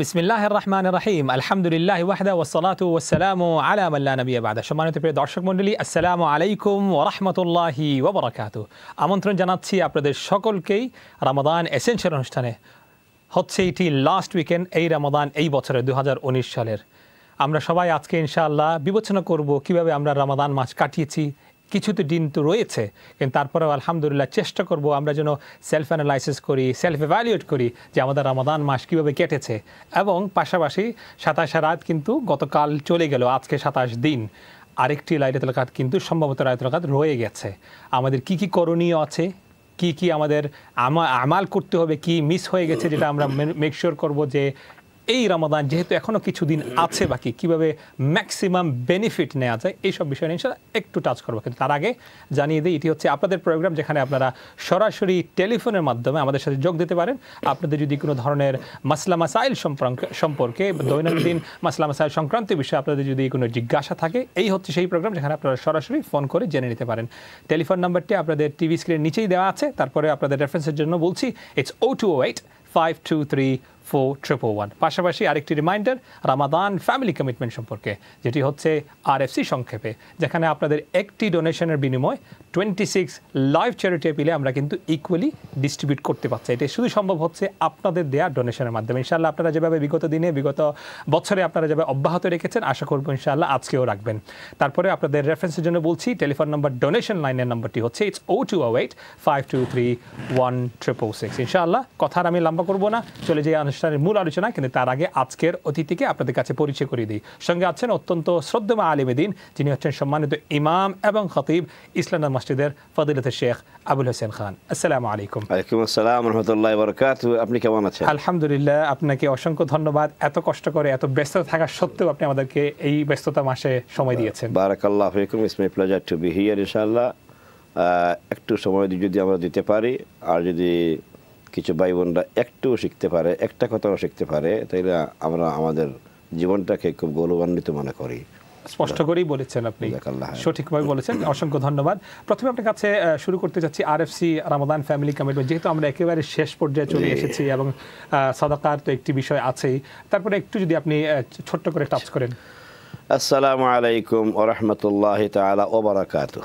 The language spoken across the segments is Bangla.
বিসমিল্লাহির রহমানির রহিম আলহামদুলিল্লাহি ওয়াহদা ওয়াসসালাতু ওয়াসসালামু আলা মান লা নাবিয়্যা বা'দা। সম্মানিত প্রিয় দর্শক মণ্ডলী, আসসালামু আলাইকুম ওয়া রাহমাতুল্লাহি ওয়া বারাকাতুহু। আমন্ত্রণ জানাচ্ছি আপনাদের সকলকেই রমাদান এসেনশিয়াল অনুষ্ঠানে। হচ্ছে এটি লাস্ট উইকেন্ড এই রমাদান, এই বছরের 2019 সালের। আমরা সবাই আজকে ইনশাআল্লাহ বিবেচনা করব কিভাবে আমরা রমাদান মাস কাটিয়েছি। কিছু তো দিন তো রয়েছে, কিন্তু তারপরেও আলহামদুলিল্লাহ চেষ্টা করব আমরা যেন সেলফ অ্যানালাইসিস করি, সেলফ এভ্যালুয়েট করি যে আমাদের রমাদান মাস কীভাবে কেটেছে। এবং পাশাপাশি 27 রাত কিন্তু গতকাল চলে গেল, আজকে 27 দিন। আরেকটি লাইলাতুল কদর কিন্তু সম্ভবত লাইলাতুল কদর রয়ে গেছে। আমাদের কি কি করণীয় আছে, কি কি আমাদের আমাল করতে হবে, কি মিস হয়ে গেছে, যেটা আমরা মেক শিওর করব যে এই রমাদান যেহেতু এখনও কিছুদিন আছে বাকি, কীভাবে ম্যাক্সিমাম বেনিফিট নেওয়া যায়, এইসব বিষয় নিয়ে একটু টাচ করবো। কিন্তু তার আগে জানিয়ে দিই, এটি হচ্ছে আপনাদের প্রোগ্রাম যেখানে আপনারা সরাসরি টেলিফোনের মাধ্যমে আমাদের সাথে যোগ দিতে পারেন। আপনাদের যদি কোনো ধরনের মাসলা মাসাইল সম্পর্কে দৈনন্দিন মাসলা মাসাইল সংক্রান্ত বিষয়ে আপনাদের যদি কোনো জিজ্ঞাসা থাকে, এই হচ্ছে সেই প্রোগ্রাম যেখানে আপনারা সরাসরি ফোন করে জেনে নিতে পারেন। টেলিফোন নাম্বারটি আপনাদের টিভি স্ক্রিনের নিচেই দেওয়া আছে। তারপরে আপনাদের রেফারেন্সের জন্য বলছি, ইটস 0208-523-4111। পাশাপাশি আরেকটি রিমাইন্ডার রামাদান ফ্যামিলি কমিটমেন্ট সম্পর্কে, যেটি হচ্ছে RFC সংক্ষেপে, যেখানে আপনাদের একটি ডোনেশনের বিনিময়ে 26 লাইভ চ্যারিটি অ্যাপিলে আমরা কিন্তু ইকুয়ালি ডিস্ট্রিবিউট করতে পারছি। এটি শুধু সম্ভব হচ্ছে আপনাদের দেওয়া ডোনেশনের মাধ্যমে। ইনশাআল্লাহ আপনারা যেভাবে বিগত দিনে, বিগত বছরে আপনারা যেভাবে অব্যাহত রেখেছেন, আশা করবো ইনশাআল্লাহ আজকেও রাখবেন। তারপরে আপনাদের রেফারেন্সের জন্য বলছি, টেলিফোন নাম্বার ডোনেশন লাইনের নাম্বারটি হচ্ছে ইটস 0208-523-1666। ইনশাআল্লাহ কথা আমি লম্বা করবো না, চলে যাই অনুষ্ঠানের মূল আলোচনা। কিন্তু তার আগে আজকের অতিথিকে আপনাদের কাছে পরিচয় করিয়ে দিই। সঙ্গে আছেন অত্যন্ত শ্রদ্ধেয় আলিমে দ্বীন, যিনি হচ্ছেন সম্মানিত ইমাম এবং খতিব ইসলামিয়া মসজিদের ফজিলতুল শেখ আবুল হোসেন খান। আসসালামু আলাইকুম। ওয়ালাইকুম আসসালাম ওয়া রাহমাতুল্লাহি ওয়া বারাকাতুহু। আপনি কেমন আছেন? আলহামদুলিল্লাহ, আপনাকে অসংখ্য ধন্যবাদ। এত কষ্ট করে, এত ব্যস্ত থাকা সত্ত্বেও আপনি আমাদেরকে এই ব্যস্ততা মাসে সময় দিয়েছেন। বারাকাল্লাহু ফিকুম। It's my pleasure to be here. ইনশাআল্লাহ একটু সময় যদি আমরা দিতে পারি, আর যদি কিছু ভাই বোনরা একটু শিখতে পারে, একটা কথাও শিখতে পারে, তাইলে আমরা আমাদের জীবনটাকে খুব গৌরবান্বিত মনে করি। স্পষ্ট করেই বলেছেন আপনি, সঠিকভাবে বলেছেন। অসংখ্য ধন্যবাদ। প্রথমে আপনার কাছে শুরু করতে চাচ্ছি RFC রামাদান ফ্যামিলি কমিটমেন্ট, যেহেতু আমরা একেবারে শেষ পর্যায়ে চলে এসেছি এবং সাদাকার তো একটি বিষয় আছেই, তারপরে একটু যদি আপনি ছোট্ট করে টাচ করেন। আসসালামু আলাইকুম ওয়া রাহমাতুল্লাহি তাআলা ওয়া বারাকাতুহু।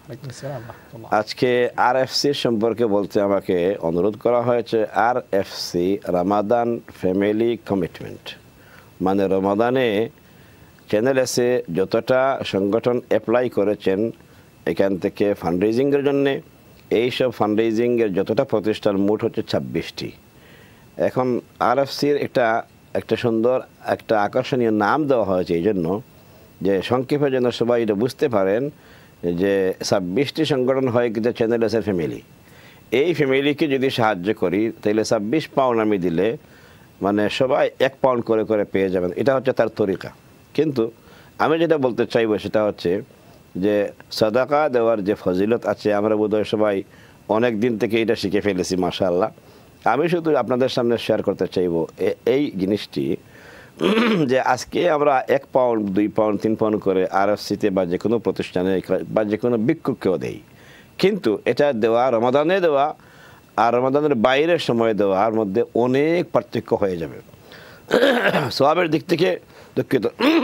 আজকে RFC সম্পর্কে বলতে আমাকে অনুরোধ করা হয়েছে। RFC রামাদান ফ্যামিলি কমিটমেন্ট মানে রমাদানে চ্যানেল এসে যতটা সংগঠন অ্যাপ্লাই করেছেন এখান থেকে ফান্ডরেজিংয়ের জন্যে, এইসব ফান্ডরেজিংয়ের যতটা প্রতিষ্ঠান মোট হচ্ছে 26টি। এখন RFCর একটা সুন্দর একটা আকর্ষণীয় নাম দেওয়া হয়েছে এই জন্য যে সংক্ষেপে যেন সবাই এটা বুঝতে পারেন যে 26টি সংগঠন হয় কিন্তু চ্যানেল এসের ফ্যামিলি। এই ফ্যামিলিকে যদি সাহায্য করি তাহলে 26 পাউন্ড আমি দিলে মানে সবাই 1 পাউন্ড করে করে পেয়ে যাবেন। এটা হচ্ছে তার তরিকা। কিন্তু আমি যেটা বলতে চাইবো সেটা হচ্ছে যে সাদাকা দেওয়ার যে ফজিলত আছে, আমরা বোধহয় সবাই অনেক দিন থেকে এটা শিখে ফেলেছি মাশাআল্লাহ। আমি শুধু আপনাদের সামনে শেয়ার করতে চাইবো এই জিনিসটি যে আজকে আমরা 1 পাউন্ড 2 পাউন্ড 3 পাউন্ড করে RFCতে বা যে কোনো প্রতিষ্ঠানে বা যে কোনো ভিক্ষুককেও দেই, কিন্তু এটা দেওয়া রমাদানে দেওয়া আর রমাদানের বাইরের সময় দেওয়ার মধ্যে অনেক পার্থক্য হয়ে যাবে। সওয়াবের দিক থেকে দুঃখিত,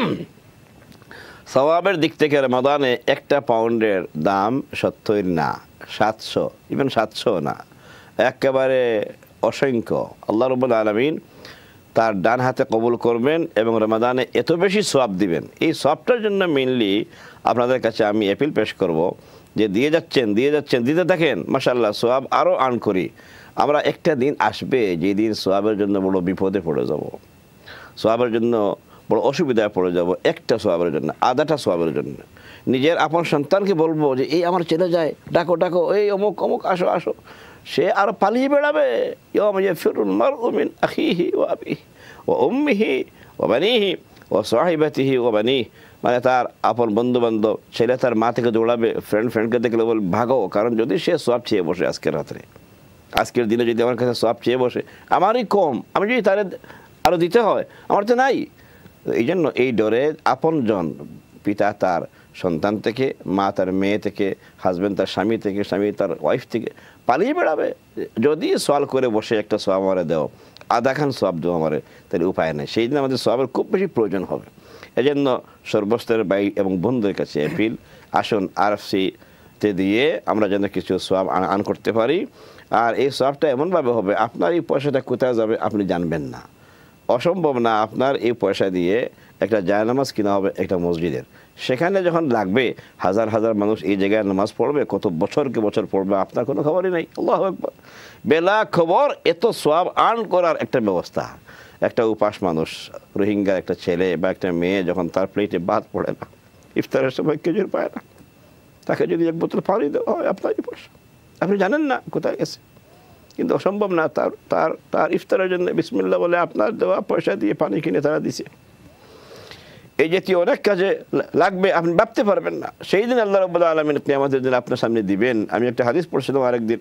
সওয়াবের দিক থেকে রমাদানে 1 পাউন্ডের দাম 70 না, 700, ইভেন 700 না, একেবারে অসংখ্য। আল্লাহ রাব্বুল আলামিন তার ডান হাতে কবুল করবেন এবং রমাদানে এত বেশি সওয়াব দিবেন। এই সওয়াবটার জন্য মেইনলি আপনাদের কাছে আমি অ্যাপিল পেশ করব যে দিয়ে যাচ্ছেন দিতে থাকেন, মাশাআল্লাহ সওয়াব আরও আর্ন করি। আমরা একটা দিন আসবে যেদিন সওয়াবের জন্য বড় বিপদে পড়ে যাব, সওয়াবের জন্য বড় অসুবিধায় পড়ে যাব। একটা সওয়াবের জন্য, আধাটা সওয়াবের জন্য নিজের আপন সন্তানকে বলবো যে এই আমার ছেলে যায়, ডাকো এই অমুক অমুক আসো আসো, সে আর পালিয়ে বেড়াবে। ইয়াউমা ইয়াফিরুল মারউ মিন আখিহি ওয়া আবিহি ওয়া উম্মিহি ওয়া বানিহি ওয়া সাহিবাতিহি ওয়া বানিহি, মানে তার আপন বন্ধু বান্ধব, ছেলে তার মা থেকে দৌড়াবে, ফ্রেন্ডকে দেখলে বল ভাগো, কারণ যদি সে সওয়াব চেয়ে বসে আজকের দিনে যদি আমার কাছে সওয়াব চেয়ে বসে, আমারই কম, আমি যদি তার আরও দিতে হয়, আমার তো নাই। এই জন্য এই ডরে আপনজন, পিতা তার সন্তান থেকে, মা তার মেয়ে থেকে, হাজব্যান্ড তার স্বামী থেকে, স্বামী তার ওয়াইফ থেকে পালিয়ে বেড়াবে। যদি সওয়াল করে বসে একটা সওয়াব আমারে দাও, আধা খান সওয়াব দেবো আমারে, তাহলে উপায় নেই। সেই দিন আমাদের সওয়াবের খুব বেশি প্রয়োজন হবে। এজন্য সর্বস্তরের ভাই এবং বন্ধুদের কাছে অ্যাপিল, আসুন RFC-তে দিয়ে আমরা যেন কিছু সওয়াব আন করতে পারি। আর এই সওয়াবটা এমনভাবে হবে, আপনার এই পয়সাটা কোথায় যাবে আপনি জানবেন না। অসম্ভব না আপনার এই পয়সা দিয়ে একটা জায়নামাজ কিনা হবে একটা মসজিদের, সেখানে যখন লাগবে হাজার হাজার মানুষ এই জায়গায় নামাজ পড়বে, কত বছরকে বছর পড়বে, আপনার কোনো খবরই নেই। আল্লাহু আকবার। বেলা খবর এত সওয়াব আর্ন করার একটা ব্যবস্থা। একটা উপাস মানুষ, রোহিঙ্গার একটা ছেলে বা একটা মেয়ে যখন তার প্লেটে ভাত পড়ে না, ইফতারের সময় খেজুর পায় না, তাকে যদি এক বোতল পানি দেওয়া হয় আপনার এই পয়সা, আপনি জানেন না কোথায় গেছে, কিন্তু অসম্ভব না তার তার তার ইফতারের জন্য বিসমিল্লাহ বলে আপনার দেওয়া পয়সা দিয়ে পানি কিনে তারা দিছে। এই জাতীয় অনেক কাজে লাগবে, আপনি ভাবতে পারবেন না। সেই দিন আল্লাহ রাব্বুল আলামিন কিয়ামতের দিন আপনার সামনে দিবেন। আমি একটা হাদিস পড়ছিলাম আরেকদিন,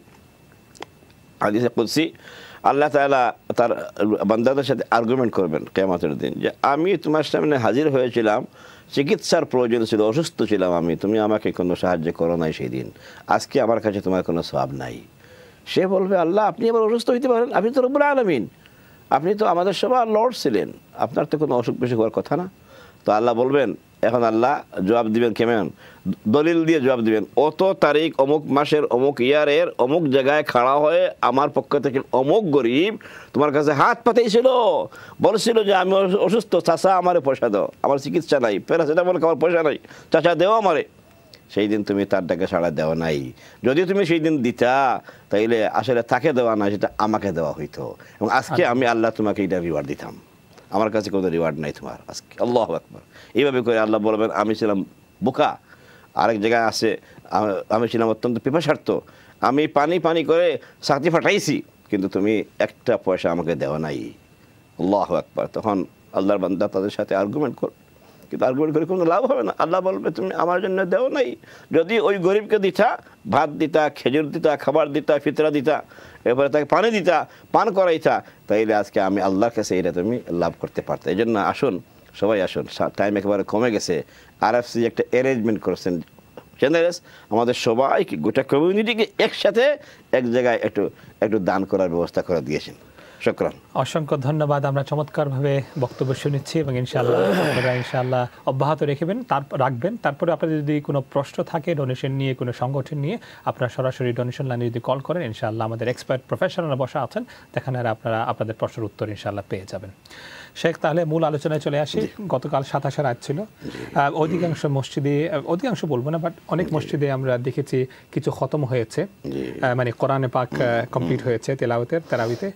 হাদিসে কুদসি, আল্লাহ তাআলা তার বান্দাদের সাথে আর্গুমেন্ট করবেন কিয়ামতের দিন যে আমি তোমার সামনে হাজির হয়েছিলাম, চিকিৎসার প্রয়োজন ছিল, অসুস্থ ছিলাম আমি, তুমি আমাকে কোনো সাহায্য করো নাই সেই দিন, আজকে আমার কাছে তোমার কোনো সওয়াব নাই। সে বলবে আল্লাহ আপনি আবার অসুস্থ হইতে পারেন, আপনি তো রব্বুল আলামিন, আপনি তো আমাদের সবার লর্ড ছিলেন, আপনার তো কোনো অসুখ বিসুখ হওয়ার কথা না। তো আল্লাহ বলবেন, এখন আল্লাহ জবাব দিবেন কেমন, দলিল দিয়ে জবাব দিবেন, অত তারিখ অমুক মাসের অমুক ইয়ারের অমুক জায়গায় খাড়া হয়ে আমার পক্ষ থেকে অমুক গরিব তোমার কাছে হাত পাতেছিল, বলছিল যে আমি অসুস্থ, চাচা আমারে পয়সা দাও, আমার চিকিৎসা নাই, প্যারাসিটামল খাওয়ার পয়সা নাই, চাচা দেও আমারে। সেই দিন তুমি তার ডাকে সাড়া দেওয়া নাই। যদি তুমি সেই দিন দিতা তাইলে আসলে তাকে দেওয়া না, সেটা আমাকে দেওয়া হইতো, এবং আজকে আমি আল্লাহ তোমাকে এটা রিওয়ার্ড দিতাম, আমার কাছে কোনো রিওয়ার্ড নাই তোমার আজকে। আল্লাহু আকবার। এইভাবে করে আল্লাহ বলবেন আমি ছিলাম বোকা। আরেক জায়গায় আছে আমি ছিলাম অত্যন্ত পিপাসার্থ, আমি পানি পানি করে ছাতি ফাটাইছি, কিন্তু তুমি একটা পয়সা আমাকে দেওয়া নাই। আল্লাহু আকবার। তখন আল্লাহর বান্দা তাদের সাথে আর্গুমেন্ট কর, কিন্তু আর্গুমেন্ট করে কোনো লাভ হবে না। আল্লাহ বলবে তুমি আমার জন্য দেও নাই, যদি ওই গরিবকে দিতা, ভাত দিতা, খেজুর দিতা, খাবার দিতা, ফিতরা দিতা, এরপরে তাকে পানি দিতা, পান করাইতা, তাইলে আজকে আমি আল্লাহর কাছে এটা তুমি লাভ করতে পারতে। এই জন্য আসুন সবাই আসুন, টাইম একেবারে কমে গেছে। RFC একটা অ্যারেঞ্জমেন্ট করেছেন জেনারেস, আমাদের সবাইকে গোটা কমিউনিটিকে একসাথে এক জায়গায় একটু একটু দান করার ব্যবস্থা করে দিয়েছেন। শুকরান, অসংখ্য ধন্যবাদ। আমরা চমৎকারভাবে বক্তব্য শুনেছি এবং ইনশাআল্লাহ আপনারা ইনশাআল্লাহ অব্যাহত রাখবেন। তারপরে আপনাদের যদি কোনো প্রশ্ন থাকে ডোনেশন নিয়ে, কোনো সংগঠন নিয়ে, আপনারা সরাসরি ডোনেশন লাইনে যদি কল করেন ইনশাআল্লাহ আমাদের এক্সপার্ট প্রফেশনালরা বসা আছেন, সেখানে আপনারা আপনাদের প্রশ্নের উত্তর ইনশাআল্লাহ পেয়ে যাবেন। শেখ, তাহলে মূল আলোচনায় চলে আসি। গতকাল 27 রাত ছিল, অধিকাংশ মসজিদে, অধিকাংশ বলবো না, বাট অনেক মসজিদে আমরা দেখেছি কিছু খতম হয়েছে, মানে কোরআনে পাক কমপ্লিট হয়েছে, তেলাওয়াতের তারাবিতে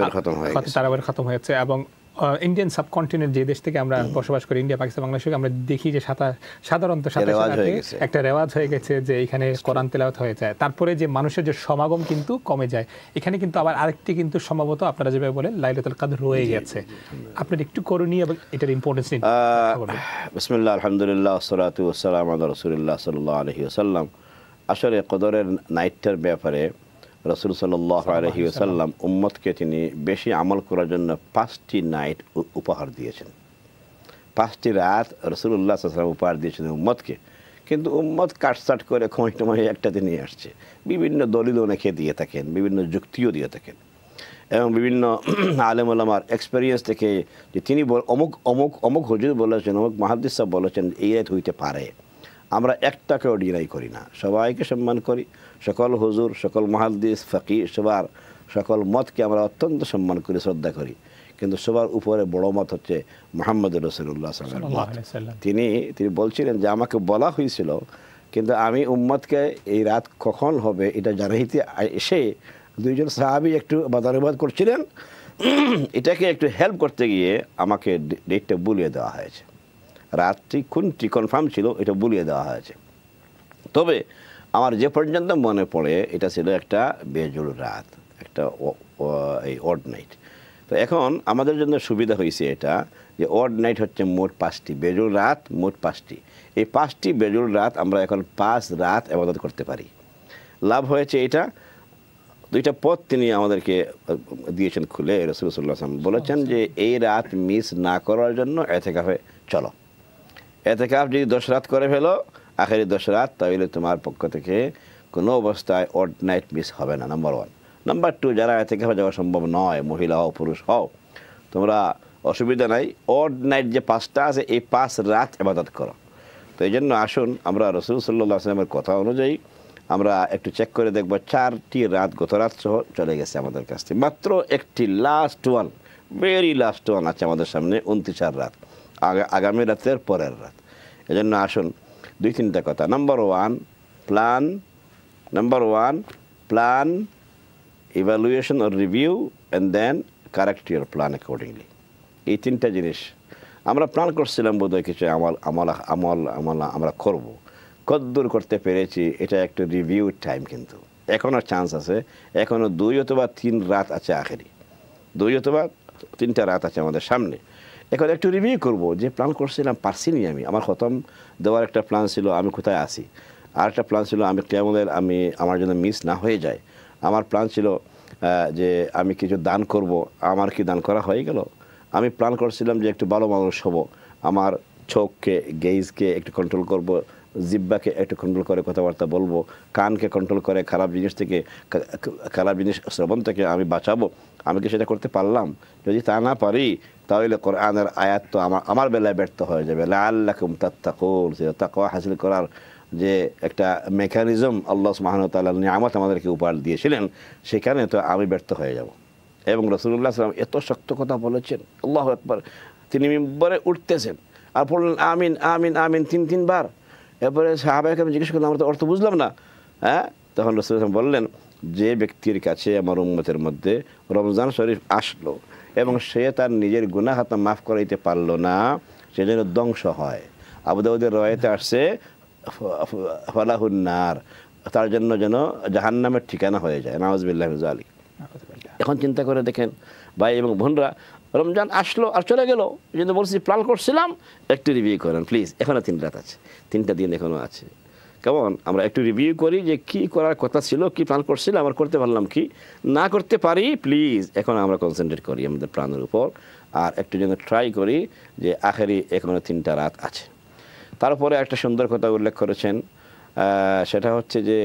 তারাবির খতম হয়েছে। এবং ইন্ডিয়ান সাবকন্টিনেন্ট যে দেশ থেকে আমরা বসবাস করি, ইন্ডিয়া, পাকিস্তান, বাংলাদেশে, আমরা দেখি যে সাধারণত একটা রেওয়াজ হয়ে গেছে যে এখানে কোরআন তেলাওয়াত হয়ে যায়, তারপরে যে মানুষের যে সমাগম কিন্তু কমে যায়। এখানে কিন্তু আবার আরেকটি কিন্তু সম্ভবত আপনারা যেভাবে বলেন লাইলাতুল কদর রয়ে গেছে, আপনার একটু করণীয় এবং এটার ইম্পর্টেন্স নিয়ে। বিসমিল্লাহ, আলহামদুলিল্লাহ, আসসালাতু ওয়াসসালামু আলা রাসূলিল্লাহ সাল্লাল্লাহু আলাইহি ওয়াসাল্লাম। আসলে কদরের নাইটটার ব্যাপারে রাসূল সাল্লাল্লাহু আলাইহি ওয়াসাল্লাম উম্মতকে তিনি বেশি আমল করার জন্য 5টি নাইট উপহার দিয়েছেন, 5টি রাত রাসূলুল্লাহ সাল্লাল্লাহু আলাইহি ওয়াসাল্লাম উপহার দিয়েছেন উম্মতকে। কিন্তু উম্মত কাটসাট করে ক্ষমা একটাতে নিয়ে আসছে, বিভিন্ন দলিল অনেকে দিয়ে থাকেন, বিভিন্ন যুক্তিও দিয়ে থাকেন, এবং বিভিন্ন আলেম ওলামার এক্সপেরিয়েন্স থেকে যে তিনি অমুক অমুক অমুক হুজুর বলেছেন, অমুক মুহাদ্দিস সাহেব বলেছেন, এই রাত হইতে পারে। আমরা একটাকেও ডিনাই করি না, সবাইকে সম্মান করি, সকল হুজুর, সকল মুহাদ্দিস, ফকিহ, সকল মতকে আমরা অত্যন্ত সম্মান করি, শ্রদ্ধা করি। কিন্তু সবার উপরে বড় মত হচ্ছে মুহাম্মদ রাসূলুল্লাহ সাল্লাল্লাহু আলাইহি ওয়াসাল্লাম। তিনি বলছিলেন যে আমাকে বলা হয়েছিল, কিন্তু আমি উম্মতকে এই রাত কখন হবে এটা জানাইতে এসে দুইজন সাহাবী একটু বাদানুবাদ করছিলেন, এটাকে একটু হেল্প করতে গিয়ে আমাকে ডেটটা বলিয়ে দেওয়া হয়েছে, রাতটি কোনটি কনফার্ম ছিল এটা বলিয়ে দেওয়া হয়েছে। তবে আমার যে পর্যন্ত মনে পড়ে এটা ছিল একটা বেজোড় রাত, একটা এই অড নাইট। তো এখন আমাদের জন্য সুবিধা হয়েছে এটা যে অড নাইট হচ্ছে মোট 5টি, বেজোড় রাত মোট 5টি। এই 5টি বেজোড় রাত আমরা এখন 5 রাত ইবাদত করতে পারি। লাভ হয়েছে এটা, 2টা পথ তিনি আমাদেরকে দিয়েছেন খুলে। রাসূল সাল্লাল্লাহু আলাইহি ওয়াসাল্লাম বলেছেন যে এই রাত মিস না করার জন্য এতেকাফে চলো। এতেকাফ যদি 10 রাত করে ফেলো, আখেরি 10 রাত, তাহলে তোমার পক্ষ থেকে কোনো অবস্থায় অড নাইট মিস হবে না, নাম্বার 1। নাম্বার 2, যারা এতেকাফে যাওয়া সম্ভব নয়, মহিলা হও পুরুষ হও, তোমরা অসুবিধা নাই, অড নাইট যে 5টা আছে এই 5 রাত ইবাদত করো। তো এই জন্য আসুন আমরা রাসূল সাল্লাল্লাহু আলাইহি ওয়াসাল্লামের কথা অনুযায়ী আমরা একটু চেক করে দেখব 4টি রাত গত রাত সহ চলে গেছে আমাদের কাছ থেকে, মাত্র একটি last one, very last one আছে আমাদের সামনে, 29 রাত, আগামী রাতের পরের রাত। এই জন্য আসুন 2-3টা কথা। Number one plan, evaluation or review, and then correct your plan accordingly. এই 3টা জিনিস আমরা প্ল্যান করছিলাম বোধহয় কিছু আমল আমরা করব, কতদূর করতে পেরেছি এটা একটা রিভিউ টাইম। কিন্তু এখনও চান্স আছে, এখনও 2 অথবা 3 রাত আছে, আখেরি 2 অথবা 3টা রাত আছে আমাদের সামনে। এখন একটু রিভিউ করব যে প্ল্যান করছিলাম পারছি নি আমি, আমার খতম দেওয়ার একটা প্ল্যান ছিল, আমি কোথায় আসি। আর একটা প্ল্যান ছিল আমি কিয়ামুলের আমার জন্য মিস না হয়ে যায়। আমার প্ল্যান ছিল যে আমি কিছু দান করব, আমার কি দান করা হয়ে গেল। আমি প্ল্যান করছিলাম যে একটু ভালো মানুষ হব, আমার চোখকে গেজকে একটু কন্ট্রোল করব, জিব্বাকে একটু কন্ট্রোল করে কথাবার্তা বলবো, কানকে কন্ট্রোল করে খারাপ জিনিস শ্রবণ থেকে আমি বাঁচাবো। আমি কি সেটা করতে পারলাম? যদি তা না পারি তাহলে কোরআনের আয়াত তো আমার বেলায় ব্যর্থ হয়ে যাবে। লাআল্লাকুম তাত্তাকুন, তাকওয়া হাসিল করার যে একটা মেকানিজম আল্লাহ সুবহানাহু ওয়া তাআলা নিয়ামত আমাদেরকে উপহার দিয়েছিলেন, সেখানে তো আমি ব্যর্থ হয়ে যাব। এবং রাসূলুল্লাহ সাল্লাল্লাহু আলাইহি ওয়াসাল্লাম এত শক্ত কথা বলেছেন, আল্লাহু আকবার। তিনি মিম্বরে উঠতেছেন আর বললেন আমিন আমিন আমিন 3 বার। এরপরে সাহাবায়ে কেরাম জিজ্ঞেস করলেন আমরা তো অর্থ বুঝলাম না। তখন রাসূলুল্লাহ বললেন, যে ব্যক্তির কাছে আমার উম্মতের মধ্যে রমজান শরীফ আসলো এবং সে তার নিজের গুনাহ খাতা মাফ করাইতে পারলো না, সে যেন ধ্বংস হয়। আবু দাউদের রওয়ায়াতে আসছে ফালাহুন নার, তার জন্য যেন জাহান্নামের ঠিকানা হয়ে যায়। নাউযুবিল্লাহি মিন যালিক। এখন চিন্তা করে দেখেন ভাই এবং বোনরা, রমজান আসলো আর চলে গেল, কিন্তু বলছি প্ল্যান করছিলাম, একটু রিভিউ করেন প্লিজ। এখনও 3 রাত আছে, 3টা দিন এখনও আছে। কেমন আমরা একটু রিভিউ করি যে কি করার কথা ছিল, কি প্ল্যান করছিলাম, আমরা করতে পারলাম কি না করতে পারি। প্লিজ এখন আমরা কনসেন্ট্রেট করি আমাদের প্ল্যানের উপর, আর একটু যেন ট্রাই করি যে আখেরি এখনও 3টা রাত আছে। তারপরে একটা সুন্দর কথা উল্লেখ করেছেন, সেটা হচ্ছে যে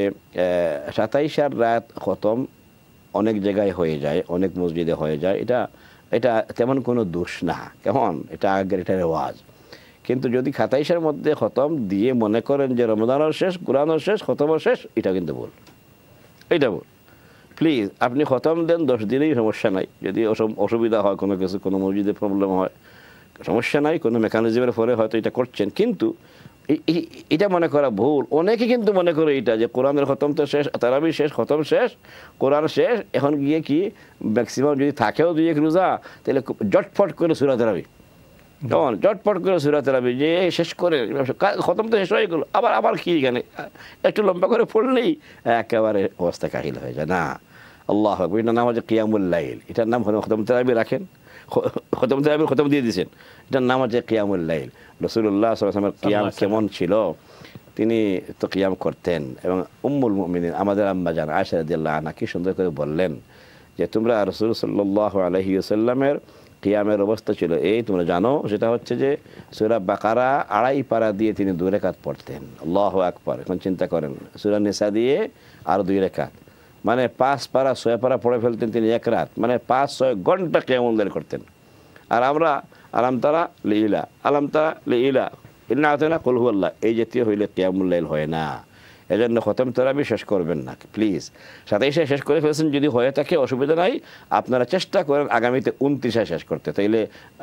27 রাত খতম অনেক জায়গায় হয়ে যায়, অনেক মসজিদে হয়ে যায়। এটা তেমন কোনো দোষ না, কেমন এটা আগের এটা রেওয়াজ। কিন্তু যদি 27-এর মধ্যে খতম দিয়ে মনে করেন যে রমজানও শেষ, কোরআনও শেষ, খতমও শেষ, এটা কিন্তু ভুল, এটা ভুল। প্লিজ আপনি খতম দেন 10 দিনেই, সমস্যা নাই। যদি অসুবিধা হয় কোনো কিছু, কোনো মসজিদে প্রবলেম হয়, সমস্যা নাই, কোনো মেকানিজমের ফলে হয়তো এটা করছেন, কিন্তু এটা মনে করা ভুল। অনেকে কিন্তু মনে করে এটা যে কোরআনের খতম তো শেষ, তারাবি শেষ, খতম শেষ, কোরআন শেষ, এখন গিয়ে কি ম্যাক্সিমাম যদি থাকেও 2-1 রোজা, তাহলে জটফট করে সূরা তারাবি, কেমন জটফট করে সূরা তারাবি যে শেষ করে, খতম তো শেষ হয়ে গেল, আবার কি এখানে একটু লম্বা করে পড়লেই একেবারে অবস্থা কাহিল হয়ে যায়। না, আল্লাহু আকবার। এটার নাম হচ্ছে কিয়ামুল লাইল, এটার নাম খতম তারাবি রাখেন, খতম তারাবি খতম দিয়ে দিয়েছেন, এটার নাম হচ্ছে কিয়ামুল লাইল। রাসূলুল্লাহ সাল্লাল্লাহু আলাইহি ওয়াসাল্লামের কিয়াম কেমন ছিল, তিনি তো কিয়াম করতেন। এবং উম্মুল মুমিনিন আমাদের আম্মা জান আয়েশা রাদিয়াল্লাহু আনহা কি সুন্দর করে বললেন যে তোমরা রাসূল সাল্লাল্লাহু আলাইহি ওয়াসাল্লামের কিয়ামের অবস্থা ছিল এই তোমরা জানো, সেটা হচ্ছে যে সূরা বাকারা 2.5 পারা দিয়ে তিনি 2 রাকাত পড়তেন। আল্লাহু আকবার। এখন চিন্তা করেন, সূরা নিসা দিয়ে আর 2 রাকাত, মানে 5 পারা 6 পারা পড়ে ফেলতেন তিনি 1 রাত, মানে 5-6 ঘন্টা কিয়ামুল লাইল করতেন। আর আমরা আলাম তারা লিইলা, আলাম তারা লিইলা, ইন্না আতানা কুল হুয়াল্লাহ, এই জাতীয় হইলে কিয়ামুল লাইল হয় না। এজন্য খতম তারাবি শেষ করবেন না প্লিজ। 27-এ শেষ করে ফেলছেন, যদি হয়ে থাকে অসুবিধা নাই, আপনারা চেষ্টা করেন আগামীতে 29-এ শেষ করতে, তাইলে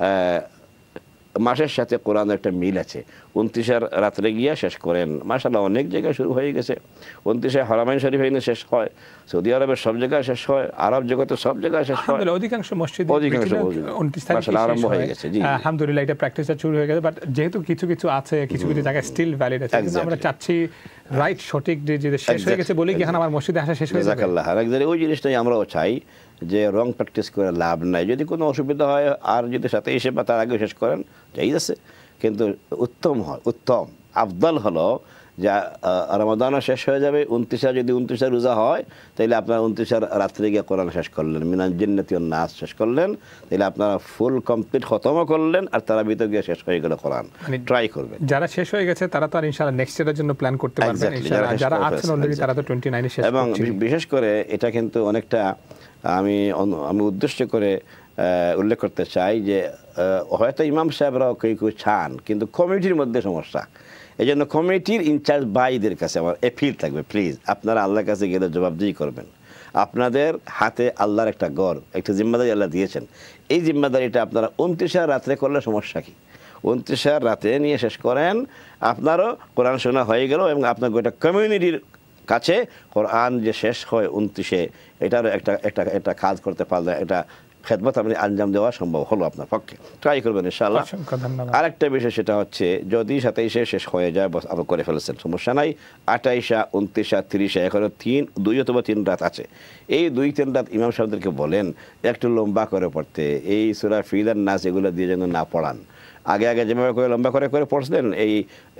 মাসের সাথে কোরআনের একটা মিল আছে। 29-এর রাত্রে গিয়া শেষ করেন। মাশাআল্লাহ অনেক জায়গায় শুরু হয়ে গেছে। 29-এ হারামাইন শরীফ এনে শেষ হয়, সৌদি আরবের সব জায়গায় শেষ হয়, আরব জগতে সব জায়গায় শেষ হয়, অধিকাংশ মসজিদে 29 তারিখে আরম্ভ হয়ে গেছে। জি আলহামদুলিল্লাহ, এটা প্র্যাকটিসটা শুরু হয়ে গেছে। বাট যেহেতু কিছু আছে, কিছু জায়গায় স্টিল ভ্যালিড আছে, কিন্তু আমরা চাচ্ছি রাইট সঠিক যে শেষ হয়ে গেছে বলেই কি এখন আমার মসজিদে আসা শেষ হয়ে যাবে। জাযাকাল্লাহ। ওই জিনিসটাই আমরাও চাই যে রং প্র্যাকটিস করে লাভ নাই। যদি কোনো অসুবিধা হয় আর যদি 27-এ বা তার আগে শেষ করেন, যাই আছে, কিন্তু উত্তম আফদল হলো যে রমাদানও শেষ হয়ে যাবে 29 যদি 29 রোজা হয় তাহলে আপনারা 29 রাত্রে গিয়ে কোরআন শেষ করলেন, মিনাল জিন্নাতি ওয়ান নাস শেষ করলেন, তাহলে আপনারা ফুল কমপ্লিট খতমও করলেন আর তারা ভিতরে গিয়ে শেষ হয়ে গেল কোরআন। ট্রাই করবেন। যারা শেষ হয়ে গেছে তারা তো আর ইনশাআল্লাহ নেক্সট ইয়ারের জন্য প্ল্যান করতে পারবেন ইনশাআল্লাহ। যারা আছেন অলরেডি তারা তো 29 শেষ করছেন। এবং বিশেষ করে এটা কিন্তু অনেকটা আমি উদ্দেশ্য করে উল্লেখ করতে চাই যে হয়তো ইমাম সাহেবরাও কেউ চান, কিন্তু কমিটির মধ্যে সমস্যা। এই জন্য কমিটির ইনচার্জ ভাইদের কাছে আমার অ্যাপিল থাকবে, প্লিজ আপনারা আল্লাহর কাছে গেলে জবাবদিহি করবেন। আপনাদের হাতে আল্লাহর একটা গড়, একটা জিম্মাদারি আল্লাহ দিয়েছেন। এই জিম্মাদারিটা আপনারা 29 রাত্রে করলে সমস্যা কি? 29 রাতে নিয়ে শেষ করেন, আপনারও কোরআন শোনা হয়ে গেল এবং আপনার গোটা কমিউনিটির কাছে কোরআন যে শেষ হয় 29 এটারও একটা কাজ করতে পারলে এটা খেদমত আপনি আঞ্জাম দেওয়া সম্ভব হলো আপনার পক্ষে। ট্রাই করবেন ইনশাআল্লাহ। আরেকটা বিষয় সেটা হচ্ছে যদি 27 শেষ হয়ে যায় বস আপনি করে ফেলেছেন, সমস্যা নাই। 28, 29, 30 এখনো 2 অথবা 3 রাত আছে। এই 2-3 রাত ইমাম সাহেবদেরকে বলেন একটু লম্বা করে পড়তে, এই সূরা ফিল আর নাস এগুলো দিয়ে যেন না পড়ান। আগে যেভাবে করে লম্বা করে পড়ছিলেন এই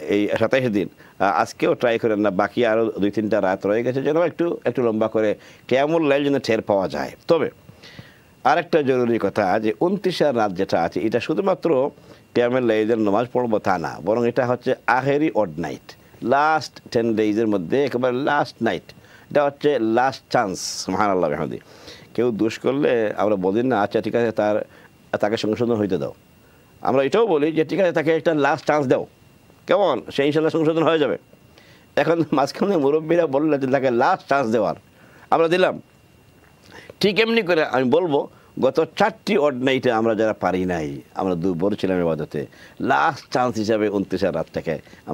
27 দিন, আজকেও ট্রাই করেন না। বাকি আরও 2-3টা রাত রয়ে গেছে, যেন একটু লম্বা করে কিয়ামুল লাইল যেন টের পাওয়া যায়। তবে আরেকটা জরুরি কথা যে 29 রাত যেটা আছে এটা শুধুমাত্র কিয়ামুল লাইলের নামাজ পড়বো তা না, বরং এটা হচ্ছে আখেরি অড নাইট, লাস্ট 10 ডেজের মধ্যে একেবারে লাস্ট নাইট। এটা হচ্ছে লাস্ট চান্স। সুবহানাল্লাহ বিহামদি। কেউ দোষ করলে আমরা বলি না আচ্ছা ঠিক আছে তাকে সংশোধন হইতে দাও, আমরা এটাও বলি যে ঠিক আছে তাকে একটা লাস্ট চান্স দাও, কেমন সে ইনশাল্লাহ সংশোধন হয়ে যাবে। এখন মাঝখানে মুরব্বীরা বললেন যে তাকে লাস্ট চান্স দেওয়ার, আমরা দিলাম। ঠিক এমনি করে আমি বলবো গত 4টি অড নাইটে আমরা যারা পারি নাই, আমরা দুর্বল ছিলাম ইবাদতে, লাস্ট চান্স হিসাবে 29 রাতটাকে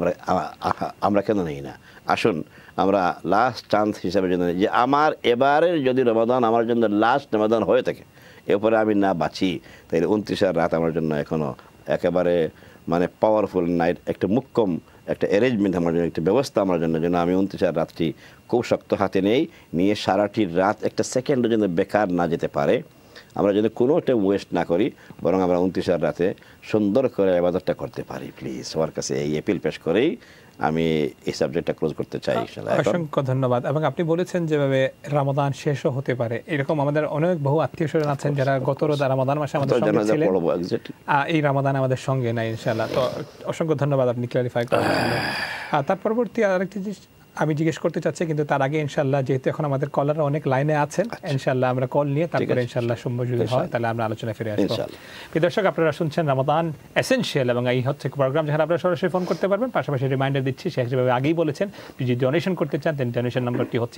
আমরা কেন নেই না? আসুন আমরা লাস্ট চান্স হিসাবে জন্য যে আমার এবারের যদি রমাদান আমার জন্য লাস্ট রমাদান হয়ে থাকে, এরপরে আমি না বাঁচি, তাহলে 29 রাত আমার জন্য এখনও একেবারে মানে পাওয়ারফুল নাইট, একটা মুখ্যম একটা অ্যারেঞ্জমেন্ট আমার জন্য, একটা ব্যবস্থা আমার জন্য, যেন আমি 29 রাতটি খুব শক্ত হাতে নিয়ে সারাটি রাত একটা সেকেন্ডের জন্য বেকার না যেতে পারে। আমরা যদি কোনোটা ওয়েস্ট না করি, বরং আমরা 29 রাতে সুন্দর করে ইবাদতটা করতে পারি। প্লিজ সবার কাছে এই অ্যাপিল পেশ করেই আমি এই সাবজেক্টটা ক্লোজ করতে চাই। অসংখ্য ধন্যবাদ। এবং আপনি বলেছেন যেভাবে রমাদান শেষও হতে পারে, এরকম আমাদের অনেক বহু আত্মীয় স্বজন আছেন যারা গত রমাদান মাসে আমাদের সঙ্গে ছিলেন, এই রমাদান আমাদের সঙ্গে নাই ইনশাআল্লাহ। তো অসংখ্য ধন্যবাদ আপনি ক্লারিফাই করার জন্য। তার পরবর্তী আরেকটি জিনিস আমি জিজ্ঞেস করতে চাচ্ছি, কিন্তু তার আগে ইনশাআল্লাহ যেহেতু এখন আমাদের কলার অনেক লাইনে আছেন, ইনশাআল্লাহ আমরা কল নিয়ে তারপরে ইনশাআল্লাহ সম্ভব যদি হয় তাহলে আমরা আলোচনায় ফিরে আসবো। প্রিয় দর্শক, আপনারা শুনছেন রমাদান এসেনশিয়াল এবং এই হচ্ছে প্রোগ্রাম যেখানে আপনারা সরাসরি ফোন করতে পারবেন। পাশাপাশি রিমাইন্ডার দিচ্ছি, যেভাবে আগেই বলেছেন, যদি ডোনেশন করতে চান দেন ডোনেশন নাম্বারটি হচ্ছে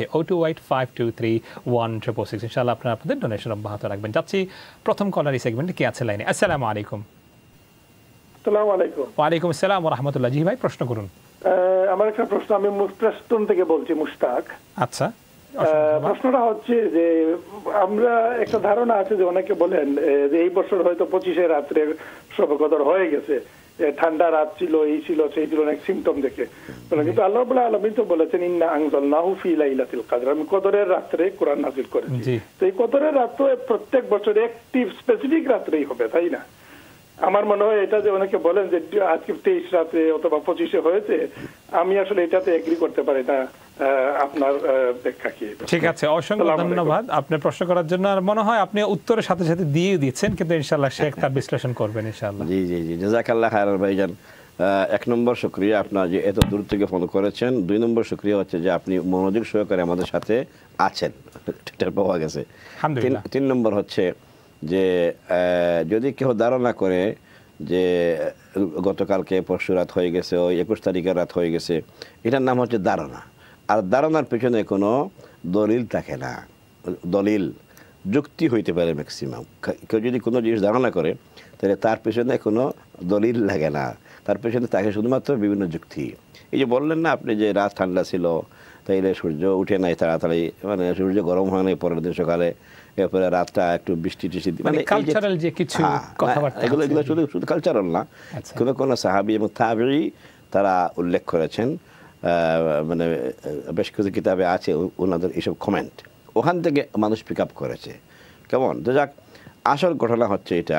0285231666। ইনশাআল্লাহ আপনারা আপনাদের ডোনেশন অব্যাহত রাখবেন। যাচ্ছি প্রথম কলার এই সেগমেন্টে। কে আছে লাইনে? আসসালামু আলাইকুম। আসসালামু আলাইকুম। ওয়ালাইকুম আসসালাম ওয়া রাহমাতুল্লাহ। জি ভাই, প্রশ্ন করুন। আমার একটা প্রশ্ন, আমি প্রেস্টন থেকে বলছি, মুশতাক। আচ্ছা, প্রশ্নটা হচ্ছে যে আমরা একটা ধারণা আছে যে অনেকে বলেন যে এই বছর হয়তো 25 রাত্রে শবে কদর হয়ে গেছে, ঠান্ডা রাত ছিল, এই ছিল সেই ছিল, অনেক সিমটম দেখে। কিন্তু আল্লাহ রাব্বুল আলামিন তো বলেছেন ইন্না আনজালনাহু ফি লাইলাতিল কদর, আমি কদরের রাত্রে কোরআন নাযিল করেছি। তো এই কদরের রাত তো প্রত্যেক বছর একটি স্পেসিফিক রাত্রেই হবে, তাই না? আমার মনে হয় এটা যে অনেকে বলেন যে আজকে 23 রাতে অথবা 25 হয়েছে, আমি আসলে এটাতে এগ্রি করতে পারি না। আপনার ব্যাখ্যা কি? ঠিক আছে, অসংখ্য ধন্যবাদ আপনার প্রশ্ন করার জন্য। আর মনে হয় আপনি উত্তরের সাথে সাথে দিয়ে দিচ্ছেন, কিন্তু ইনশাআল্লাহ শেখ তার বিশ্লেষণ করবেন ইনশাআল্লাহ। জি জি জি, জাযাকাল্লাহ খায়রান ভাইজান। 1 নম্বর শুকরিয়া আপনার যে এত দূর থেকে ফোন করেছেন। 2 নম্বর শুকরিয়া হচ্ছে যে আপনি মনোযোগ সহকারে আমাদের সাথে আছেন, এটা পাওয়া গেছে। 3 নম্বর হচ্ছে যে যদি কেউ ধারণা করে যে গতকালকে পরশু রাত হয়ে গেছে, ওই 21 তারিখের রাত হয়ে গেছে, এটার নাম হচ্ছে ধারণা। আর ধারণার পেছনে কোনো দলিল থাকে না। দলিল যুক্তি হইতে পারে ম্যাক্সিমাম। কেউ যদি কোনো জিনিস ধারণা করে তাহলে তার পেছনে কোনো দলিল লাগে না, তার পেছনে থাকে শুধুমাত্র বিভিন্ন যুক্তি। এই যে বললেন না আপনি যে রাত ঠান্ডা ছিল, তাইলে সূর্য উঠে নাই তাড়াতাড়ি, মানে সূর্য গরম হয় নাই পরের দিন সকালে, এরপরে রাতটা একটু বৃষ্টি টিষ্টি, মানে কালচারাল যে কিছু কথাবার্তা, এগুলো শুধু কালচারাল না, কোনো সাহাবী এবং তাবেঈ তারা উল্লেখ করেছেন, মানে বেশ কিছু কিতাবে আছে ওনাদের এইসব কমেন্ট, ওখান থেকে মানুষ পিক আপ করেছে। কেমন তো যাক, আসল ঘটনা হচ্ছে এটা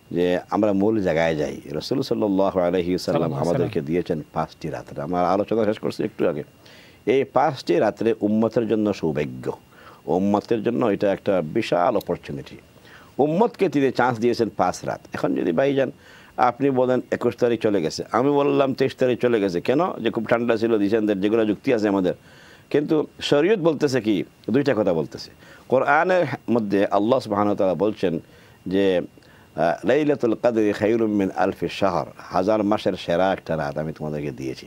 যে আমরা মূল জায়গায় যাই। রাসূল সাল্লাল্লাহু আলাইহি ওয়াসাল্লাম আমাদেরকে দিয়েছেন 5টি রাত্রে। আমরা আলোচনা শেষ করছি একটু আগে। এই 5টি রাত্রে উম্মতের জন্য সৌভাগ্য, উম্মতের জন্য এটা একটা বিশাল অপরচুনিটি। উম্মতকে তিনি চান্স দিয়েছেন 5 রাত। এখন যদি ভাইজান আপনি বলেন 21 তারিখ চলে গেছে, আমি বললাম 23 তারিখ চলে গেছে, কেন? যে খুব ঠান্ডা ছিল, ডিসেম্বর, যেগুলো যুক্তি আছে আমাদের। কিন্তু শরীয়ত বলতেছে কি? দুইটা কথা বলতেছে। কোরআনের মধ্যে আল্লাহ সুবহানাহু ওয়া তাআলা বলছেন যে লাইলাতুল কদরি খায়রুম মিন আলফি শাহর, 1000 মাসের সেরা একটা রাত আমি তোমাদেরকে দিয়েছি,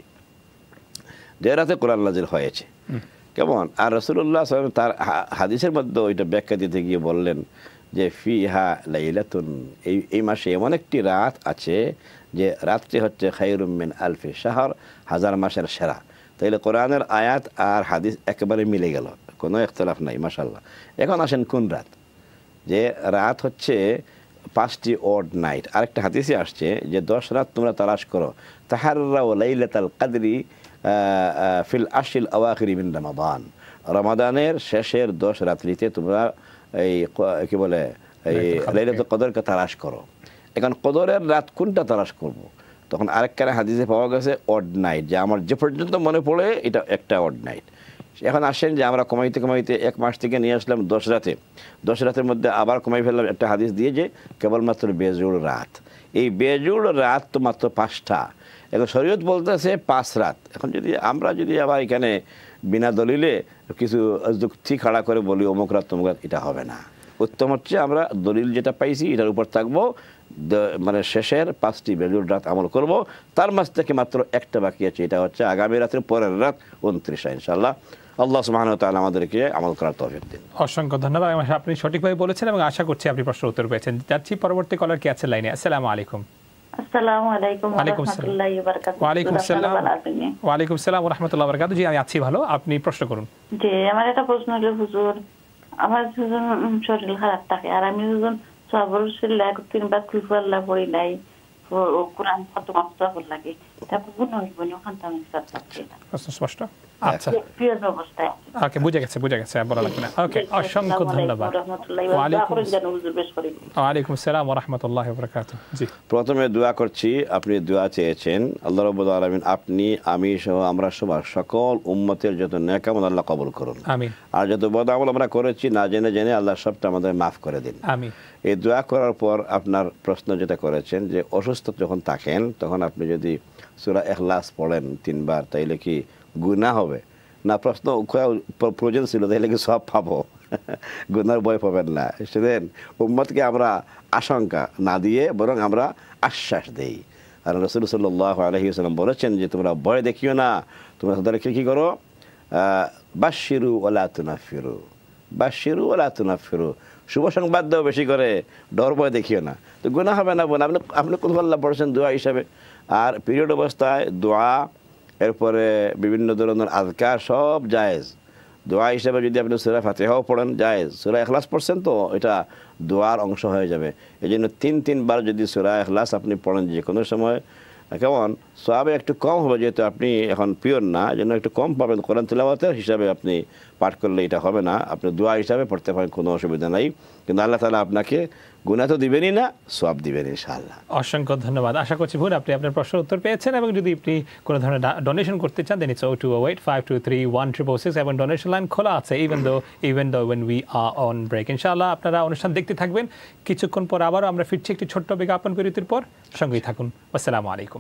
যে রাতে কোরআন নাযিল হয়েছে। কেমন? আর রাসূলুল্লাহ সাল্লাল্লাহু আলাইহি ওয়াসাল্লাম তার হাদিসের মধ্যে ওইটা ব্যাখ্যা দিতে গিয়ে বললেন যে ফিহা লাইলাতুন, এই মাসে এমন একটি রাত আছে যে রাতটি হচ্ছে খায়রুম মিন আলফি শাহর, 1000 মাসের সেরা। তাইলে কোরআনের আয়াত আর হাদিস একেবারে মিলে গেল, কোনো ইখতিলাফ নাই, মাশাআল্লাহ। এখন আসেন কোন রাত? যে রাত হচ্ছে 5টি অড নাইট। আরেকটা হাদিসে আসছে যে 10 রাত তোমরা তালাশ করো, তাহাররাউ লাইলাতাল কদরি ফিল আশিল আওয়াখির মিন রমাদান, রমাদানের শেষের 10 রাত্রিতে তোমরা এই কি বলে এই লাইলাতুল কদরকে তালাশ করো। এখন কদরের রাত কোনটা তালাশ করব? তখন আরেকখানে হাদিসে পাওয়া গেছে অড নাইট, যে আমার যে পর্যন্ত মনে পড়ে এটা একটা অড নাইট। এখন আসেন যে আমরা কমাইতে কমাইতে 1 মাস থেকে নিয়ে আসলাম 10 রাতে, 10 রাতের মধ্যে আবার কমাই ফেললাম একটা হাদিস দিয়ে যে কেবলমাত্র বেজুড় রাত। এই বেজুড় রাত তো মাত্র 5টা। এখন শরীয়ত বলতেছে 5 রাত। এখন যদি আমরা আবার এখানে বিনা দলিলে কিছু যুক্তি খাড়া করে বলি অমুক রাত তমুক রাত, এটা হবে না। উত্তম হচ্ছে আমরা দলিল যেটা পাইছি এটার উপর থাকবো, মানে শেষের 5টি বেজুড় রাত আমল করব। তার মাঝ থেকে মাত্র একটা বাকি আছে, এটা হচ্ছে আগামী রাতের পরের রাত 29 ইনশাআল্লাহ। আল্লাহ সুবহানাহু ওয়া তাআলা আমাদেরকে আমল করার তৌফিক দিন। অসংখ্য ধন্যবাদ। আপনি সঠিকভাবে বলেছেন এবং আশা করছি আপনি প্রশ্নের উত্তর পেয়েছেন। যাচ্ছি পরবর্তী কলার কি আছে লাইনে। আসসালামু আলাইকুম। আসসালামু আলাইকুম ওয়া রাহমাতুল্লাহি ওয়া বারাকাতুহু। ওয়া আলাইকুম আসসালাম। ওয়া আলাইকুম আসসালাম ওয়া রাহমাতুল্লাহি ওয়া বারাকাতুহু। জি আমি আছি ভালো, আপনি প্রশ্ন করুন। জি আমার একটা প্রশ্ন হলো হুজুর, আমার যখন শরীর খারাপ থাকে আর আমি যখন সবর সিল্লা 3 বার কুলফাল্লাহ পড়ি নাই, ও কোরআন কত কষ্ট লাগে, তারপর কোন হইবনি ওখান থেকে সাথে প্রশ্ন স্পষ্ট? আচ্ছা প্রিয় অবস্থায় ওকে, বুঝে গেছে বলা লাগবে না। ওকে, অসংখ্য ধন্যবাদ। ওয়া আলাইকুম আসসালাম ওয়া রাহমাতুল্লাহি ওয়া বারাকাতুহু। জি প্রথমে দোয়া করছি, আপনি দোয়া চেয়েছেন, আল্লাহ রাব্বুল আলামিন আপনি, আমি সহ আমরা সবার সকল উম্মতের যত নেক আমল আল্লাহ কবুল করুন। আমিন। আর যত বদ আমল আমরা করেছি না জেনে আল্লাহ সবটা আমাদের মাফ করে দিন। আমিন। এই দোয়া করার পর আপনার প্রশ্ন যেটা করেছেন যে অসুস্থ যখন থাকেন তখন আপনি যদি সূরা ইখলাস পড়েন 3 বার, তাইলে কি গুনাহ হবে না? প্রশ্ন প্রয়োজন ছিল, তাইলে কি সব পাবো? গুনার ভয় পাবেন না। সেদিন উম্মতকে আমরা আশঙ্কা না দিয়ে বরং আমরা আশ্বাস দেই। আর রাসূল সাল্লাল্লাহু আলাইহি ওয়াসাল্লাম বলেছেন যে তোমরা ভয় দেখিও না, তোমরা তাদেরকে কি করো? বাশশিরু ওয়ালা তুনাফিরু, বাশশিরু ওয়ালা তুনাফিরু, শুভ সংবাদ দাও বেশি করে, ডর ভয় দেখিও না। তো গুনাহ হবে না বোন, আপনি কুলহুল্লাহ পড়ছেন দোয়া হিসাবে। আর পিরিয়ড অবস্থায় দোয়া, এরপরে বিভিন্ন ধরনের আযকার সব জায়েজ। দোয়া হিসাবে যদি আপনি সূরা ফাতিহাও পড়েন জায়েজ, সূরা ইখলাস পড়ছেন তো এটা দোয়ার অংশ হয়ে যাবে। এই জন্য 3 বার যদি সূরা ইখলাস আপনি পড়েন যে কোনো সময়, কেমন সওয়াবে একটু কম হবে, যেহেতু আপনি এখন পিওর না, এই জন্য একটু কম পাবেন। কোরআন তিলাওয়াতের হিসাবে আপনি পাঠ করলে এটা হবে না, আপনি দোয়া হিসাবে পড়তে পারেন, কোনো অসুবিধা নাই। কিন্তু আল্লাহ তাআলা আপনাকে গুনাহ তো দিবেনই না, সওয়াব দিবেন ইনশাআল্লাহ। অসংখ্য ধন্যবাদ। আশা করছি ভুল আপনি আপনার প্রশ্নের উত্তর পেয়েছেন, এবং যদি আপনি কোনো ধরনের ডোনেশন করতে চান দেন ইটস 0208523166 এবং ডোনেশন লাইন খোলা আছে even though when we are on break। ইনশাআল্লাহ আপনারা অনুষ্ঠান দেখতে থাকবেন। কিছুক্ষণ পর আবারও আমরা ফিরছি একটি ছোট্ট বিজ্ঞাপন বিরতির পর। সঙ্গেই থাকুন। আসসালামু আলাইকুম।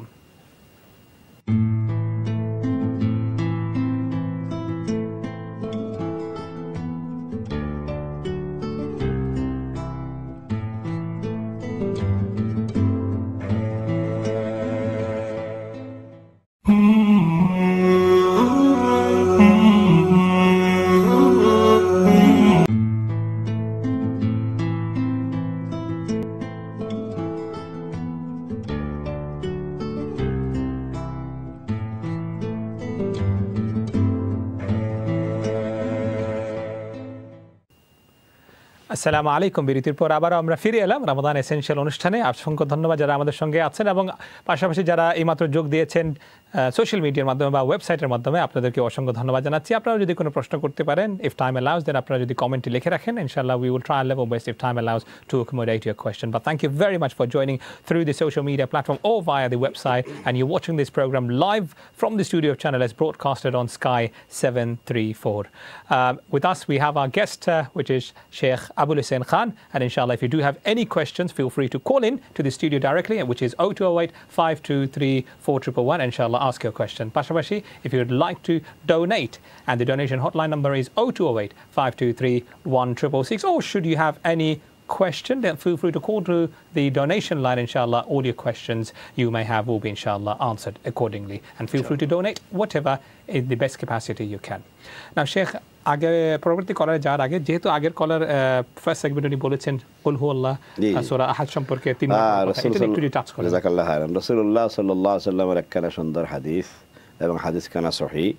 আসসালামু আলাইকুম। বিরতির পর আবার আমরা ফিরে এলাম রমাদান এসেনশিয়াল অনুষ্ঠানে। অসংখ্য ধন্যবাদ যারা আমাদের সঙ্গে আছেন এবং পাশাপাশি যারা এইমাত্র যোগ দিয়েছেন সোশ্যাল মিডিয়ার মাধ্যমে বা ওয়েবসাইটের মাধ্যমে আপনাদেরকে অসংখ্য ধন্যবাদ জানাচ্ছি। আপনারা যদি কোনো প্রশ্ন করতে পারেন, if time allows, then আপনারা যদি কমেন্টে লিখে রাখেন, inshallah we will try our level best if time allows to accommodate your question. But thank you very much for joining through the social media platform or via the website, and you're watching this program live from the studio of Channel S, broadcasted on Sky 734. With us we have our guest, which is Sheikh Abul Hussain Khan, and inshallah if you do have any questions, feel free to call in to the studio directly, which is 0208 523 4111. Inshallah, ask your question. Pashabashi, if you would like to donate, and the donation hotline number is 0208 523 1666, or should you have any question, then feel free to call to the donation line. Inshallah, all your questions you may have will be inshallah answered accordingly, and feel free to donate whatever in the best capacity you can. Now Sheikh, আগে পরবর্তী কলারে যাওয়ার আগে, যেহেতু আগের কলার ফার্স্ট সেগমেন্ট উনি বলেছেন কুল হুয়াল্লাহ সূরা আহাদ সম্পর্কে 3 এটা একটু টাচ করেন। জাযাকাল্লাহ খাইরান। রাসূলুল্লাহ সাল্লাল্লাহু আলাইহি ওয়াসাল্লামের একখানা সুন্দর হাদিস এবং হাদিস খানা সহিহ,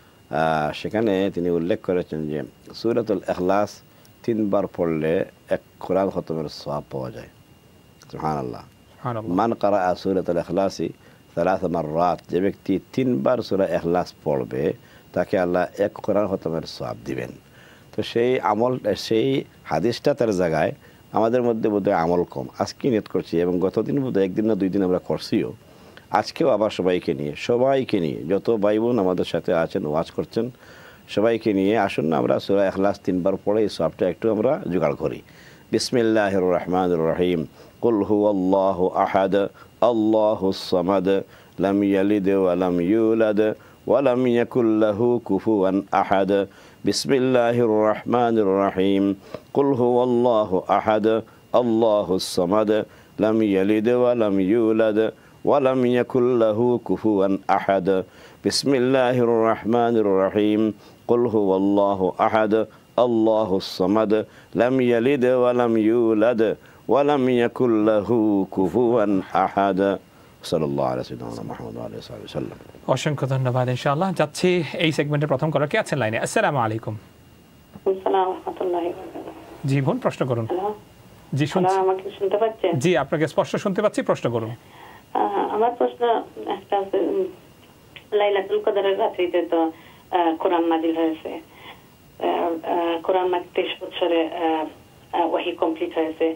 সেখানে তিনি উল্লেখ করেছেন যে সূরাতুল ইখলাস 3 বার পড়লে এক কোরআন খতমের সওয়াব পাওয়া যায়। সুবহানাল্লাহ। মান ক্বারাআ সূরাতুল ইখলাসি 3 মাররাত, যে ব্যক্তি 3 বার সূরা ইখলাস পড়বে তাকে আল্লাহ এক কোরআন খতমের সওয়াব দিবেন। তো সেই আমল, সেই হাদিসটা তার জায়গায় আমাদের মধ্যে বোধহয় আমল কম। আজকে নিয়ত করছি এবং গতদিন বোধহয় 1 দিন না 2 দিন আমরা করছিও, আজকেও আবার সবাইকে নিয়ে যত ভাই বোন আমাদের সাথে আছেন ওয়াজ করছেন, সবাইকে নিয়ে আসুন না আমরা সূরা ইখলাস 3 বার পড়ে এই সওয়াবটা একটু আমরা জোগাড় করি। বিসমিল্লাহির রহমানির রহিম। কুল হুয়াল্লাহু আহাদ আল্লাহুস সামাদ লাম ইয়ালিদ ওয়া লাম ইউলাদ ولم يكن له كفوا أحد. بسم الله الرحمن الرحيم. قل هو الله أحد الله الصمد لم يلد ولم يولد ولم يكن له كفوا أحد. بسم الله الرحمن الرحيم. قل هو الله أحد الله الصمد لم يلد ولم يولد ولم يكن له كفوا أحد. সাল্লাল্লাহু আলাইহি ওয়াসাল্লাম মুহাম্মদ ওয়া আলিহি ওয়াসাল্লাম। অসংখ্য ধন্যবাদ। ইনশাআল্লাহ যাচ্ছি এই সেগমেন্টের প্রথম কলার কে আছেন লাইনে। আসসালামু আলাইকুম। আসসালামু রাহমাতুল্লাহি ওয়া বারাকাতুহু। জি বোন, প্রশ্ন করুন। জি শুনছি। আমাকে শুনতে পাচ্ছেন? জি, আপনাকে স্পষ্ট শুনতে পাচ্ছি, প্রশ্ন করুন। আমার প্রশ্ন একটা, লাইলাতুল কদরের রাত্রিতে তো কোরআন নাযিল হয়েছে, কোরআন 23 বছরে ওহী কমপ্লিট হয়েছে,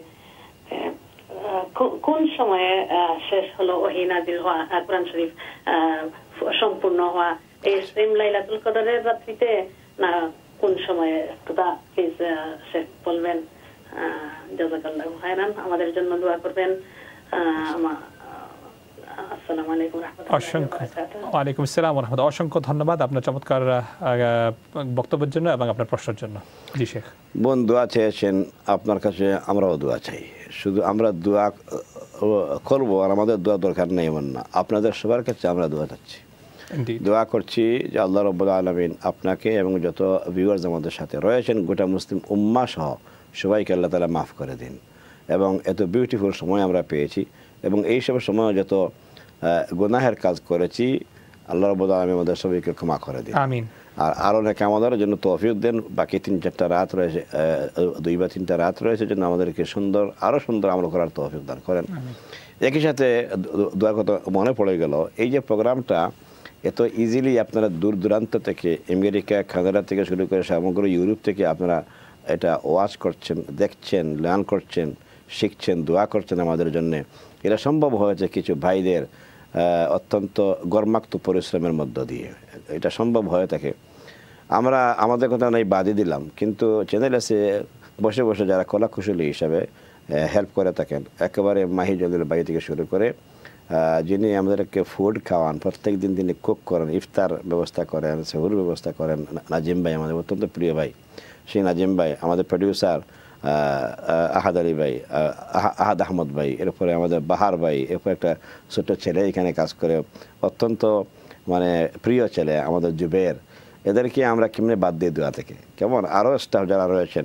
কোন সময়ে শেষ হলো ওহী নাযিল হওয়া, কোরআন শরীফ সম্পূর্ণ হওয়া? এই সেম লাইলাতুল কদরের রাত্রিতে না কোন সময়ে? প্লিজ শেখ বলবেন। জাযাকাল্লাহু খাইরান। আমাদের জন্য দোয়া করবেন। আসসালামু আলাইকুম ওয়া রাহমাতুল্লাহি ওয়া বারাকাতুহু। ওয়া আলাইকুম আসসালাম ওয়া রাহমাতুল্লাহ। অসংখ্য ধন্যবাদ আপনার চমৎকার বক্তব্যের জন্য এবং আপনার প্রশ্নের জন্য। জি শেখ। বোন দোয়া চেয়েছেন আপনার কাছে, আমরাও দোয়া চাই। শুধু আমরা দোয়া করবো আর আমাদের দোয়া দরকার নেই এমন না, আপনাদের সবার কাছে আমরা দোয়া চাচ্ছি, দোয়া করছি যে আল্লাহ রাব্বুল আলামিন আপনাকে এবং যত ভিউয়ার্স আমাদের সাথে রয়েছেন গোটা মুসলিম উম্মাহ সহ সবাইকে আল্লাহ তাআলা মাফ করে দিন। এবং এত বিউটিফুল সময় আমরা পেয়েছি এবং এইসব সময় যত গুনাহের কাজ করেছি আল্লাহ রাব্বুল আলামিন আমাদের সবাইকে ক্ষমা করে দিন। আমিন। আর আরও নাকি আমাদের জন্য তৌফিক দেন। বাকি 3-4টা রাত রয়েছে, 2 বা 3টা রাত রয়েছে, জন্য আমাদেরকে আরও সুন্দর আমল করার তৌফিক দান করেন। একই সাথে দোয়ার কথা মনে পড়ে গেল, এই যে প্রোগ্রামটা এত ইজিলি আপনারা দূর দূরান্ত থেকে, আমেরিকা, কানাডা থেকে শুরু করে সমগ্র ইউরোপ থেকে আপনারা এটা ওয়াচ করছেন, দেখছেন, লার্ন করছেন, শিখছেন, দোয়া করছেন আমাদের জন্যে। এটা সম্ভব হয়েছে কিছু ভাইদের অত্যন্ত গর্মাক্ত পরিশ্রমের মধ্য দিয়ে এটা সম্ভব হয়ে থাকে। আমরা আমাদের কথা নাই বাদই দিলাম, কিন্তু চ্যানেল এসে বসে বসে যারা কলাকুশলী হিসাবে হেল্প করে থাকেন, একেবারে মাহি জলিল ভাই থেকে শুরু করে যিনি আমাদেরকে ফুড খাওয়ান, প্রত্যেক দিন তিনি কুক করেন, ইফতার ব্যবস্থা করেন, সেহুর ব্যবস্থা করেন, নাজিম ভাই আমাদের অত্যন্ত প্রিয় ভাই, সেই নাজিম ভাই, আমাদের প্রডিউসার আহাদ আলী ভাই, আহাদ আহমদ ভাই, এরপরে আমাদের বাহার ভাই, এরপর একটা ছোট্ট ছেলে এখানে কাজ করে, অত্যন্ত মানে প্রিয় ছেলে আমাদের জুবের। এদেরকে আমরা কেমনে বাদ দিয়ে দেওয়া থেকে, কেমন আরও স্টাফ যারা রয়েছেন,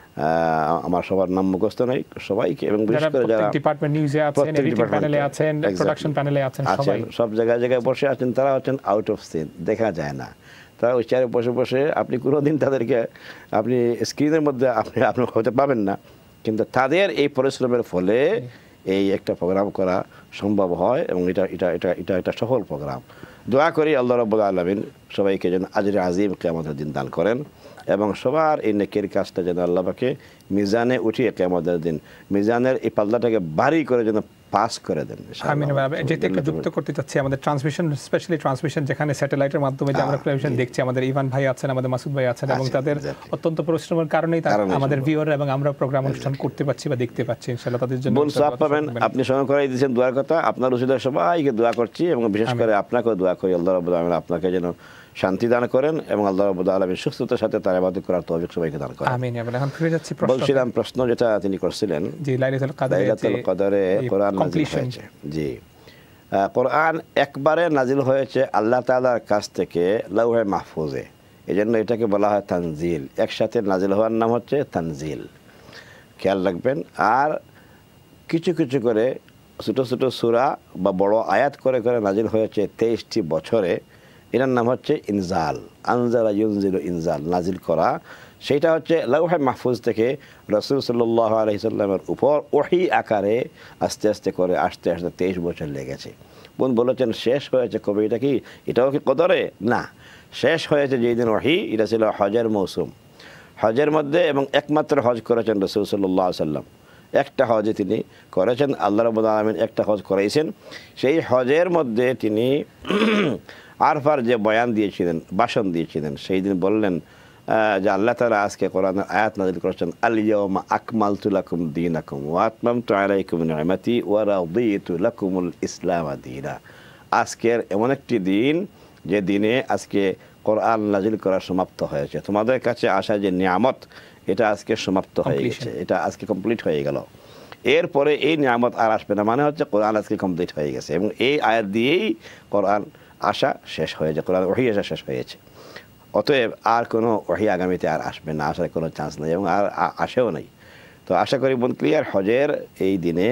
আমার সবার নাম মুখস্থ নাই, সবাইকে, এবং বিশেষ করে যারা ডিপার্টমেন্ট নিউজে আছেন, এডিটিং প্যানেলে আছেন, প্রোডাকশন প্যানেলে আছেন, সব জায়গায় বসে আছেন, তারা হচ্ছেন আউট অফ সিন, দেখা যায় না। তারা ওই চেয়ারে বসে বসে আপনি কোনোদিন তাদেরকে আপনি স্ক্রিনের মধ্যে আপনি হতে পাবেন না, কিন্তু তাদের এই পরিশ্রমের ফলে এই একটা প্রোগ্রাম করা সম্ভব হয় এবং এটা সফল প্রোগ্রাম। দোয়া করি আল্লাহ রাব্বুল আলামিন সবাইকে যেন আজরে আজিম কিয়ামতের দিন দান করেন এবং সবার এই নেকের কাজটা যেন আল্লাহ পাকে মিজানে উঠিয়ে কিয়ামতের দিন মিজানের এই পাল্লাটাকে ভারী করে যেন পাস করে দেন। আমিন। যেটা একটু যুক্ত করতে চাচ্ছি, আমাদের ট্রান্সমিশন, স্পেশালি ট্রান্সমিশন যেখানে স্যাটেলাইটের মাধ্যমে যে আমরা টেলিভিশন দেখছি, আমাদের ইভান ভাই আছেন, আমাদের মাসুদ ভাই আছেন এবং তাদের অত্যন্ত পরিশ্রমের কারণেই আমাদের ভিউয়ার এবং আমরা প্রোগ্রাম অনুষ্ঠান করতে পারছি বা দেখতে পাচ্ছি। ইনশাআল্লাহ তাদের জন্য সওয়াব পাবেন। আপনি স্মরণ করাই দিয়েছেন দোয়ার কথা, আপনার উসিলায় সবাইকে দোয়া করছি এবং বিশেষ করে আপনাকেও দোয়া করি আল্লাহ রাব্বুল আলামিন আপনাকে যেন শান্তি দান করেন এবং আল্লাহ রাব্বুল আলামিন সুস্থতার সাথে তার ইবাদত করার তৌফিক সবাইকে দান করেন। আমিন। এখন ফিরে যাচ্ছি বলছিলাম প্রশ্ন যেটা তিনি করছিলেন, জি লাইলাতুল কদরে কোরআন নাজিল হয়েছে। জি, কোরআন একবারে নাজিল হয়েছে আল্লাহ তাআলার কাছ থেকে লাউহে মাহফুজে, এজন্য এটাকে বলা হয় তানজিল। একসাথে নাজিল হওয়ার নাম হচ্ছে তানজিল, খেয়াল রাখবেন। আর কিছু কিছু করে ছোটো ছোটো সূরা বা বড় আয়াত করে করে নাজিল হয়েছে 23টি বছরে, এটার নাম হচ্ছে ইনজাল। আনজালা ইউনজিলু ইনজাল, নাজিল করা। সেইটা হচ্ছে লাউহে মাহফুজ থেকে রাসূল সাল্লাল্লাহু আলাইহি সাল্লামের উপর ওহী আকারে আস্তে আস্তে করে আসতে আসতে 23 বছর লেগেছে। বোন বলেছেন শেষ হয়েছে কবে, এটা কি এটাও কি কদরে? না, শেষ হয়েছে যেই দিন ওহী, এটা ছিল হজের মৌসুম। হজের মধ্যে এবং একমাত্র হজ করেছেন রাসূল সাল্লাল্লাহু আলাইহি সাল্লাম, একটা হজে তিনি করেছেন। আল্লাহ রাব্বুল আলামিন একটা হজ করাইছেন। সেই হজের মধ্যে তিনি আরফার যে বয়ান দিয়েছিলেন, ভাষণ দিয়েছিলেন, সেই দিন বললেন যে আল্লাহ তাআলা আজকে কোরআনের আয়াত নাযিল করেছেন, আল ইয়াওমা আকমালতু লাকুম দীনাকুম ওয়া আতমামতু আলাইকুম নি'মাতি ওয়া রাদিতু লাকুমুল ইসলাম দীনা। আজকের এমন একটি দিন যে দিনে আজকে কোরআন নাযিল করা সমাপ্ত হয়েছে, তোমাদের কাছে আসা যে নিয়ামত এটা আজকে সমাপ্ত হয়ে গেছে, এটা আজকে কমপ্লিট হয়ে গেল। এরপরে এই নিয়ামত আর আসবে না, মানে হচ্ছে কোরআন আজকে কমপ্লিট হয়ে গেছে। এবং এই আয়াত দিয়েই কোরআন আসা শেষ হয়েছে, কোরআন ওহী আসা শেষ হয়েছে। অতএব আর কোনো ওহী আগামীতে আর আসবে না, আসার কোনো চান্স নেই এবং আর আসেও নাই। তো আশা করি বোন ক্লিয়ার। হজের এই দিনে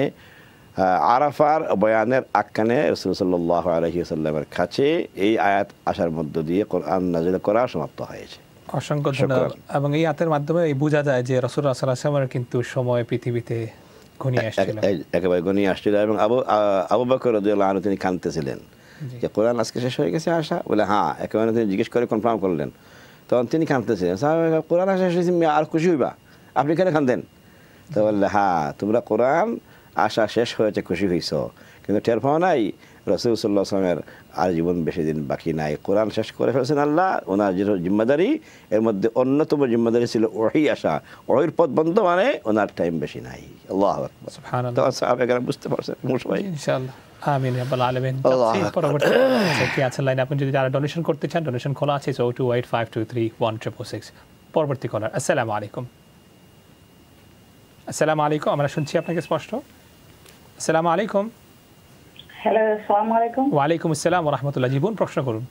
আরাফার বয়ানের আখ্যানে রাসূল সাল্লাল্লাহু আলাইহি ওয়াসাল্লামের কাছে এই আয়াত আসার মধ্য দিয়ে কোরআন নাযিল করা সমাপ্ত হয়েছে। অসংখ্য ধন্যবাদ। এবং এই আয়াতের মাধ্যমে বোঝা যায় যে রাসূলুল্লাহ সাল্লাল্লাহু আলাইহি ওয়াসাল্লামের কিন্তু সময় পৃথিবীতে ঘনিয়ে আসছিল, একেবারে ঘনিয়ে আসছিল। এবং আবু বকর রাদিয়াল্লাহু আনহু তিনি কাঁদতেছিলেন যে কোরআন আজকে শেষ হয়ে গেছে আসা, বলে হ্যাঁ, একেবারে তিনি জিজ্ঞেস করে কনফার্ম করলেন। তখন তিনি কাঁদতেছিলেন, কোরআন আসা শেষ হয়েছে, আর খুশি হইবা, আপনি কেন কাঁদেন? তো বললে হ্যাঁ, তোমরা কোরআন আসা শেষ হয়েছে খুশি হইছ, কিন্তু টের পাও নাই রাসূল সাল্লাল্লাহু আলাইহি ওয়াসাল্লামের আর জীবন বেশি দিন বাকি নাই। কোরআন শেষ করে ফেলছেন আল্লাহ, ওনার যে জিম্মাদারি, এর মধ্যে অন্যতম জিম্মাদারি ছিল ওহী আসা। ওহীর পথ বন্ধ মানে ওনার টাইম বেশি নাই। আল্লাহু আকবার, সুবহানাল্লাহ। তো সাহাবায়ে কেরাম বুঝতে পারছেন সবাই, ইনশাআল্লাহ। আমিন ইয়া রাব্বাল আলামিন। পরবর্তী কি আছেন লাইনে? আপনি যদি যারা ডোনেশন করতে চান, ডোনেশন খোলা আছে 0285231666। পরবর্তী কলার, আসসালামু আলাইকুম। আসসালামু আলাইকুম, আমরা শুনছি আপনাকে স্পষ্ট। আসসালামু আলাইকুম। হ্যালো, আসসালামু আলাইকুম। ওয়া আলাইকুম আসসালাম ওয়া রাহমাতুল্লাহ। জীবন প্রশ্ন করুন।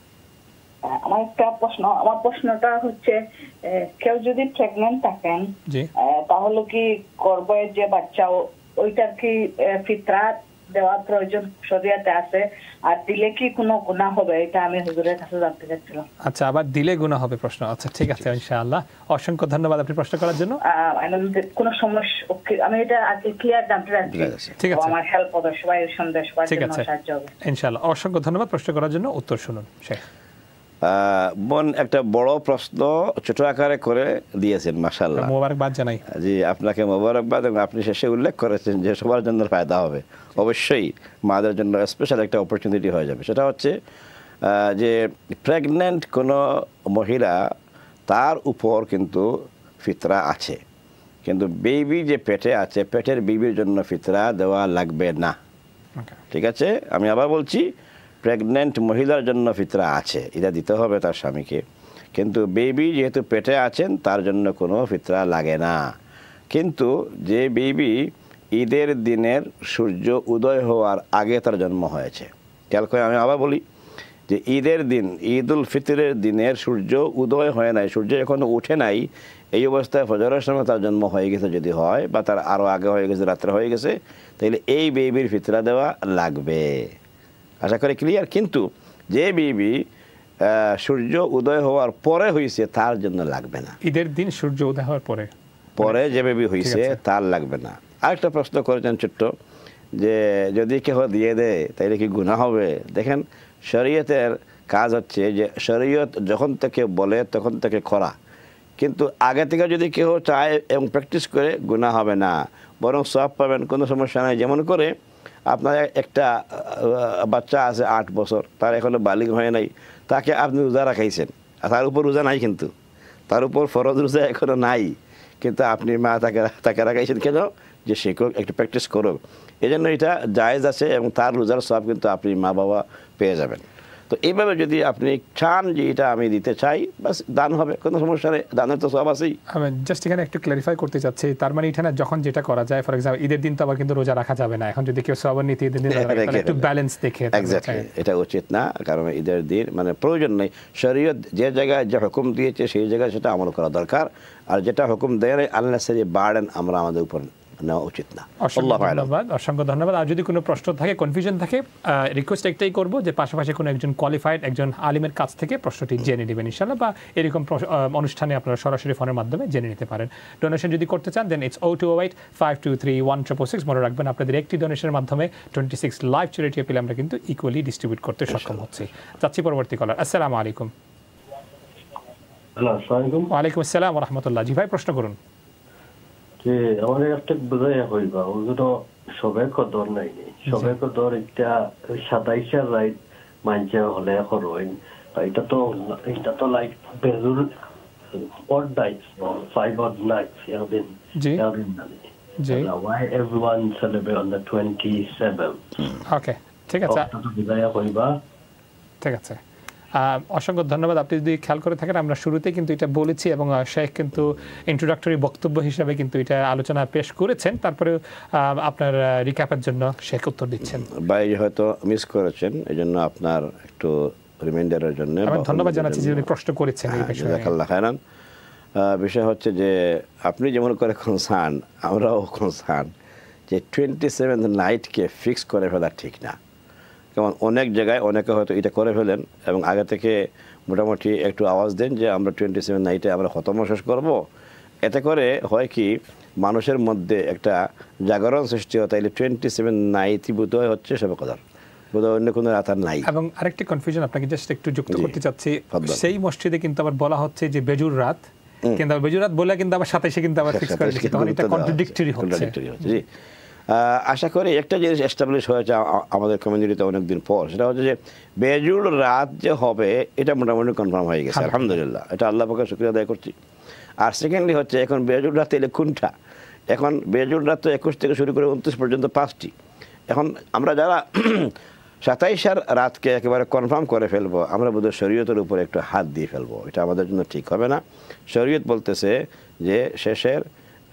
আমার প্রশ্নটা হচ্ছে, কেউ যদি প্রেগন্যান্ট থাকেন তাহলে কি গর্ভের যে বাচ্চা ওইটার কি ফিতরা দেওয়া প্রয়োজন শরীয়তে আছে? আর দিলে কি কোনো গুনাহ হবে? এটা আমি হুজুরের কাছে জানতে চাচ্ছিলাম। আচ্ছা, আবার দিলে গুনাহ হবে প্রশ্ন। আচ্ছা ঠিক আছে, ইনশাআল্লাহ। অসংখ্য ধন্যবাদ আপনি প্রশ্ন করার জন্য। কোনো সমস্যা আমি এটা আগে ক্লিয়ার জানতে চাচ্ছি। ঠিক আছে, আমার হেল্প হবে, সবাই সন্দেশ পাওয়ার জন্য সাহায্য হবে ইনশাআল্লাহ। অসংখ্য ধন্যবাদ প্রশ্ন করার জন্য। উত্তর শুনুন শেখ। বোন একটা বড় প্রশ্ন ছোট আকারে করে দিয়েছেন, মাশাআল্লাহ, মোবারকবাদ জানাই। জি, আপনাকে মোবারকবাদ। এবং আপনি শেষে উল্লেখ করেছেন যে সবার জন্য ফায়দা হবে, অবশ্যই মাদের জন্য স্পেশাল একটা অপরচুনিটি হয়ে যাবে। সেটা হচ্ছে যে প্রেগন্যান্ট কোনো মহিলা, তার উপর কিন্তু ফিতরা আছে, কিন্তু বেবি যে পেটে আছে, পেটের বেবির জন্য ফিতরা দেওয়া লাগবে না। ঠিক আছে, আমি আবার বলছি, প্রেগন্যান্ট মহিলার জন্য ফিতরা আছে, এটা দিতে হবে তার স্বামীকে, কিন্তু বেবি যেহেতু পেটে আছেন তার জন্য কোনো ফিতরা লাগে না। কিন্তু যে বেবি ঈদের দিনের সূর্য উদয় হওয়ার আগে তার জন্ম হয়েছে, খেয়াল করে আমি আবার বলি যে ঈদের দিন, ঈদ উল ফিতরের দিনের সূর্য উদয় হয় নাই, সূর্য এখনো উঠে নাই, এই অবস্থায় ফজরের সময় তার জন্ম হয়ে গেছে যদি হয়, বা তার আরও আগে হয়ে গেছে, রাত্রে হয়ে গেছে, তাহলে এই বেবির ফিতরা দেওয়া লাগবে। আশা করি ক্লিয়ার। কিন্তু যে বেবি সূর্য উদয় হওয়ার পরে হয়েছে তার জন্য লাগবে না। ঈদের দিন সূর্য উদয় হওয়ার পরে পরে যে বেবি হয়েছে তার লাগবে না। আরেকটা প্রশ্ন করেছেন ছোট্ট, যে যদি কেউ দিয়ে দেয় তাইলে কি গুনাহ হবে? দেখেন, শরীয়তের কাজ হচ্ছে যে শরীয়ত যখন থেকে বলে তখন থেকে করা, কিন্তু আগে থেকে যদি কেউ চায় এবং প্র্যাকটিস করে গুনাহ হবে না, বরং সওয়াব পাবেন, কোনো সমস্যা নাই। যেমন করে আপনার একটা বাচ্চা আছে 8 বছর, তার এখনো বালিগ হয় নাই, তাকে আপনি রোজা রাখাইছেন, তার উপর রোজা নাই, কিন্তু তার উপর ফরজ রোজা এখনো নাই, কিন্তু আপনি মা তাকে রাখাইছেন কেন? যে শিক্ষক একটু প্র্যাকটিস করুক। এই জন্য এটা জায়েজ আছে এবং তার রোজার সওয়াব কিন্তু আপনি মা বাবা পেয়ে যাবেন। তো এইভাবে যদি আপনি চান যে এটা আমি দিতে চাই, বাস দান হবে, কোনো সমস্যা নেই, দানের তো সওয়াব আছেই। আমি জাস্ট এখানে একটু ক্লারিফাই করতে চাচ্ছি, তার মানে এটা না যখন যেটা করা যায়, ফর এক্সাম্পল ঈদের দিন তো আবার কিন্তু রোজা রাখা যাবে না, এখন যদি কেউ সওয়াব নিতে ঈদের দিন একটু ব্যালেন্স দেখে, এক্স্যাক্টলি এটা উচিত না, কারণ ঈদের দিন মানে প্রয়োজন নেই। শরীয়ত যে জায়গায় যে হুকুম দিয়েছে সেই জায়গায় সেটা আমল করা দরকার, আর যেটা হুকুম দেয় আননেসেসারি বার্ডেন আমরা আমাদের উপর নেওয়া উচিত না। অসংখ্য ধন্যবাদ। আর যদি কোনো প্রশ্ন থাকে, কনফিউশন থাকে, রিকোয়েস্ট একটাই করবো যে পাশাপাশি কোনো একজন কোয়ালিফাইড একজন আলিমের কাছ থেকে প্রশ্নটি জেনে নেবেন ইনশাআল্লাহ, বা এরকম অনুষ্ঠানে আপনারা সরাসরি ফোনের মাধ্যমে জেনে নিতে পারেন। ডোনেশন যদি করতে চান দেন ইটস 0208-523-1666। মনে রাখবেন আপনাদের একটি ডোনেশনের মাধ্যমে 26 লাইভ চ্যারিটি অ্যাপিল আমরা কিন্তু ইকুয়ালি ডিস্ট্রিবিউট করতে সক্ষম হচ্ছি। যাচ্ছি পরবর্তী কলার। আসসালামু আলাইকুম। ওয়ালাইকুম আসসালাম ওয়া রাহমাতুল্লাহ। জি ভাই, প্রশ্ন করুন। যে আমাদের একটা বোঝাই হইবা ওগুলো সবাই কদর নাই, সবাই কদর একটা 27 রাইট মানছে হলে করবেন, এটা তো লাইক বেজুর অড নাইটস 5 odd nights ইয়াবেন জি why everyone celebrate on the 27th? ওকে, ঠিক আছে, বোঝাই হইবা। ঠিক আছে, অসংখ্য ধন্যবাদ। আপনি যদি খেয়াল করে থাকেন আমরা শুরুতে কিন্তু এটা বলেছি এবং শেখ কিন্তু ইন্ট্রোডাক্টরি বক্তব্য হিসাবে কিন্তু এটা আলোচনা পেশ করেছেন, তারপরে আপনার রিক্যাপের জন্য শেখ উত্তর দিচ্ছেন। ভাই হয়তো মিস করেছেন, এই জন্য আপনার একটু রিমাইন্ডারের জন্য ধন্যবাদ জানাচ্ছি যে উনি প্রশ্ন করেছেন এই বিষয়ে। জাযাকাল্লাহ খায়রান। বিষয় হচ্ছে যে আপনি যেমন করে কনসার্ন, আমরাও কনসার্ন যে 27th নাইটকে ফিক্স করে ফেলা ঠিক না। কেমন অনেক জায়গায় অনেকে হয়তো এটা করে ফেলেন এবং আগে থেকে মোটামুটি একটু আওয়াজ দেন যে আমরা 27 নাইটে আমরা খতম শেষ করব। এতে করে হয় কি মানুষের মধ্যে একটা জাগরণ সৃষ্টি হয়, তাইলে 27 নাইটই বোধহয় হচ্ছে সবে কদর, বোধহয় অন্য কোনো রাত আর নাই। এবং আরেকটি কনফিউশন আপনাকে জাস্ট একটু যুক্ত করতে চাচ্ছি, সেই মসজিদে কিন্তু আবার বলা হচ্ছে যে বেজুর রাত, কিন্তু বেজুর রাত বলে কিন্তু আবার 27-এ কিন্তু আবার ফিক্স করে দিচ্ছে, তখন এটা কন্ট্রাডিক্টরি হচ্ছে। জি, আশা করি একটা জিনিস এস্টাবলিশ হয়েছে আমাদের কমিউনিটিতে অনেকদিন পর, সেটা হচ্ছে যে বেজুর রাত যে হবে এটা মোটামুটি কনফার্ম হয়ে গেছে, আলহামদুলিল্লাহ, এটা আল্লাহ পাকের শুকরিয়া আদায় করছি। আর সেকেন্ডলি হচ্ছে এখন বেজুর রাত এলে কোনটা, এখন বেজুর রাত তো 21 থেকে শুরু করে 29 পর্যন্ত 5টি। এখন আমরা যারা 27 রাতকে একেবারে কনফার্ম করে ফেলবো, আমরা বোধহয় শরীয়তের উপরে একটু হাত দিয়ে ফেলবো, এটা আমাদের জন্য ঠিক হবে না। শরীয়ত বলতেছে যে শেষের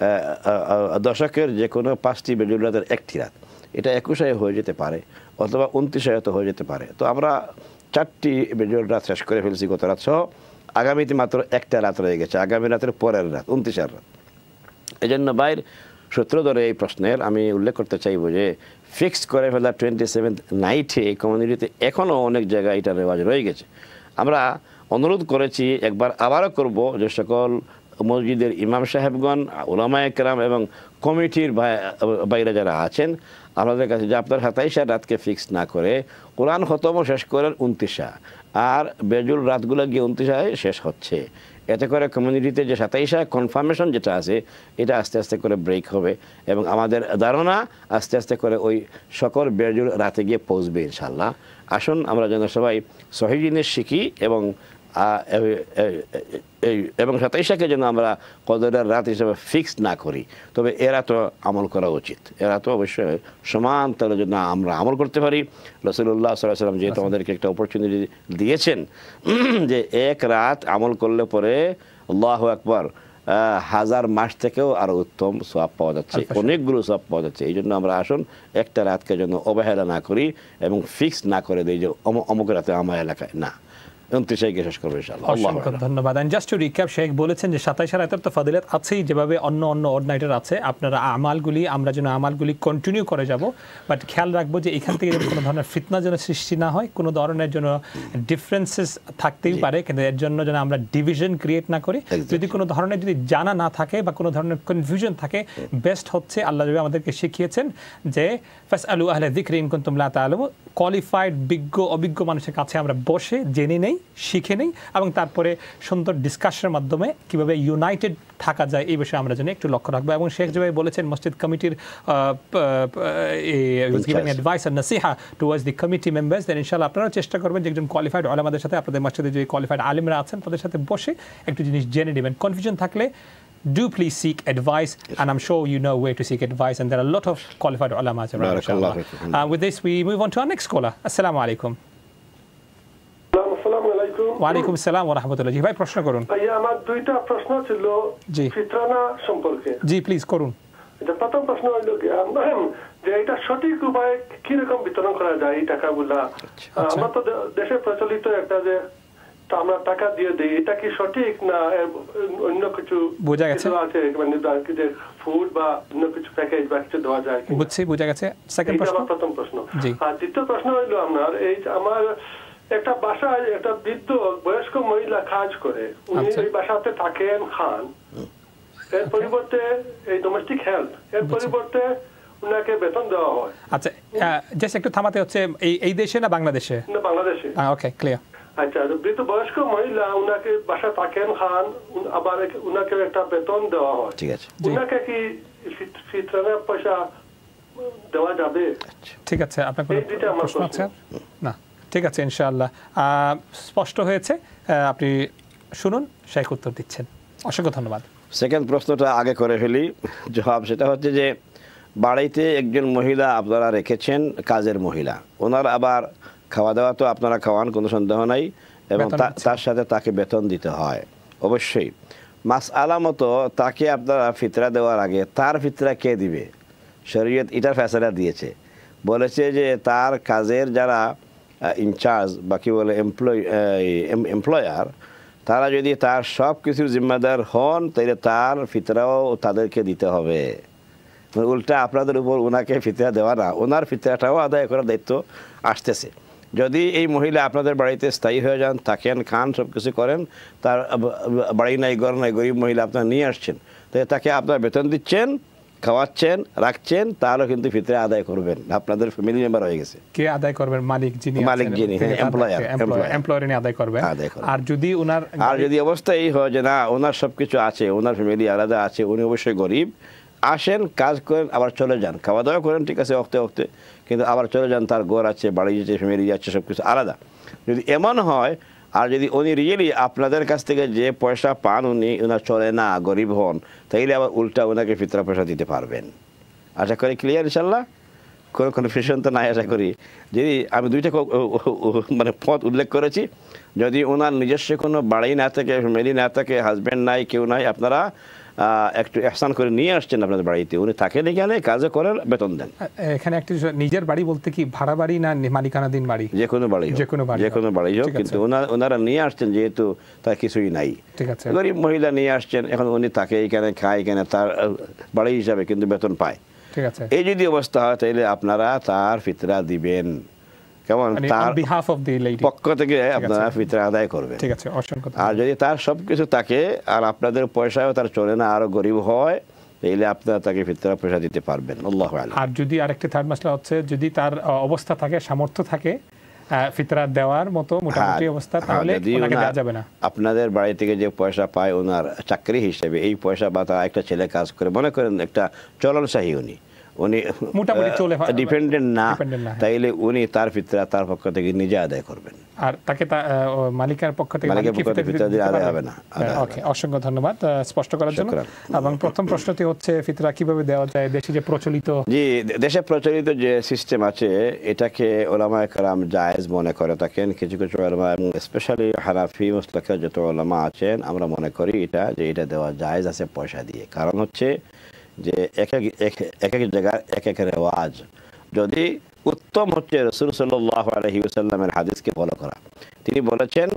দশকের যে কোনো 5টি বেজুর রাতের একটি রাত, এটা 21 হয়ে যেতে পারে অথবা 29 হয়ে যেতে পারে। তো আমরা 4টি বেজুর রাত শেষ করে ফেলছি গত রাত সহ, আগামীতে মাত্র একটা রাত রয়ে গেছে, আগামী রাতের পরের রাত 29 রাত। এই জন্য বাইর সূত্র ধরে এই প্রশ্নের আমি উল্লেখ করতে চাইব যে ফিক্সড করে ফেলা 27th নাইটে কমিউনিটিতে এখনও অনেক জায়গায় এটা রেওয়াজ রয়ে গেছে। আমরা অনুরোধ করেছি, একবার আবারও করব, যে সকল মসজিদের ইমাম সাহেবগণ, উলামায়ে কেরাম এবং কমিটির বাইরে যারা আছেন আমাদের কাছে, যে আপনার 27 রাতকে ফিক্স না করে কোরআন খতম শেষ করেন 29, আর বেজুর রাতগুলো গিয়ে 29 শেষ হচ্ছে। এতে করে কমিউনিটিতে যে 27 কনফার্মেশন যেটা আছে এটা আস্তে আস্তে করে ব্রেক হবে এবং আমাদের ধারণা আস্তে আস্তে করে ওই সকল বেজুর রাতে গিয়ে পৌঁছবে ইনশাআল্লাহ। আসুন আমরা যেন সবাই সহিহ জিনিস শিখি এবং 27কে যেন আমরা কদরের রাত হিসেবে ফিক্স না করি, তবে এরা তো আমল করা উচিত, এরা তো অবশ্যই সমান তাহলে যেন আমরা আমল করতে পারি। রাসূলুল্লাহ সাল্লাল্লাহু আলাইহি ওয়াসাল্লাম যেহেতু আমাদেরকে একটা অপরচুনিটি দিয়েছেন যে এক রাত আমল করলে পরে আল্লাহু আকবার 1000 মাস থেকেও আরো উত্তম সওয়াব পাওয়া যাচ্ছে, অনেকগুলো সওয়াব পাওয়া যাচ্ছে। এই জন্য আমরা আসুন একটা রাতকে যেন অবহেলা না করি এবং ফিক্স না করে দিই যে অমুক রাতে আমার এলাকায় না। 29 শেষ করব ইনশাআল্লাহ। অসংখ্য ধন্যবাদ। এন্ড জাস্ট টু রিক্যাপ, শেখ বলেছেন যে 27 রাতের তো ফজিলত আছেই, যেভাবে অন্য অড নাইটের আছে। আপনারা আমালগুলি, আমরা যেন আমালগুলি কন্টিনিউ করে যাব, বাট খেয়াল রাখবো যে এখান থেকে যেন কোনো ধরনের ফিতনা যেন সৃষ্টি না হয়, কোনো ধরনের যেন ডিফারেন্সেস থাকতেই পারে, কিন্তু এর জন্য যেন আমরা ডিভিশন ক্রিয়েট না করি। যদি কোনো ধরনের যদি জানা না থাকে বা কোনো ধরনের কনফিউশন থাকে, বেস্ট হচ্ছে আল্লাহ নবী আমাদেরকে শিখিয়েছেন যে ফাসআলু আহলা যিকরি ইন কুনতুম লা তা'লামুন, কোয়ালিফাইড বিজ্ঞ অভিজ্ঞ মানুষের কাছে আমরা বসে জেনে নেই, শিখে নেই, এবং তারপরে সুন্দর ডিসকাশনের মাধ্যমে কিভাবে ইউনাইটেড থাকা যায় এই বিষয়ে আমরা যেন একটু লক্ষ্য রাখবো। এবং শেখ যেভাবে বলেছেন মসজিদ কমিটির অ্যাডভাইস আর নাসিহা towards the committee members, then ইনশাআল্লাহ আপনারাও চেষ্টা করবেন যে একজন কোয়ালিফাইড উলামাদের সাথে, আপনাদের মসজিদে যে কোয়ালিফাইড আলিমরা আছেন তাদের সাথে বসে একটু জিনিস জেনে নেবেন। কনফিউশন থাকলে do please seek advice, and I'm sure you know where to seek advice, and there are a lot of qualified ulamas around, inshallah. With this we move on to our next caller. Assalamu alaikum. আসসালামু আলাইকুম। ওয়া আলাইকুম আসসালাম ওয়া রাহমাতুল্লাহ। জি ভাই, প্রশ্ন করুন। ভাই আমার দুইটা প্রশ্ন ছিল ফিতরানা সম্পর্কে। জি প্লিজ করুন। এটা প্রথম প্রশ্ন হলো যে এটা সঠিক উপায়ে কি রকম বিতরণ করা যায় এই টাকাগুলা? আমরা তো দেশে প্রচলিত একটা যে আমরা টাকা দিয়ে দেই, এটা কি সঠিক না অন্য কিছু বোঝা গেছে আছে, মানে যে ফুড বা অন্য কিছু প্যাকেজ বা কিছু দেওয়া যায়? বুঝছি, বোঝা গেছে। সেকেন্ড প্রশ্ন। প্রথম প্রশ্ন। জি। আর দ্বিতীয় প্রশ্ন হলো আমার একটা বাসায় একটা বৃদ্ধ বয়স্ক মহিলা কাজ করে, উনি এই বাসাতে থাকেন, খান, এর পরিবর্তে এই ডোমেস্টিক হেলথ এর পরিবর্তে উনাকে বেতন দেওয়া হয়। আচ্ছা, জাস্ট একটু থামাতে হচ্ছে, এই দেশে না বাংলাদেশে? না, বাংলাদেশে। Okay, clear. আচ্ছা, বৃদ্ধ বয়স্ক মহিলা উনাকে বাসা থাকেন, খান, আবার উনাকে একটা বেতন দেওয়া হয়, ঠিক আছে, উনাকে কি ফিতরানের পয়সা দেওয়া যাবে? ঠিক আছে, আপনার কোনো প্রশ্ন আছে? না, ঠিক আছে, ইনশাআল্লাহ স্পষ্ট হয়েছে। আপনি শুনুন, শেখ উত্তর দিচ্ছেন। অসংখ্য ধন্যবাদ। সেকেন্ড প্রশ্নটা আগে করে ফেলি। জবাব সেটা হচ্ছে যে বাড়িতে একজন মহিলা আপনারা রেখেছেন, কাজের মহিলা, ওনার আবার খাওয়া দাওয়া তো আপনারা খাওয়ান, কোনো সন্দেহ নাই, এবং তার সাথে তাকে বেতন দিতে হয় অবশ্যই। মাসআলা মতো তাকে আপনারা ফিতরা দেওয়ার আগে তার ফিতরা কে দিবে? শরীয়ত এটার ফয়সালা দিয়েছে, বলেছে যে তার কাজের যারা ইনচার্জ বা কি বলে এমপ্লয়ার, তারা যদি তার সব কিছুর জিম্মাদার হন, তাহলে তার ফিতরাও তাদেরকে দিতে হবে। উল্টা আপনাদের উপর ওনাকে ফিতরা দেওয়া না, ওনার ফিতরাটাও আদায় করার দায়িত্ব আসতেছে। যদি এই মহিলা আপনাদের বাড়িতে স্থায়ী হয়ে যান, থাকেন, খান, সব কিছু করেন, তার বাড়ি নাই, ঘর নাই, গরিব মহিলা আপনারা নিয়ে আসছেন, তাই তাকে আপনারা বেতন দিচ্ছেন, খাওয়াচ্ছেন, রাখছেন, তাহলে কিন্তু ফিতরা আদায় করবেন, আপনাদের ফ্যামিলি মেম্বার হয়ে গেছে। কে আদায় করবেন? মালিক, যিনি এমপ্লয়ার আদায় করবেন। আর যদি অবস্থা এই হয় যে না, ওনার সবকিছু আছে, ওনার ফ্যামিলি আলাদা আছে, উনি অবশ্যই গরিব, আসেন, কাজ করেন, আবার চলে যান, খাওয়া দাওয়া করেন, ঠিক আছে, ওক্তে ওক্তে, কিন্তু আবার চলে যান, তার ঘর আছে, বাড়ি আছে, ফ্যামিলি আছে, সব কিছু আলাদা। যদি এমন হয়, আর যদি উনি রিয়েলি আপনাদের কাছ থেকে যে পয়সা পান ওনার চলে না, গরিব হন, তাইলে আবার উল্টা ওনাকে ফিতরা পয়সা দিতে পারবেন। আশা করি ক্লিয়ার ইনশাল্লাহ, কোনো কনফিউশন তো নাই। আশা করি যদি আমি দুইটা মানে পথ উল্লেখ করেছি, যদি ওনার নিজস্ব কোনো বাড়ি না থাকে, ফ্যামিলি না থাকে, হাজব্যান্ড নাই, কেউ নাই, আপনারা একটু ইহসান করে নিয়ে আসছেন আপনাদের বাড়িতে, উনি থাকেন এখানে, কাজে করেন, বেতন দেন। এখানে একটু নিজের বাড়ি বলতে কি ভাড়া বাড়ি না মালিকানাধীন বাড়ি? যে কোনো বাড়ি হোক, কিন্তু ওনারা নিয়ে আসছেন, যেহেতু তার কিছুই নাই, ঠিক আছে, গরিব মহিলা নিয়ে আসছেন, এখন উনি থাকে এখানে, খায় এখানে, তার বাড়ি হিসাবে কিন্তু বেতন পায়, ঠিক আছে। এই যদি অবস্থা হয়, তাহলে আপনারা তার ফিতরা দিবেন, কেমন, তার পক্ষ থেকে আপনারা ফিতরা আদায় করবেন, ঠিক আছে। আর যদি তার সবকিছু থাকে আর আপনাদের পয়সাও তার চলে না, আরো গরিব হয়, তাহলে আপনারা তাকে ফিতরা পয়সা দিতে পারবেন। আল্লাহু আ'লাম। আর যদি আরেকটা থার্ড মাসলা হচ্ছে, যদি তার অবস্থা থাকে, সামর্থ্য থাকে ফিতরা দেওয়ার মতো মোটামুটি অবস্থা, তাহলে ওনাকে দেওয়া যাবে না। আপনাদের বাড়ি থেকে যে পয়সা পায় ওনার চাকরি হিসেবে, এই পয়সা বা তার একটা ছেলে কাজ করে, মনে করেন একটা চলনসাহী, উনি মোটামুটি চলে ডিপেন্ডেন্ট না, তাইলে উনি তার ফিতরা তার পক্ষ থেকে নিজে আদায় করবেন, আর তাকে মালিকের পক্ষ থেকে আদায় হবে না। ওকে, অসংখ্য ধন্যবাদ স্পষ্ট করার জন্য। এবং প্রথম প্রশ্নটি হচ্ছে, ফিতরা কিভাবে দেওয়া যায় দেশে যে প্রচলিত? জি, দেশে প্রচলিত যে সিস্টেম আছে, এটাকে ওলামায়ে কেরাম জায়েজ মনে করে থাকেন। কিছু কিছু ওলামা, এবং স্পেশালি হানাফি মাসলাকের যত ওলামা আছেন, আমরা মনে করি এটা দেওয়া জায়েজ আছে পয়সা দিয়ে। কারণ হচ্ছে যে এক এক জায়গার এক এক রেওয়াজ। যদি উত্তম হচ্ছে রাসূল সাল্লাল্লাহু আলাইহি ওয়াসাল্লামের হাদিসকে ফলো করা। তিনি বলেছেন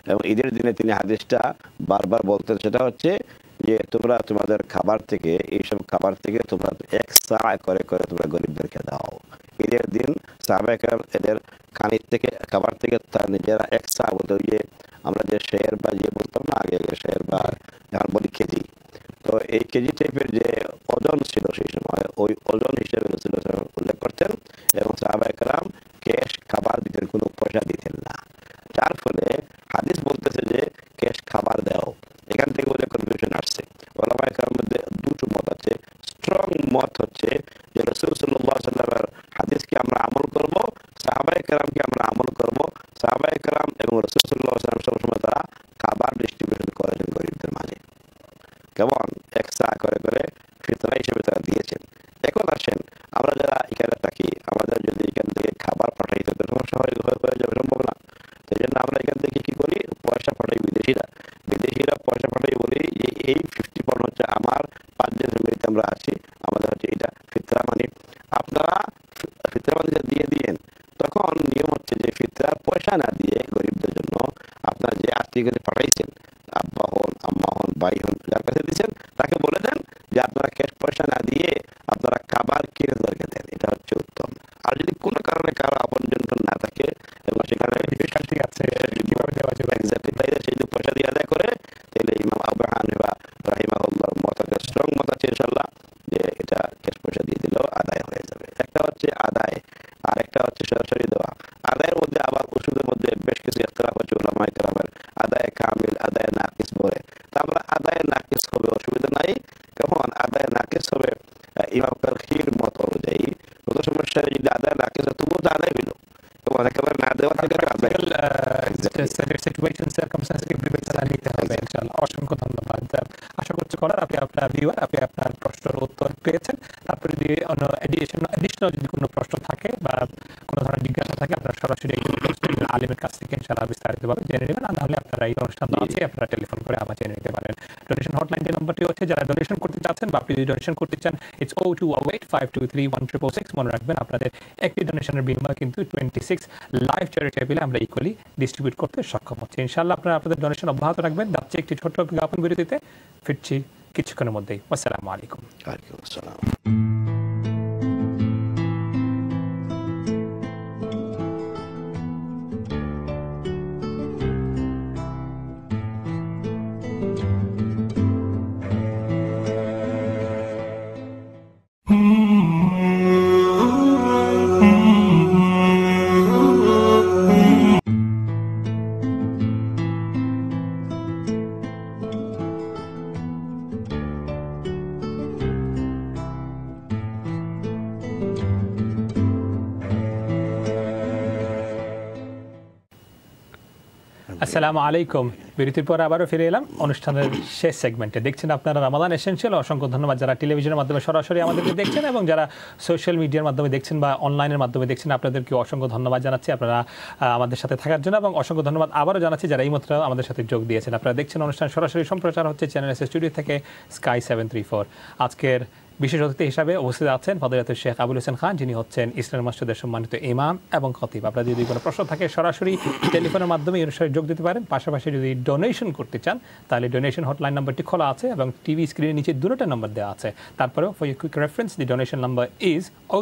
এবং ঈদের দিনে তিনি হাদিসটা বারবার বলতেন, সেটা হচ্ছে যে তোমরা তোমাদের খাবার থেকে, এইসব খাবার থেকে তোমরা এক সা করে করে তোমরা গরিবদেরকে দাও। ঈদের দিন সাহাবায়ে কেরাম এদের খানির থেকে, খাবার থেকে তারা নিজেরা এক সা, বলতে যে আমরা যে শের বা যে বলতাম না আগে শের বা এখন বলি কেজি, তো এই কেজি টাইপের যে ওজন ছিল সেই সময়, ওই ওজন হিসেবে উল্লেখ করতেন এবং সাহাবায়ে কেরাম ক্যাশ খাবার দিতেন, কোনো পয়সা দিতেন না। যার ফলে হাদিস বলতেছে যে ক্যাশ খাবার দাও, এখান থেকে বোধহয় কনফিউশন আসছে। ওলামায়ে কেরামের মধ্যে দুটো মত আছে। স্ট্রং মত হচ্ছে যে রাসূল সাল্লাল্লাহু আলাইহি ওয়াসাল্লামের হাদিসকে আমরা আমল করব, সাহাবায়ে কেরামকে আমরা আমল করব। সাহাবায়ে কেরাম এবং রাসূল সাল্লাল্লাহু আলাইহি ওয়াসাল্লাম সবসময় তারা খাবার ডিস্ট্রিবিউশন করেছেন গরিবদের মাঝে, কেমন এক সা করে করে ফিতরা হিসেবে তারা দিয়েছেন। এখন আসেন আমরা যারা এখানে থাকি, আমাদের যদি এখান থেকে খাবার পাঠাইতে সমস্যা হয়ে যাবে, সম্ভব না। সেই জন্য আমরা এখান থেকে কি করি, পয়সা পাঠাই বিদেশিরা পয়সা পাঠাই, বলি যে এই 50 হচ্ছে আমার 5 দিনের ফ্যামিলিতে আমরা আছি, আমাদের হচ্ছে এটা ফিতরা মানি, আপনারা ফিতরা মানি দিয়ে দিয়েন। তখন নিয়ম হচ্ছে যে ফিতরার পয়সা না দিয়ে গরিবদের জন্য আপনারা যে আত্মীয় পাঠাইছেন, আব্বা হন, আম্মা হন, ভাই হন, যার কাছে দিচ্ছেন তাকে বলে দেন যে আপনারা ক্যাশ পয়সা না দিয়ে আপনারা খাবার কিনে তাদেরকে দেন, এটা হচ্ছে উত্তম। আর যদি কোনো কারণে কারো আপনজন না থাকে এবং সেখানে সেই যে পয়সা দিয়ে আদায় করে, তাহলে ইমাম আবু হানিফা রাহিমাহুল্লাহর মত স্ট্রং মত আছে ইনশাআল্লাহ যে এটা ক্যাশ পয়সা দিয়ে দিলেও আদায় হয়ে যাবে। একটা হচ্ছে আদায়, আর একটা হচ্ছে সরাসরি দেওয়া। আদায়ের মধ্যে আবার ওষুধের মধ্যে বেশ কিছু ইখতিলাফ আছে উলামায়ে কেরামের, আদায় কামিল, আদায় নাকিস বলে। তা আমরা আদায় নাকিস হবে, অসুবিধা নাই। কেমন আদায় নাকিস হবে ইমাম কারখির মত অনুযায়ী, কোনো সমস্যা যদি আদায় নাকিস হয় তবুও তো আদায় হইল, কেমন একেবারে না দেওয়া থেকে আদায় সিচুয়েশন সার্কামস্ট্যান্সকে বিবেচনা নিতে হবে ইনশাআল্লাহ। অসংখ্য ধন্যবাদ। আশা করছি করার আপনি আপনার ভিউয়ার আপনি আপনার প্রশ্নের উত্তর পেয়েছেন। তারপরে যদি অন্য এডিশনাল যদি কোনো প্রশ্ন থাকে বা কোনো ধরনের জিজ্ঞাসা থাকে, আপনারা সরাসরি আলিমের কাছ থেকে ইনশাআল্লাহ বিস্তারিতভাবে জেনে নেবেন। আর নাহলে আপনারা এই অনুষ্ঠান আছে আপনারা টেলিফোন করে আমার জেনে নিতে পারেন। ডোনেশন হটলাইন যে নম্বরটি হচ্ছে, যারা ডোনেশন করতে চাচ্ছেন বা আপনি যদি ডোনেশন করতে চান, ইটস 0208523166। মনে রাখবেন আপনাদের একটি ডোনেশনের বিনিময়ে কিন্তু 26 লাইভ চ্যারিটি অ্যাপিলে আমরা ইকুয়ালি ডিস্ট্রিবিউট করতে সক্ষম হচ্ছে। ইনশাআল্লাহ আপনারা আপনাদের ডোনেশন অব্যাহত রাখবেন। যাচ্ছে একটি ছোট্ট বিজ্ঞাপন বিরতিতে, ফিরছি কিছুক্ষণের মধ্যেই। আসসালামু আলাইকুম। ওয়ালাইকুম আসসালাম। আসসালামু আলাইকুম। বিরতির পর আবারও ফিরে এলাম অনুষ্ঠানের শেষ সেগমেন্টে। দেখছেন আপনারা রামাদান এসেনশিয়াল। অসংখ্য ধন্যবাদ যারা টেলিভিশনের মাধ্যমে সরাসরি আমাদেরকে দেখছেন এবং যারা সোশ্যাল মিডিয়ার মাধ্যমে দেখছেন বা অনলাইনের মাধ্যমে দেখছেন, আপনাদেরকে অসংখ্য ধন্যবাদ জানাচ্ছি আপনারা আমাদের সাথে থাকার জন্য, এবং অসংখ্য ধন্যবাদ আবারও জানাচ্ছি যারা এই মাত্র আমাদের সাথে যোগ দিয়েছেন। আপনারা দেখছেন অনুষ্ঠান সরাসরি সম্প্রচার হচ্ছে চ্যানেল এস স্টুডিও থেকে স্কাই 734। আজকের বিশেষ অতিথি হিসাবে উপস্থিত আছেন ফজিলাতুল শেখ আবুল হোসেন খান, যিনি হচ্ছেন ইসলাম মসজিদের সম্মানিত ইমাম এবং খতিব। আপনারা যদি কোনো প্রশ্ন থাকে সরাসরি টেলিফোনের মাধ্যমে এই অনুষ্ঠানে যোগ দিতে পারেন। পাশাপাশি যদি ডোনেশন করতে চান তাহলে ডোনেশন হটলাইন নাম্বারটি খোলা আছে এবং টিভি স্ক্রিনের নিচে দুটো নাম্বার দেওয়া আছে। তারপরেও for your quick reference the donation number is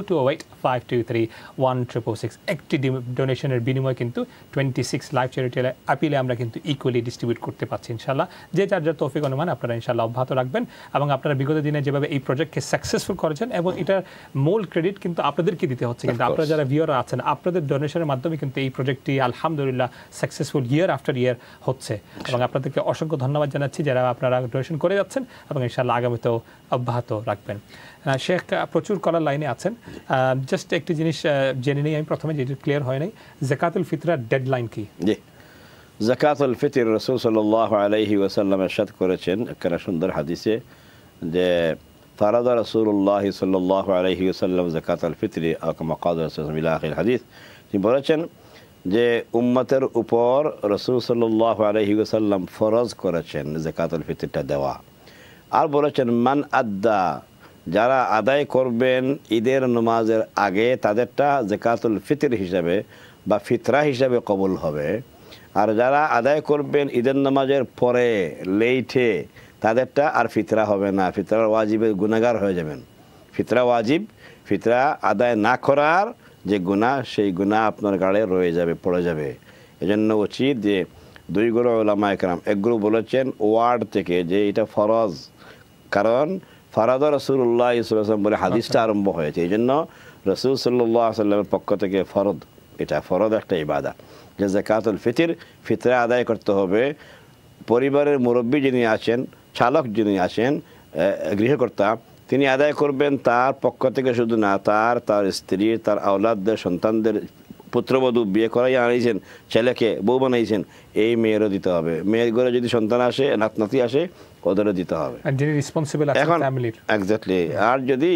0208523166। একটি ডোনেশনের বিনিময়ে কিন্তু 26 লাইভ চ্যারিটি আপিলে আমরা কিন্তু ইকুয়ালি ডিস্ট্রিবিউট করতে পারছি ইনশাআল্লাহ। যে যার যার তৌফিক অনুমান আপনারা ইনশাআল্লাহ অব্যাহত রাখবেন এবং আপনারা বিগত দিনে যেভাবে এই প্রজেক্টকে সাকসেসফুল করেছেন এবং এটার মূল ক্রেডিট কিন্তু আপনাদেরকে দিতে হচ্ছে, কিন্তু আপনারা যারা ভিউয়ার আছেন আপনাদের ডোনেশনের মাধ্যমে কিন্তু এই প্রজেক্টটি আলহামদুলিল্লাহ সাকসেসফুল ইয়ার আফটার ইয়ার হচ্ছে এবং আপনাদেরকে অসংখ্য ধন্যবাদ জানাচ্ছি যারা আপনারা ডোনেশন করে যাচ্ছেন এবং ইনশাআল্লাহ আগামীতেও অব্যাহত রাখবেন। শেখ প্রচুর কলার লাইনে আছেন, জাস্ট একটি জিনিস জেনে নিই আমি প্রথমে, যেটি ক্লিয়ার হয় নাই, যাকাতুল ফিতরার ডেডলাইন কি? জি, যাকাতুল ফিতর রাসূল সাল্লাল্লাহু আলাইহি ওয়াসাল্লাম ইরশাদ করেছেন একটা সুন্দর হাদিসে যে ফারাদা রাসূলুল্লাহ সাল্লাল্লাহু আলাইহি ওয়াসাল্লাম যাকাতুল ফিতরি আও কামা ক্বালা রাসূলুল্লাহ ইলা আখির হাদিস। তিনি বলেছেন যে উম্মতের উপর রাসূল সাল্লাল্লাহু আলাইহি ওয়াসাল্লাম ফরজ করেছেন যাকাতুল ফিতরটা দেওয়া, আর বলেছেন মান আদ্দা, যারা আদায় করবেন ঈদের নামাজের আগে তাদেরটা যাকাতুল ফিতর হিসাবে বা ফিতরা হিসাবে কবুল হবে। আর যারা আদায় করবেন ঈদের নামাজের পরে লেটে তাদেরটা আর ফিতরা হবে না, ফিতরার ওয়াজিবের গুনাহগার হয়ে যাবেন। ফিতরা ওয়াজিব, ফিতরা আদায় না করার যে গুনাহ সেই গুনাহ আপনার গাড়ে রয়ে যাবে, পড়ে যাবে। এজন্য উচিত যে দুই গ্রুপ উলামা একরাম, এক গ্রুপ বলেছেন ওয়ার্ড থেকে যে এটা ফরজ, কারণ ফরজ রাসূলুল্লাহ সাল্লাল্লাহু আলাইহি ওয়াসাল্লাম বলে হাদিসটা আরম্ভ হয়েছে, এই জন্য রাসূল সাল্লাল্লাহু আলাইহি ওয়াসাল্লামের পক্ষ থেকে ফরজ, এটা ফরজ একটা ইবাদত যে যাকাতুল ফিতর, ফিতরা আদায় করতে হবে। পরিবারের মুরব্বী যিনি আছেন, চালক যিনি আছেন, গৃহকর্তা, তিনি আদায় করবেন তার পক্ষ থেকে শুধু না, তার স্ত্রী, তার আওলাদদের, সন্তানদের, পুত্রবধূ বিয়ে করাই আনিয়েছেন, ছেলেকে বউ বানাইছেন, এই মেয়েরও দিতে হবে। মেয়ের ঘরে যদি সন্তান আসে, নাতি আসে, ওদেরও দিতে হবে। এখন এক্স্যাক্টলি, আর যদি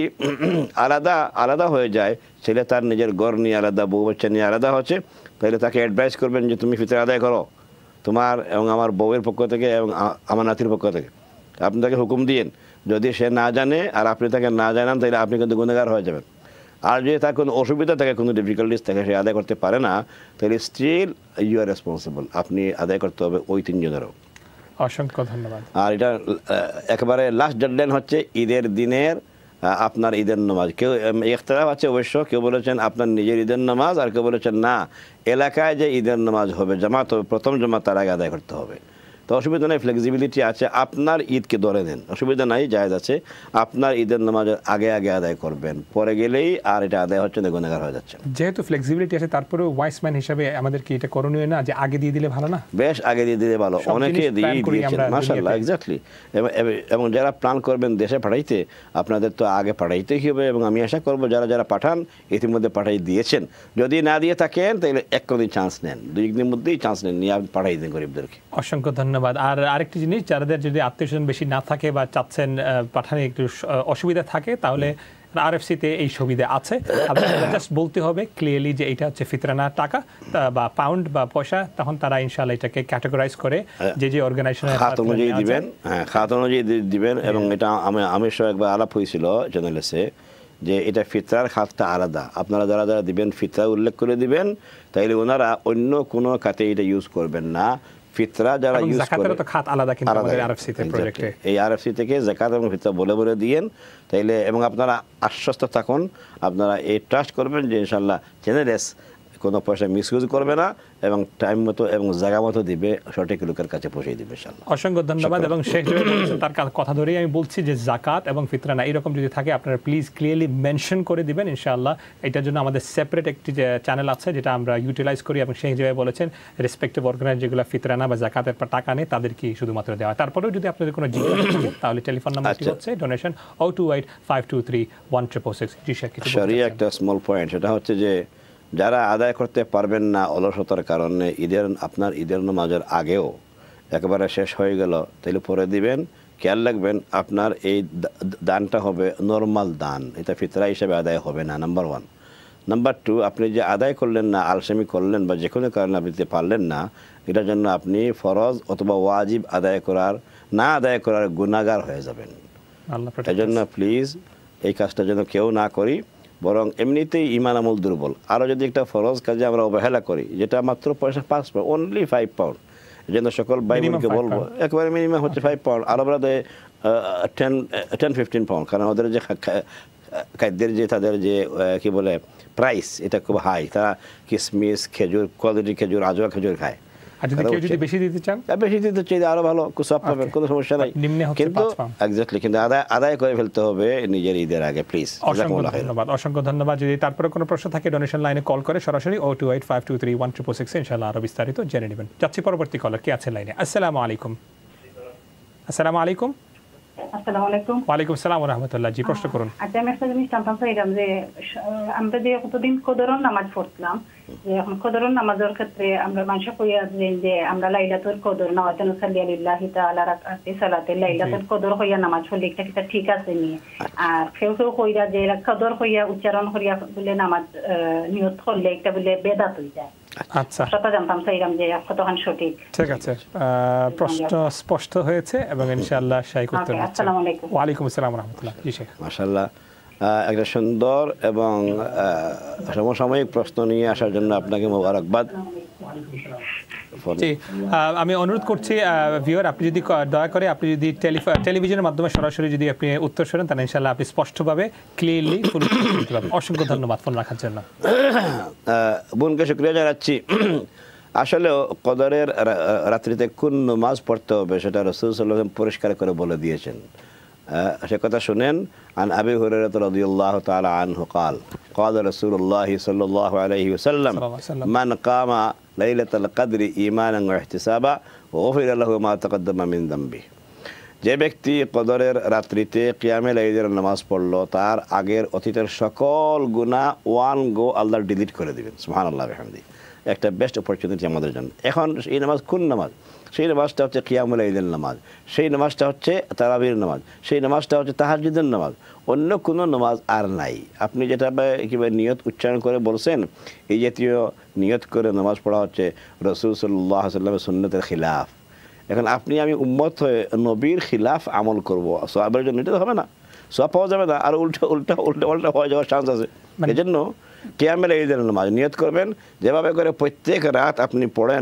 আলাদা হয়ে যায়, ছেলে তার নিজের ঘর নিয়ে আলাদা, বউ বাচ্চা নিয়ে আলাদা হচ্ছে, তাহলে তাকে অ্যাডভাইস করবেন যে তুমি ফিতরা আদায় করো, তোমার এবং আমার বউয়ের পক্ষ থেকে এবং আমার নাতির পক্ষ থেকে। আপনি তাকে হুকুম দিয়েন, যদি সে না জানে আর আপনি তাকে না জানান, তাহলে আপনি কিন্তু গুনাহগার হয়ে যাবেন। আর যদি তার কোনো অসুবিধা থাকে, কোনো ডিফিকাল্টিস থাকে, সে আদায় করতে পারে না, তাহলে স্টিল ইউ আর রেসপন্সিবল, আপনি আদায় করতে হবে ওই তিনজনেরও। অসংখ্য ধন্যবাদ। আর এটা একেবারে লাস্ট ডেডলাইন হচ্ছে ঈদের দিনের আপনার ঈদের নামাজ। কেউ ইখতিলাফ আছে অবশ্য, কেউ বলেছেন আপনার নিজের ঈদের নামাজ, আর কেউ বলেছেন না এলাকায় যে ঈদের নামাজ হবে, জামাত হবে, প্রথম জামাত তার আগে আদায় করতে হবে। তো অসুবিধা নেই, ফ্লেক্সিবিলিটি আছে, আপনার ঈদকে ধরে নেন, অসুবিধা নাই, জায়েজ আছে। আপনার ঈদের নামাজের আগে আদায় করবেন, পরে গেলেই আর এটা আদায় হচ্ছে না, গুনাহগার হয়ে যাচ্ছে। যেহেতু ফ্লেক্সিবিলিটি আছে, তারপরে ওয়াইসম্যান হিসেবে আমাদের কি এটা করণীয় না যে আগে দিয়ে দিলে ভালো না? বেশ, আগে দিয়ে দিলে ভালো, অনেকে দিয়ে দিয়েছেন মাশাআল্লাহ, এক্স্যাক্টলি। এবং যারা প্ল্যান করবেন দেশে পাঠাইতে, আপনাদের তো আগে পাঠাইতেই হবে, এবং আমি আশা করবো যারা পাঠান ইতিমধ্যে পাঠাই দিয়েছেন। যদি না দিয়ে থাকেন তাহলে এক্ষুনি চান্স নেন, 2 দিনের মধ্যেই চান্স নেন, নিয়ে আপনি পাঠাই দেন গরিবদেরকে। অসংখ্য ধন্যবাদ। আর আরেকটি জিনিস, যাদের যদি আত্মীয়স্বজন বেশি না থাকে বা চাচ্ছেন পাঠানে একটু অসুবিধা থাকে, তাহলে আরএফসিতে এই সুবিধা আছে। আপনাদের জাস্ট বলতে হবে ক্লিয়ারলি যে এটা হচ্ছে ফিতরানা টাকা বা পাউন্ড বা পয়সা, তখন তারা ইনশাআল্লাহ এটাকে ক্যাটাগরাইজ করে যে অর্গানাইজেশনের খাত অনুযায়ী দিবেন, খাত অনুযায়ী দিবেন। এবং এটা আমি সহ একবার আলাপ হয়েছিল চ্যানেলেসে যে এটা ফিতরার খাতটা আলাদা, আপনারা যারা দিবেন ফিতরা উল্লেখ করে দিবেন, তাইলে ওনারা অন্য কোনো খাতে এটা ইউজ করবেন না। ফিতরা যারা ইউজ করে খাত আলাদা, কিন্তু আমাদের আরএফসিতে প্রজেক্টে এই আরএফসি থেকে যাকাত এবং ফিতরা বলে দিয়েন, তাইলে এবং আপনারা আশ্বস্ত থাকুন, আপনারা এই ট্রাস্ট করবেন যে ইনশাআল্লাহ চ্যানেলেস কোনো পয়সা মিসইউজ করবে না এবং টাইম মতো এবং জায়গা মতো দিবে, সঠিক লোকের কাছে পৌঁছে দিবে ইনশাআল্লাহ। অসংখ্য ধন্যবাদ। এবং শেখ তার কথা ধরেই আমি বলছি যে জাকাত এবং ফিতরানা এরকম যদি থাকে, আপনারা প্লিজ ক্লিয়ারলি মেনশন করে দিবেন ইনশাআল্লাহ। এটার জন্য আমাদের সেপারেট একটি চ্যানেল আছে যেটা আমরা ইউটিলাইজ করি, এবং শেখ যেভাবে বলেছেন রেসপেক্টিভ অর্গানাইজ যেগুলো ফিতরানা বা জাকাতের টাকা নেই তাদেরকে শুধুমাত্র দেওয়া। তারপরেও যদি আপনাদের কোনো জিজ্ঞাসা থাকে তাহলে টেলিফোন নাম্বারটি হচ্ছে ডোনেশন 028523166। জি শেখ, শরীয়ত একটা স্মল পয়েন্ট, সেটা হচ্ছে যে যারা আদায় করতে পারবেন না অলসতার কারণে, আপনার ঈদের নামাজের আগেও একেবারে শেষ হয়ে গেল, তাহলে পরে দিবেন। খেয়াল রাখবেন আপনার এই দানটা হবে নর্মাল দান, এটা ফিতরা হিসেবে আদায় হবে না, নাম্বার 1। নাম্বার 2, আপনি যে আদায় করলেন না, আলসেমি করলেন বা যে কোনো কারণে আপনি দিতে পারলেন না, এটার জন্য আপনি ফরজ অথবা ওয়াজিব আদায় করার গুনাহগার হয়ে যাবেন। এই জন্য প্লিজ এই কাজটা যেন কেউ না করি, বরং এমনিতেই ইমান আমল দুর্বল, আরও যদি একটা ফরজ কাজে আমরা অবহেলা করি, যেটা মাত্র পয়সা 5 পাউন্ড, অনলি 5 পাউন্ড, এই জন্য সকল ভাই বোনকে বলবো একেবারে মিনিমাম হচ্ছে 5 পাউন্ড, আরবরা দেয় 10-15 পাউন্ড, কারণ ওদের যে খাদ্যের যে তাদের যে কি বলে প্রাইস, এটা খুব হাই। তারা কিশমিশ, খেজুর, কোয়ালিটি খেজুর, আজওয়া খেজুর খায়। যদি বেশি দিতে চান, বেশি দিতে চাই আরো ভালো, সব পাবেন, কোনো সমস্যা নাই। কিন্তু এক্স্যাক্টলি, কিন্তু আদায় করে ফেলতে হবে নিজের ঈদের আগে প্লিজ। অসংখ্য ধন্যবাদ। যদি তারপরে কোনো প্রশ্ন থাকে ডোনেশন লাইনে কল করে সরাসরি 028523166 ইনশাআল্লাহ আরো বিস্তারিত জেনে নেবেন। যাচ্ছি পরবর্তী কলার, কে আছে লাইনে? আসসালামু আলাইকুম। আসসালামু আলাইকুম। আসসালামু আলাইকুম। ওয়ালাইকুম আসসালাম ওয়া রাহমাতুল্লাহ। জি, প্রশ্ন করুন। আচ্ছা, আমি একটা জিনিস জানতাম চাইলাম যে আমরা যে কতদিন কদরন নামাজ পড়লাম, যে এখন কদরন নামাজের ক্ষেত্রে আমরা মানুষ কইয়া যে আমরা লাইলাতুল কদর নাওয়াতুন সাল্লিল্লাহি তাআলা রাকাতি সালাতে লাইলাতুল কদর হইয়া নামাজ পড়লে এটা ঠিক আছে নি? আর কেউ কইরা যে কদর হইয়া উচ্চারণ করিয়া বলে নামাজ নিয়ত করলে এটা বলে বেদাত হয়ে যায়। আচ্ছা, সেটা জানতাম চাইলাম যে কতখান সঠিক। ঠিক আছে, প্রশ্ন স্পষ্ট হয়েছে এবং ইনশাআল্লাহ শাইখ উত্তর দিচ্ছেন। আসসালামু আলাইকুম। ওয়া আলাইকুম আসসালাম ওয়া রাহমাতুল্লাহ। জি শেখ, মাশাআল্লাহ, একটা সুন্দর এবং সমসাময়িক প্রশ্ন নিয়ে আসার জন্য আপনাকে মোবারকবাদ। জি আমি অনুরোধ করছি ভিউয়ার আপনি যদি দয়া করে আপনি যদি টেলিভিশনের মাধ্যমে সরাসরি যদি আপনি উত্তর শোনেন তাহলে ইনশাআল্লাহ আপনি স্পষ্টভাবে ক্লিয়ারলি ফুল উত্তর দিতে পারবেন। অসংখ্য ধন্যবাদ ফোন রাখার জন্য। বোনকে শুকরিয়া জানাচ্ছি। আসলে কদরের রাত্রিতে কোন নামাজ পড়তে হবে সেটা রাসূল সাল্লাল্লাহু আলাইহি ওয়াসাল্লাম পরিষ্কার করে বলে দিয়েছেন। সে কথা শুনেন। আন আবি হুরায়রা রাদিয়াল্লাহু তাআলা আনহু قال قال رسول الله صلى الله عليه وسلم من قام ليلة القدر إيمانا واحتسابا غفر له ما تقدم من ذنبه। যে ব্যক্তি কদরের রাত্রিতে কিয়ামে লাইলের নামাজ পড়লো তার আগের অতীতের সকল গুনাহ ওয়ান গো আল্লাহ ডিলিট করে দিবেন। সুবহানাল্লাহ ওয়া বিহামদিহি। একটা বেস্ট অপরচুনিটি আমাদের জন্য। এখন এই নামাজ কোন নামাজ? সেই নামাজটা হচ্ছে কিয়ামুল লাইলের নামাজ, সেই নামাজটা হচ্ছে তারাবির নামাজ, সেই নামাজটা হচ্ছে তাহাজ্জুদের নামাজ। অন্য কোনো নামাজ আর নাই। আপনি যেটা কিভাবে নিয়ত উচ্চারণ করে বলছেন এই জাতীয় নিয়ত করে নামাজ পড়া হচ্ছে রাসূল সাল্লাল্লাহু আলাইহি ওয়াসাল্লামের সুন্নতের খিলাফ। এখন আপনি আমি উম্মত হয়ে নবীর খিলাফ আমল করব, সওয়াবের জন্য এটা হবে না, সওয়াব পাওয়া যাবে না, আর উল্টা হয়ে যাওয়ার চান্স আছে। এই জন্য কিয়ামে লাইলের নামাজ নিয়ত করবেন যেভাবে করে প্রত্যেক রাত আপনি পড়েন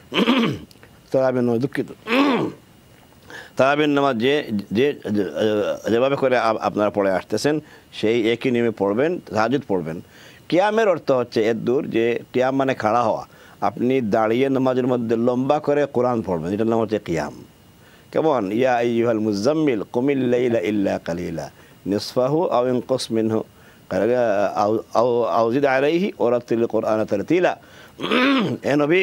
তারাবির নামাজ যেভাবে করে আপনারা পড়ে আসতেছেন সেই একই নিয়মে পড়বেন, তাহাজ্জুদ পড়বেন। কিয়ামের অর্থ হচ্ছে এর দূর যে কিয়াম মানে খাড়া হওয়া। আপনি দাঁড়িয়ে নামাজের মধ্যে লম্বা করে কোরআন পড়বেন, এটার নাম হচ্ছে কিয়াম। কেমন? ইয়া আইয়ুহাল মুজাম্মিল কুমিল লাইলা ইল্লা কালিলা নিসফাহু আও ইনকুস মিনহু আও জিদ আলাইহি ওয়ারাতিল কুরআনা তারতিলা। এ নবী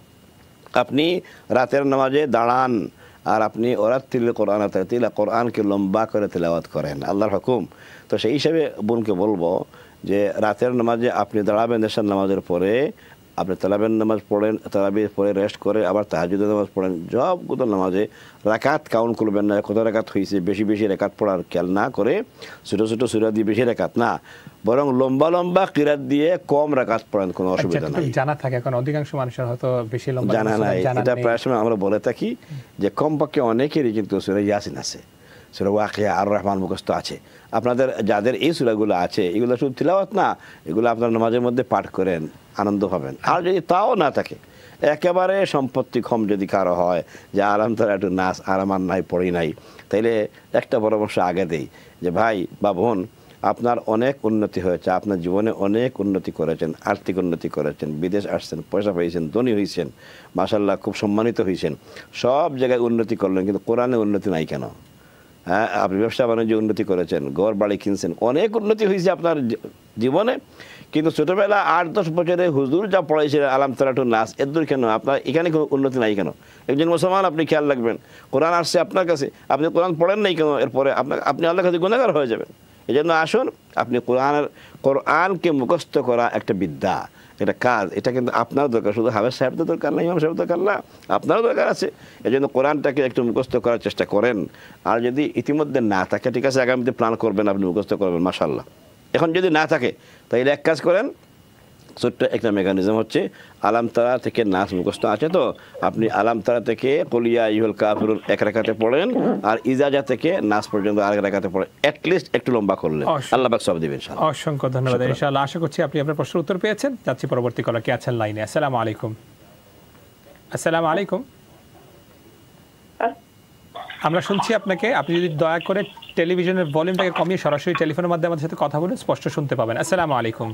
আপনি রাতের নামাজে দাঁড়ান আর আপনি ওরাতিল কোরআন তারতিলা, কোরআনকে লম্বা করে তেলাওয়াত করেন, আল্লাহর হুকুম। তো সেই হিসাবে বোনকে বলবো যে রাতের নামাজে আপনি দাঁড়াবেন, এশার নামাজের পরে আপনি তারাবির নামাজ পড়েন, তারাবির পরে রেস্ট করে আবার তাহাজ্জুদের নামাজ পড়েন। সবগুলো নামাজে রাকাত কাউন্ট করবেন না, কত রাকাত হয়েছে, বেশি বেশি রাকাত পড়ার খেয়াল না করে ছোটো ছোটো সূরা দিয়ে বেশি রাকাত না, বরং লম্বা লম্বা কিরাত দিয়ে কম রাকাত পড়েন, কোনো অসুবিধা নাই। জানা থাকে এখন অধিকাংশ মানুষের হয়তো বেশি লম্বা জানা নাই, এটা প্রায় সময় আমরা বলে থাকি যে কমপক্ষে অনেকেরই কিন্তু সূরা ইয়াসিন আছে, সূরা ওয়াকিয়া আর রহমান মুখস্থ আছে। আপনাদের যাদের এই সূরাগুলো আছে এগুলো শুধু তিলাওয়াত না, এগুলো আপনার নামাজের মধ্যে পাঠ করেন, আনন্দ পাবেন। আর যদি তাও না থাকে, একেবারে সম্পত্তি কম যদি কারো হয় যে আরাম তারা একটু নাচ আরাম নাই পড়ি নাই, তাইলে একটা পরামর্শ আগে দেই যে ভাই বা বোন আপনার অনেক উন্নতি হয়েছে, আপনার জীবনে অনেক উন্নতি করেছেন, আর্থিক উন্নতি করেছেন, বিদেশ আসছেন, পয়সা পেয়েছেন, ধনী হয়েছেন, মাশাআল্লাহ খুব সম্মানিত হয়েছেন, সব জায়গায় উন্নতি করলেন, কিন্তু কোরআনে উন্নতি নাই কেন? হ্যাঁ, আপনি ব্যবসা বাণিজ্য উন্নতি করেছেন, ঘর বাড়ি কিনছেন, অনেক উন্নতি হয়েছে আপনার জীবনে, কিন্তু ছোটোবেলা 8-10 বছরে হুজুর যা পড়াইছিলেন আলাম তারাটু নাচ এর দূর কেন? আপনার এখানে কোনো উন্নতি নাই কেন? একজন মুসলমান আপনি খেয়াল রাখবেন, কোরআন আসছে আপনার কাছে, আপনি কোরআন পড়েন নাই কেন? এরপরে আপনি আল্লাহর কাছে গুনাহগার হয়ে যাবেন। এই জন্য আসুন, আপনি কোরআনকে মুখস্থ করা একটা বিদ্যা, এটা কাজ, এটা কিন্তু আপনার দরকার, শুধু হাফেজ সাহেবদের দরকার না, ইমাম সাহেব দরকার না, আপনারও দরকার আছে। এই জন্য কোরআনটাকে একটু মুখস্থ করার চেষ্টা করেন। আর যদি ইতিমধ্যে না থাকে, ঠিক আছে, আগামীতে প্ল্যান করবেন, আপনি মুখস্থ করবেন, মাশাআল্লাহ। এখন যদি না থাকে তাহলে এক কাজ করেন, ছোট্ট একটা মেকানিজম হচ্ছে আলাম তারা থেকে নাচ মুখস্থ আছে, তো আপনি আলাম তারা থেকে কুলিয়া আইয়ুহাল কাফিরুন এক রাকাতে পড়েন, আর ইজাজা থেকে নাচ পর্যন্ত আরেক রাকাতে পড়েন, অ্যাটলিস্ট একটু লম্বা করলেন, আল্লাহ পাক সব দিবেন ইনশাআল্লাহ। অসংখ্য ধন্যবাদ। ইনশাআল্লাহ আশা করছি আপনি আপনার প্রশ্নের উত্তর পেয়েছেন। যাচ্ছি পরবর্তী কলার কে আছেন লাইনে। আসসালামু আলাইকুম। আসসালামু আলাইকুম। আমরা শুনছি আপনাকে, আপনি যদি দয়া করে টেলিভিশনের ভলিউমটাকে কমিয়ে সরাসরি টেলিফোনের মাধ্যমে আমাদের সাথে কথা বলুন, স্পষ্ট শুনতে পাবেন। আসসালামু আলাইকুম।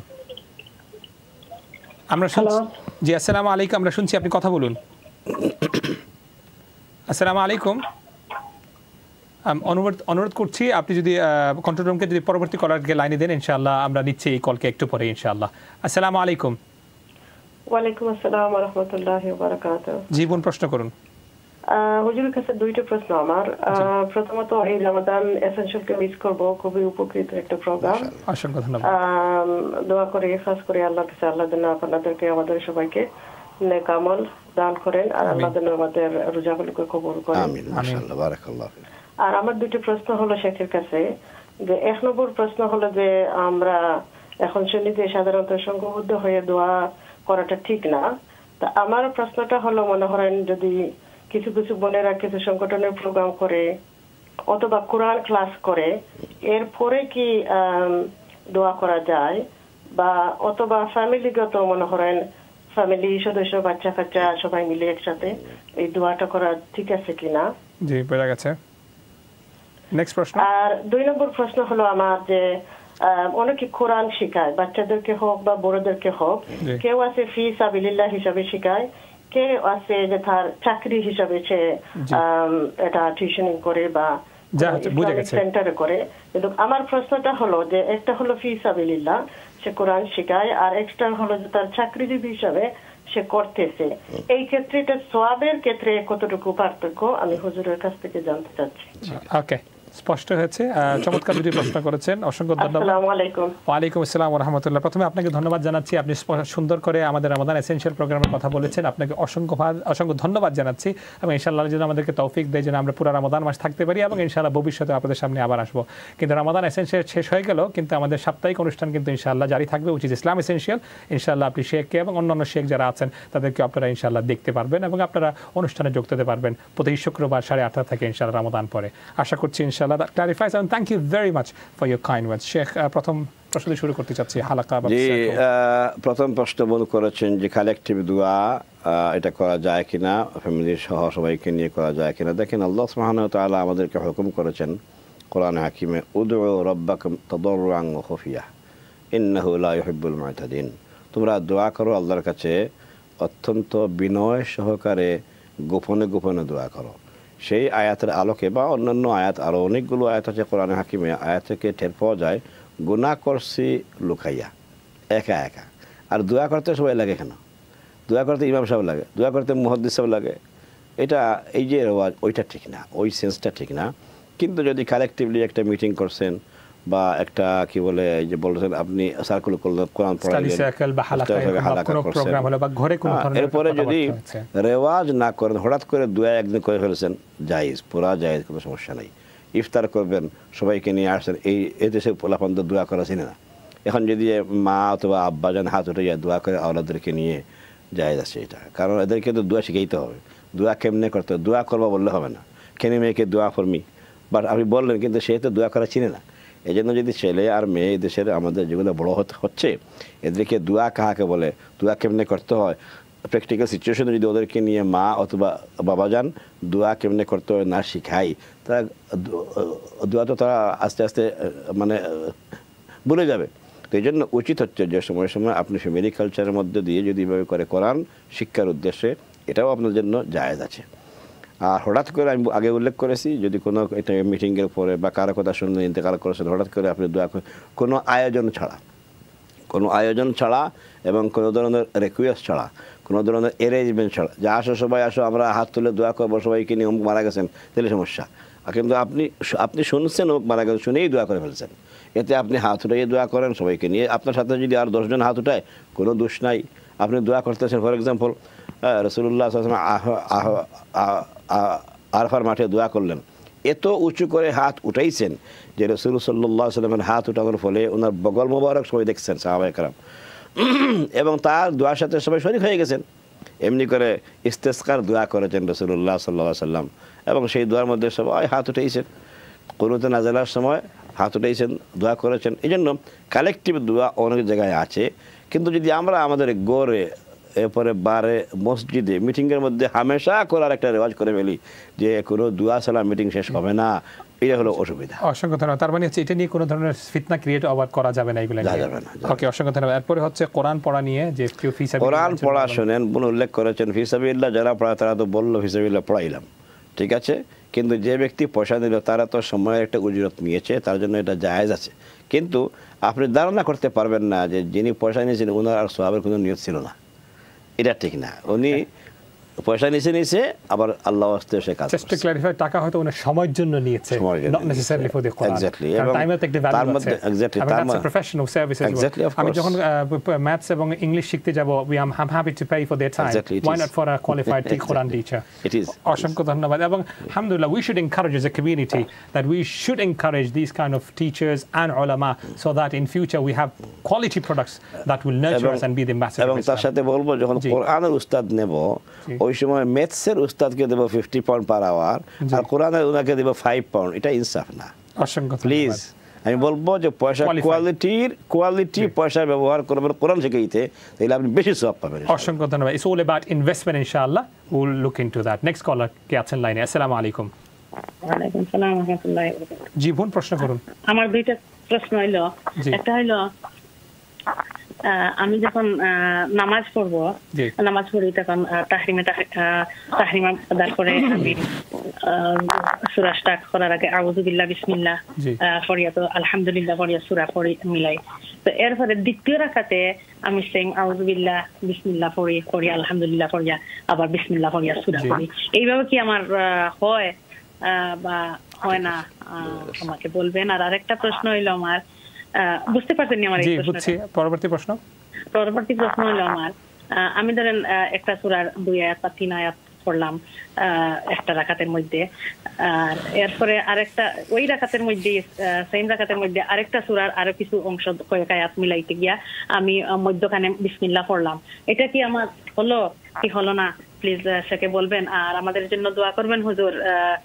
আমরা শুনছি, জি আসসালামু আলাইকুম, আমরা শুনছি, আপনি কথা বলুন। আসসালামু আলাইকুম। অনুরোধ করছি আপনি যদি কন্ট্রোল রুমকে যদি পরবর্তী কলারকে লাইনে দেন, ইনশাআল্লাহ আমরা নিচ্ছি এই কলকে একটু পরে ইনশাআল্লাহ। আসসালামু আলাইকুম। ওয়ালাইকুম আসসালাম ওয়া রাহমাতুল্লাহি ওয়া বারাকাতুহু। জি বোন, প্রশ্ন করুন। হুজুরের কাছে দুইটা প্রশ্ন আমার। প্রথমত, এই রমাদান এসেনশিয়ালকে মিস করব, খুবই উপকৃত একটা প্রোগ্রাম, অসংখ্য ধন্যবাদ। দোয়া করে খাস করে আল্লাহর কাছে, আল্লাহ যেন আপনাদেরকে আমাদের সবাইকে নেক আমল দান করেন, আর আল্লাহ যেন আমাদের রোজাগুলোকে কবুল করেন। আমিন, মাশাআল্লাহ, বারাকাল্লাহ। আর আমার দুটো প্রশ্ন হলো শেখের কাছে, যে 1 নম্বর প্রশ্ন হলো যে আমরা এখন শুনি যে সাধারণত সংঘবদ্ধ হয়ে দোয়া করাটা ঠিক না। তা আমার প্রশ্নটা হলো, মনে করেন যদি কিছু কিছু বোনেরা কিছু সংগঠনের প্রোগ্রাম করে অথবা কোরআন ক্লাস করে, এরপরে কি দোয়া করা যায়, বা অথবা ফ্যামিলিগত মনে করেন ফ্যামিলি সদস্য বাচ্চা কাচ্চা সবাই মিলে একসাথে এই দোয়াটা করা ঠিক আছে কিনা। জি, বোঝা গেছে। নেক্সট প্রশ্ন। আর 2 নম্বর প্রশ্ন হলো আমার যে অনেকে কোরআন শেখায় বাচ্চাদেরকে হোক বা বড়দেরকে হোক, কেউ আছে ফি সাবিলিল্লাহ হিসাবে শেখায়, কেউ আছে যে তার চাকরি হিসাবে সে এটা টিউশনিং করে বা সেন্টারে করে। কিন্তু আমার প্রশ্নটা হলো যে একটা হলো ফি সাবিলিল্লাহ সে কোরআন শেখায়, আর এক্সট্রা হলো যে তার চাকরিজীবী হিসাবে সে করতেছে, এই ক্ষেত্রে এটা সওয়াবের ক্ষেত্রে কতটুকু পার্থক্য আমি হুজুরের কাছ থেকে জানতে চাচ্ছি। ওকে, স্পষ্ট হয়েছে। চমৎকার দুটি প্রশ্ন করেছেন, অসংখ্য ধন্যবাদ। আসসালামু আলাইকুম। ওয়ালাইকুম আসসালাম ওয়া রাহমাতুল্লাহ। প্রথমে আপনাকে ধন্যবাদ জানাচ্ছি, আপনি সুন্দর করে আমাদের রমাদান এসেনশিয়াল প্রোগ্রামের কথা বলেছেন, আপনাকে অসংখ্য ধন্যবাদ জানাচ্ছি এবং ইনশাআল্লাহ যেন আমাদেরকে তৌফিক দেয় যেন আমরা পুরো রমাদান মাস থাকতে পারি এবং ইনশাআল্লাহ ভবিষ্যতে আপনাদের সামনে আবার আসবো। কিন্তু রমাদান এসেনশিয়াল শেষ হয়ে গেল, কিন্তু আমাদের সাপ্তাহিক অনুষ্ঠান কিন্তু ইনশাআল্লাহ জারি থাকবে, উচিত ইসলাম এসেনশিয়াল। ইনশাআল্লাহ আপনি শেখকে এবং অন্যান্য শেখ যারা আছেন তাদেরকে আপনারা ইনশাআল্লাহ দেখতে পারবেন এবং আপনারা অনুষ্ঠানে যোগ দিতে পারবেন প্রতি শুক্রবার 8:30 থেকে ইনশাআল্লাহ রমাদান পরে। আশা করছি ইনশাআল্লাহ that clarifies and thank you very much for your kind words. শেখ, প্রথম প্রশ্ন দিয়ে শুরু করতে চাচ্ছি হালাকা। জি, প্রথম প্রশ্ন মনে করেছেন যে কালেকটিভ দোয়া এটা করা যায় কিনা, ফ্যামিলির সহ সবাইকে নিয়ে করা যায় কিনা। দেখেন, আল্লাহ সুবহানাহু ওয়া তাআলা আমাদেরকে হুকুম করেছেন কোরআন হাকিমে, উদউ রাব্বাকুম তাদাররুআন ওয়া খুফিয়া ইন্নাহু লা ইউহিব্বুল মু'তাদিন। তোমরা দোয়া করো আল্লাহর কাছে অত্যন্ত বিনয় সহকারে, গোপনে গোপনে দোয়া করো। সেই আয়াতের আলোকে বা অন্যান্য আয়াত, আরও অনেকগুলো আয়াত আছে কোরআনে হাকিমে, আয়াত থেকে টের পাওয়া যায় গুনাহ করছি লুকাইয়া একা একা। আর দোয়া করতে সবাই লাগে কেন? দোয়া করতে ইমাম সাহেব লাগে, দোয়া করতে মুহাদ্দিস সাহেব লাগে। এটা এই যে রেওয়াজ, ওইটা ঠিক না, ওই সেন্সটা ঠিক না। কিন্তু যদি কালেকটিভলি একটা মিটিং করছেন বা একটা কি বলে এই যে বলছেন আপনি সার্কুল করলেন, কোরআন পড়াইলেন, এরপরে যদি রেওয়াজ না করেন, হঠাৎ করে দোয়া একদিন করে ফেলেছেন, জায়েজ, পুরা জায়েজ, কোনো সমস্যা নেই। ইফতার করবেন, সবাইকে নিয়ে আসছেন, এই দেশে পোলাপান তো দোয়া করা চিনে না। এখন যদি মা অথবা আব্বা যান হাত উঠে যায় দোয়া করে আওলাদেরকে নিয়ে জায়েজ আছে এটা, কারণ এদেরকে তো দোয়া শিখাইতে হবে। দোয়া কেমনে করতে হবে, দোয়া করবা বললে হবে না, কেন মেয়েকে দোয়া করমি, বাট আপনি বললেন কিন্তু সে তো দোয়া করা চিনে না। এই জন্য যদি ছেলে আর মেয়ে দেশের আমাদের যেগুলো বড় হচ্ছে, এদেরকে দোয়া কাহাকে বলে, দোয়া কেমনে করতে হয়, প্র্যাকটিক্যাল সিচুয়েশনে যদি ওদেরকে নিয়ে মা অথবা বাবা যান দোয়া কেমনে করতে হয় না শিখাই, তারা দোয়া তো তারা আস্তে আস্তে মানে ভুলে যাবে। তো এই জন্য উচিত হচ্ছে যে সময় সময় আপনি ফ্যামিলি কালচারের মধ্যে দিয়ে যদি এভাবে করে কোরআন শিক্ষার উদ্দেশ্যে, এটাও আপনার জন্য জায়েজ আছে। আর হঠাৎ করে আমি আগে উল্লেখ করেছি, যদি কোনো এটা মিটিংয়ের পরে বা কারো কথা শুনলে ইন্তেকাল করেছেন, হঠাৎ করে আপনি দোয়া করেন কোনো আয়োজন ছাড়া এবং কোনো ধরনের রিকোয়েস্ট ছাড়া, কোনো ধরনের অ্যারেঞ্জমেন্ট ছাড়া, যা আসো সবাই আসো আমরা হাত তুলে দোয়া করবো সবাইকে নিয়ে অমুক মারা গেছেন, তাহলে সমস্যা। কিন্তু আপনি শুনছেন অমুক মারা গেছেন, শুনেই দোয়া করে ফেলছেন, এতে আপনি হাত উঠাইয়ে দোয়া করেন সবাইকে নিয়ে। আপনার সাথে যদি আর 10 জন হাত উঠায় কোনো দোষ নাই, আপনি দোয়া করতেছেন। ফর এক্সাম্পল, রাসূলুল্লাহ সাল্লাল্লাহু আলাইহি ওয়াসাল্লাম আরফার মাঠে দোয়া করলেন, এত উঁচু করে হাত উঠাইছেন যে রাসূল সাল্লাল্লাহু আলাইহি ওয়াসাল্লামের হাত উঠানোর ফলে ওনার বগল মোবারক সবাই দেখছেন সাহাবায়ে কেরাম, এবং তার দোয়ার সাথে সবাই শরীক হয়ে গেছেন। এমনি করে ইস্তেসকার দোয়া করেছেন রাসূলুল্লাহ সাল্লাল্লাহু আলাইহি ওয়াসাল্লাম, এবং সেই দোয়ার মধ্যে সবাই হাত উঠাইছেন, কুনুতে নাজিলার সময় হাত উঠাইছেন, দোয়া করেছেন। এই জন্য কালেকটিভ দোয়া অনেক জায়গায় আছে। কিন্তু যদি আমরা আমাদের গড়ে এরপরে বারে মসজিদে মিটিংয়ের মধ্যে হামেশা করার একটা রেওয়াজ করে ফেলি যে কোনো দোয়া সালাম মিটিং শেষ হবে না, এটা হলো অসুবিধা। অসংখ্য ধন্যবাদ। তার মানে হচ্ছে এটা নিয়ে কোনো ধরনের ফিতনা ক্রিয়েট আবার করা যাবে না, এগুলো যাবে না। ওকে, অসংখ্য ধন্যবাদ। এরপরে হচ্ছে কোরআন পড়া নিয়ে, যে কেউ কোরআন পড়া শোনেন, বোন উল্লেখ করেছেন ফিসাবিল্লাহ যারা পড়ায় তারা তো বললো ফিসাবিল্লাহ পড়াইলাম, ঠিক আছে, কিন্তু যে ব্যক্তি পয়সা দিল তারা তো সময়ের একটা উজরত নিয়েছে, তার জন্য এটা জায়েজ আছে। কিন্তু আপনি ধারণা করতে পারবেন না যে যিনি পয়সা নিয়েছেন ওনার আর সওয়াবের কোনো নিয়ত ছিল না, এটা ঠিক না। উনি পয়সা নিয়েছে আবার আল্লাহ ওয়াস্তে সে কাজ জাস্ট টু ক্ল্যারিফাই, টাকা হয়তো উনি সময়ের জন্য নিয়েছে, not necessarily for the Quran. Exactly, এবং টাইমের একটা ভ্যালু আছে। Exactly, that's a professional service. আমি যখন ম্যাথস এবং ইংলিশ শিখতে যাব, we am happy to pay for their time, why not for a qualified Quran teacher. It is. অসংখ্য ধন্যবাদ। এবং আলহামদুলিল্লাহ, we should encourage as a community that we should encourage this kind of teachers and উলামা, so that in future we have quality products that will nurture us and be the ambassador. এবং তার সাথে বলবো, যখন কোরআনের উস্তাদ নেব ওই সময় ম্যাথসের উস্তাদকে দেব 50 পাউন্ড পার আওয়ার, আর কোরআনের ওনাকে দেব 5 পাউন্ড, এটা ইনসাফ না। অসংখ্য প্লিজ আমি বলবো যে পয়সা কোয়ালিটি পয়সা ব্যবহার করবেন কোরআন শিখাইতে, তাহলে আপনি বেশি সওয়াব পাবেন। অসংখ্য ধন্যবাদ। ইটস অল অ্যাবাউট ইনভেস্টমেন্ট ইনশাআল্লাহ। Will look into that. Next caller কে আছেন লাইনে? আসসালামু আলাইকুম। ওয়ালাইকুম আসসালাম ওয়া রাহমাতুল্লাহি ওয়া বারাকাতুহু। জি বোন, প্রশ্ন করুন। আমার দুইটা প্রশ্ন হইল, একটা হইল আমি যখন নামাজ পড়বো, নামাজ পড়ি তখন তাহরিমা আদার করে আমি সূরা স্টার্ট করার আগে আউযু বিল্লাহ বিসমিল্লাহ পড়িয়া, তো আলহামদুলিল্লাহ পড়িয়া সূরা পড়ি মিলাই। তো এরপরে দ্বিতীয় রাকাতে আমি সেম আউযু বিল্লাহ বিসমিল্লাহ পড়ি আলহামদুলিল্লাহ পড়িয়া আবার বিসমিল্লাহ পড়িয়া সূরা পড়ি। এইভাবে কি আমার হয় বা হয় না আমাকে বলবেন। আর আরেকটা প্রশ্ন হইল আমার, বুঝতে পারছেন আমার এই প্রশ্নটা? পরবর্তী প্রশ্ন হলো আমার, আমি ধরেন একটা সূরার 2 আয়াত বা 3 আয়াত পড়লাম একটা রাকাতের মধ্যে, আর এরপরে আরেকটা ওই রাকাতের মধ্যে সেম রাকাতের মধ্যে আরেকটা সূরার আরো কিছু অংশ কয়েক আয়াত মিলাইতে গিয়া আমি মধ্যখানে বিসমিল্লাহ পড়লাম। এটা কি আমার হলো কি হলো না, প্লিজ সেকে বলবেন। আর আমাদের জন্য দোয়া করবেন হুজুর,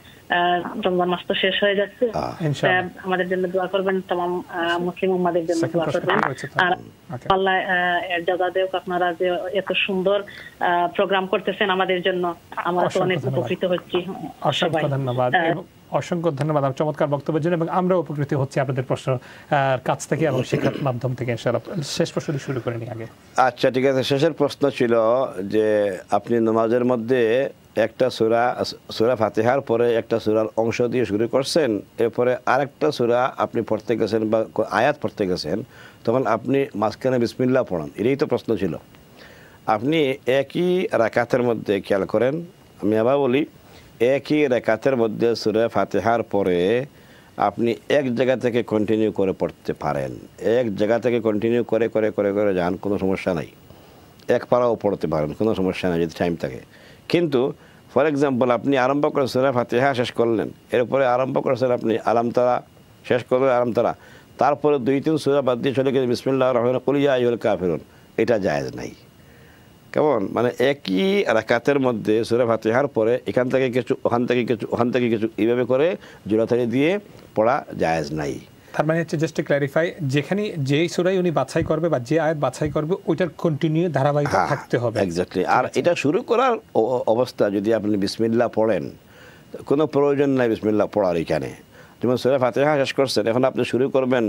রমজান মাস তো শেষ হয়ে যাচ্ছে, আমাদের জন্য দোয়া করবেন, तमाम মুসলিম উম্মাদের জন্য দোয়া করবেন। আর আল্লাহ এর জাযা দেওক, আপনারা যে এত সুন্দর প্রোগ্রাম করতেছেন আমাদের জন্য, আমরা তো অনেক উপকৃত হচ্ছি। অসংখ্য ধন্যবাদ, অসংখ্য ধন্যবাদ চমৎকার বক্তব্যের জন্য, এবং আমরা উপকৃত হচ্ছি আপনাদের প্রশ্ন কাছ থেকে এবং শিক্ষার মাধ্যম থেকে। ইনশাআল্লাহ শেষ প্রশ্ন দিয়ে শুরু করে নিই আগে। আচ্ছা ঠিক আছে, শেষের প্রশ্ন ছিল যে আপনি নামাজের মধ্যে একটা সূরা ফাতিহার পরে একটা সূরার অংশ দিয়ে শুরু করছেন, এরপরে আরেকটা সূরা আপনি পড়তে গেছেন বা আয়াত পড়তে গেছেন, তখন আপনি মাঝখানে বিসমিল্লাহ পড়ান। এটাই তো প্রশ্ন ছিল। আপনি একই রাকাতের মধ্যে খেয়াল করেন, আমি আবার বলি, একই রাকাতের মধ্যে সূরা ফাতিহার পরে আপনি এক জায়গা থেকে কন্টিনিউ করে পড়তে পারেন। এক জায়গা থেকে কন্টিনিউ করে করে করে করে যান, কোনো সমস্যা নাই। এক পারাও পড়তে পারেন, কোনো সমস্যা নাই যদি টাইম থাকে। কিন্তু ফর এক্সাম্পল আপনি আরম্ভ করে সূরা ফাতিহা শেষ করলেন, এরপরে আরম্ভ করেছেন আপনি আলাম তারা, শেষ করলেন আলাম তারা, তারপরে 2-3 সূরা বাদ দিয়ে চলে গেলে বিসমিল্লাহির রহমানির কুল ইয়া আইয়ুহাল কাফিরুন, এটা জায়েজ নাই। কেমন? মানে একই রাকাতের মধ্যে সূরা ফাতিহার পরে এখান থেকে কিছু, ওখান থেকে কিছু, ওখান থেকে কিছু, এইভাবে করে জোড়াতাড়ি দিয়ে পড়া জায়েজ নাই। তার মানে হচ্ছে জাস্ট টু ক্ল্যারিফাই, যেখানে যেই সূরাই উনি বাছাই করবে বা যে আয়াত বাছাই করবে ওইটার কন্টিনিউ ধারাবাহিকতা থাকতে হবে। এক্স্যাক্টলি। আর এটা শুরু করার অবস্থা যদি আপনি বিসমিল্লাহ পড়েন, কোনো প্রয়োজন নাই বিসমিল্লাহ পড়ার। এখানে যেমন সূরা ফাতিহা শেষ করছেন, এখন আপনি শুরু করবেন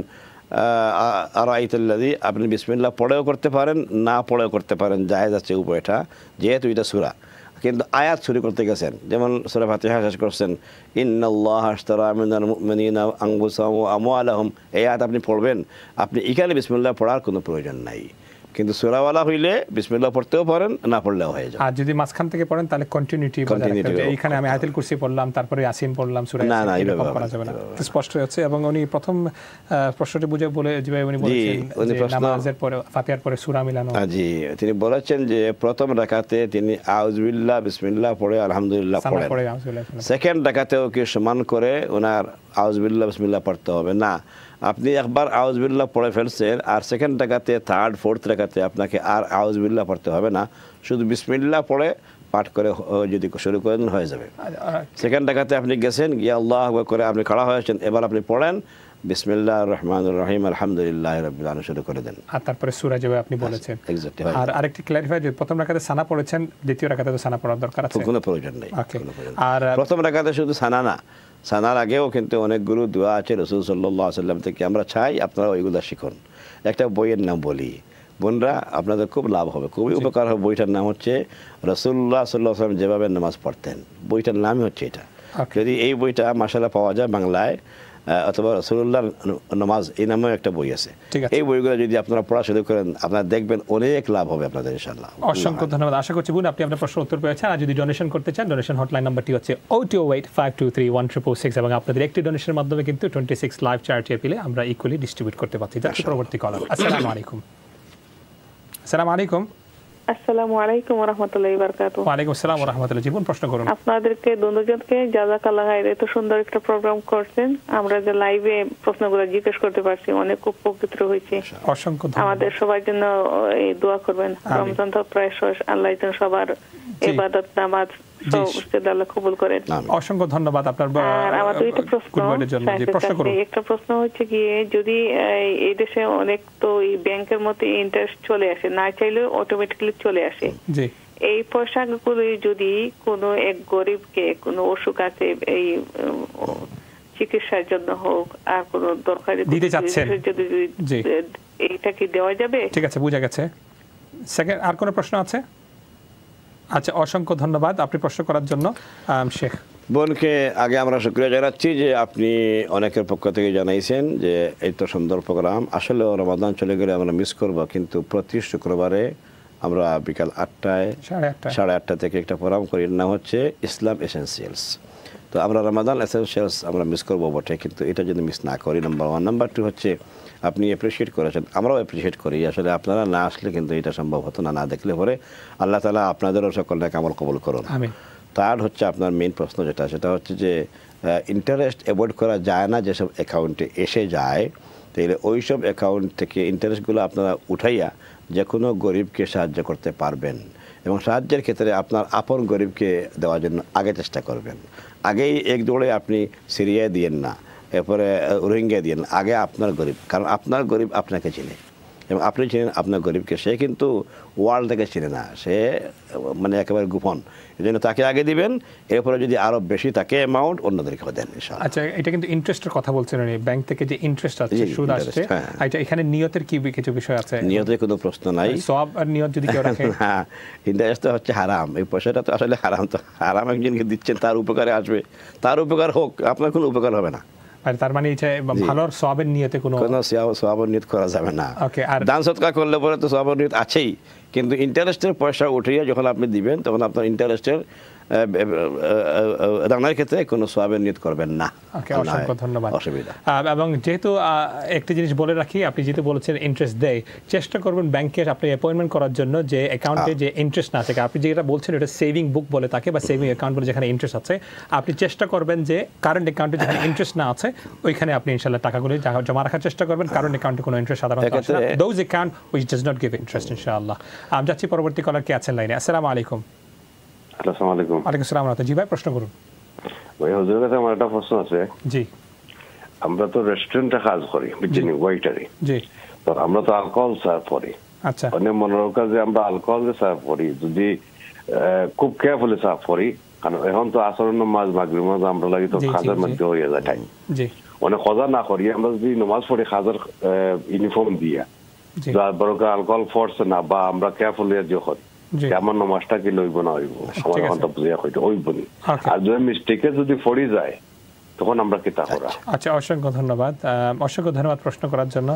আরাআইতাল্লাযী, আপনি বিসমিল্লাহ পড়েও করতে পারেন, না পড়েও করতে পারেন, জায়েজ আছে উভয়টা, যেহেতু এটা সূরা। কিন্তু আয়াত শুরু করতে গেছেন, যেমন সূরা ফাতিহা শেষ করছেন ইন্নাল্লাহা আশতারা মিনাল মুমিনিনা আনফুসাহুম ওয়া আমওয়ালাহুম, এই আয়াত আপনি পড়বেন, আপনি এখানে বিসমিল্লাহ পড়ার কোনো প্রয়োজন নাই। কিন্তু সূরাওয়ালা হইলে বিসমিল্লাহ পড়তেও পারেন, না পড়লেও হয়ে যায়। আর যদি মাঝখান থেকে পড়েন তাহলে কন্টিনিউটি, এইখানে আমি আয়াতুল কুরসি পড়লাম, তারপরে ইয়াসিন পড়লাম, সূরা ইয়াসিন, না এরকম করা যাবে না। স্পষ্ট হচ্ছে। এবং উনি প্রথম প্রশ্নটি বুঝে বলে যেভাবে উনি বলেছেন যে নামাজের পরে ফাতিহার পরে সূরা মিলানো। জি, তিনি বলেছেন যে প্রথম রাকাতে তিনি আউযু বিল্লাহ বিসমিল্লাহ পড়ে আলহামদুলিল্লাহ পড়েন, সেকেন্ড রাকাতেও কি সমান করে ওনার আউযু বিল্লাহ বিসমিল্লাহ পড়তে হবে না। আপনি একবার আউযু বিল্লাহ পড়ে ফেলছেন, আর সেকেন্ড রাকাতে, থার্ড, ফোর্থ রাকাতে আপনাকে আর আউযু বিল্লাহ পড়তে হবে না, শুধু বিসমিল্লাহ পড়ে পাঠ করে যদি শুরু করেন হয়ে যাবে। সেকেন্ড রাকাতে আপনি গেছেন, গিয়ে আল্লাহু আকবার করে আপনি খাড়া হয়েছেন, এবার আপনি পড়েন বিসমিল্লাহির রহমানির রহিম আলহামদুলিল্লাহি রাব্বিল আলামিন শুরু করে দেন, আর তারপরে সূরা যেভাবে আপনি বলেছেন। এক্স্যাক্টলি। আর আরেকটি ক্ল্যারিফাই, যে প্রথম রাকাতে সানা পড়েছেন, দ্বিতীয় রাকাতে তো সানা পড়ার দরকার আছে? কোনো প্রয়োজন নেই। আর প্রথম রাকাতে শুধু সানা না, সানার আগেও কিন্তু অনেকগুলো দোয়া আছে রাসূল সাল্লাল্লাহু আলাইহি ওয়াসাল্লাম থেকে, আমরা চাই আপনারা ওইগুলো শিখুন। একটা বইয়ের নাম বলি, বোনরা আপনাদের খুব লাভ হবে, খুবই উপকার হবে। বইটার নাম হচ্ছে রাসূলুল্লাহ সাল্লাল্লাহু আলাইহি ওয়াসাল্লাম যেভাবে নামাজ পড়তেন, বইটার নামই হচ্ছে এটা। যদি এই বইটা মাশাআল্লাহ পাওয়া যায় বাংলায়, অথবা রাসূলুল্লাহর নামাজ এই নামেও একটা বই আছে, এই বইগুলো যদি আপনারা পড়া শুরু করেন, আপনারা দেখবেন অনেক লাভ হবে আপনাদের ইনশাআল্লাহ। অসংখ্য ধন্যবাদ। আশা করছি বোন আপনি আপনার প্রশ্ন উত্তর পেয়েছেন। আর যদি ডোনেশন করতে চান, ডোনেশন হটলাইন নাম্বারটি হচ্ছে 0285231666, এবং আপনাদের একটি ডোনেশনের মাধ্যমে কিন্তু 26 লাইভ চ্যারিটি অ্যাপিলে আমরা ইকুয়ালি ডিস্ট্রিবিউট করতে পারছি। যাচ্ছি পরবর্তী কলার। আসসালামু আলাইকুম। আসসালামু আলাইকুম। আসসালামু আলাইকুম ওয়া রাহমাতুল্লাহি ওয়া বারাকাতুহু। ওয়া আলাইকুম আসসালাম ওয়া রাহমাতুল্লাহি। জীবন প্রশ্ন করুন। আপনাদেরকে দুজনকে জাযাকাল্লাহ খাইর, এত সুন্দর একটা প্রোগ্রাম করছেন, আমরা যে লাইভে প্রশ্নগুলো জিজ্ঞেস করতে পারছি, অনেক উপকৃত হয়েছি। অসংখ্য ধন্যবাদ। আমাদের সবার জন্য এই দোয়া করবেন। রমজান তো প্রায় শেষ, আল্লাহ যেন সবার ইবাদত নামাজ আল্লাহ কবুল করেন। অসংখ্য ধন্যবাদ আপনার। আমার দুইটা প্রশ্ন, একটা প্রশ্ন হচ্ছে গিয়ে যদি এই দেশে অনেক তো এই ব্যাংকের মধ্যে ইন্টারেস্ট চলে আসে, না চাইলেও অটোমেটিক্যালি চলে আসে, এই পয়সাগুলো যদি কোনো এক গরিবকে কোনো অসুখ আছে এই চিকিৎসার জন্য হোক আর কোনো দরকারি দিতে চাচ্ছেন, এইটা কি দেওয়া যাবে? ঠিক আছে, বুঝা গেছে। সেকেন্ড, আর কোনো প্রশ্ন আছে? আচ্ছা, অসংখ্য ধন্যবাদ আপনি প্রশ্ন করার জন্য। শেখ বোনকে আগে আমরা শুকরিয়া জানাচ্ছি যে আপনি অনেকের পক্ষ থেকে জানাইছেন যে এই তো সুন্দর প্রোগ্রাম। আসলে রমাদান চলে গেলে আমরা মিস করব, কিন্তু প্রতি শুক্রবারে আমরা বিকাল 8টায় 8:30 থেকে একটা প্রোগ্রাম করি, নাম হচ্ছে ইসলাম এসেন্সিয়ালস। তো আমরা রমাদান এসেন্সিয়ালস আমরা মিস করবো বটে, কিন্তু এটা যদি মিস না করি, নাম্বার 1। নাম্বার 2 হচ্ছে আপনি অ্যাপ্রিসিয়েট করেছেন, আমরাও অ্যাপ্রিসিয়েট করি। আসলে আপনারা না আসলে কিন্তু এটা সম্ভব হতো না, না দেখলে পরে আল্লাহ তাআলা আপনাদেরও সকলটাকে আমল কবুল করুন। তার হচ্ছে আপনার মেইন প্রশ্ন যেটা, সেটা হচ্ছে যে ইন্টারেস্ট অ্যাভয়েড করা যায় না যেসব অ্যাকাউন্টে এসে যায়, তাইলে ওই সব অ্যাকাউন্ট থেকে ইন্টারেস্টগুলো আপনারা উঠাইয়া যে কোনো গরিবকে সাহায্য করতে পারবেন, এবং সাহায্যের ক্ষেত্রে আপনার আপন গরিবকে দেওয়ার জন্য আগে চেষ্টা করবেন। আগেই এক দৌড়ে আপনি সিরিয়ায় দিয়েন না, এরপরে রোহিঙ্গা দিয়েন, আগে আপনার গরিব, কারণ আপনার গরিব আপনাকে চিনে এবং আপনি চিনেন আপনার গরিবকে। সে কিন্তু ওয়ার্ল্ড থেকে চিনে না, সে মানে একেবারে গোপন, এই জন্য তাকে আগে দিবেন, এরপরে যদি আরো বেশি থাকে অ্যামাউন্ট অন্যদেরকে দেন ইনশাআল্লাহ। আচ্ছা, এটা কিন্তু ইন্টারেস্টের কথা বলছেন, ব্যাংক থেকে যে ইন্টারেস্ট আছে, সুদ আসছে, এটা এখানে নিয়তের কি কিছু বিষয় আছে? নিয়তের কোনো প্রশ্ন নাই, সওয়াব আর নিয়ত যদি কেউ রাখে। হ্যাঁ, ইন্টারেস্ট হচ্ছে হারাম, এই পয়সাটা তো আসলে হারাম। তো হারাম একজনকে দিচ্ছেন, তার উপকারে আসবে, তার উপকার হোক, আপনার কোনো উপকার হবে না। তার মানে ভালোর সওয়াবের নিয়তে কোনো সওয়াবের নিয়ত করা যাবে না। দান সদকা করলে পরে তো সওয়াবের নিয়ত আছেই, কিন্তু ইন্টারেস্টের পয়সা উঠিয়ে যখন আপনি দিবেন, তখন আপনার ইন্টারেস্টের দানের ক্ষেত্রে কোনো সওয়াবের নিয়ত করবেন না। অসংখ্য ধন্যবাদ। অসুবিধা। এবং যেহেতু একটা জিনিস বলে রাখি, আপনি যেহেতু বলেছেন ইন্টারেস্ট দেয়, চেষ্টা করবেন ব্যাংকের আপনি অ্যাপয়েন্টমেন্ট করার জন্য যে অ্যাকাউন্টে যে ইন্টারেস্ট না আছে, আপনি যেটা বলছেন এটা সেভিং বুক বলে তাকে, বা সেভিং অ্যাকাউন্ট বলে যেখানে ইন্টারেস্ট আছে, আপনি চেষ্টা করবেন যে কারেন্ট অ্যাকাউন্টে যেখানে ইন্টারেস্ট না আছে ওইখানে আপনি ইনশাআল্লাহ টাকাগুলো জমা রাখার চেষ্টা করবেন। কারেন্ট অ্যাকাউন্টে কোনো ইন্টারেস্ট সাধারণত আসে না, those account which does not give interest ইনশাআল্লাহ। আমি যাচ্ছি পরবর্তী কলার কে আছেন লাইনে। আসসালামু আলাইকুম। আসসালামু আলাইকুম। ওয়ালাইকুম আসসালাম। জি ভাই, প্রশ্ন করুন। ভাই, হুজুরের কাছে আমার একটা প্রশ্ন আছে। জি। আমরা তো রেস্টুরেন্টে কাজ করি, বুঝছেন, ওয়েটারে। জি। তো আমরা তো অ্যালকোহল সার্ভ করি। আচ্ছা। মানে মনে রাখা যে আমরা অ্যালকোহল সার্ভ করি, যদি খুব কেয়ারফুলি সার্ভ করি, কারণ এখন তো আসরের নামাজ, মাগরিবের নামাজ আমরা লাগি তো খাজার মধ্যে হয়ে যায় টাইম। জি। মানে খজা না করি, আমরা যদি নামাজ পড়ি খাজার ইউনিফর্ম দিয়া, যার বড় অ্যালকোহল ফোর্স না, বা আমরা কেয়ারফুলি যে করি আমার নামাজটা কি লইব না হইব, আমার এখন তো বুঝিয়া হইব নি। আর যদি মিস্টেকে যদি পড়ি যায়, তখন আমরা কি তা করা? আচ্ছা, অসংখ্য ধন্যবাদ, অসংখ্য ধন্যবাদ প্রশ্ন করার জন্য।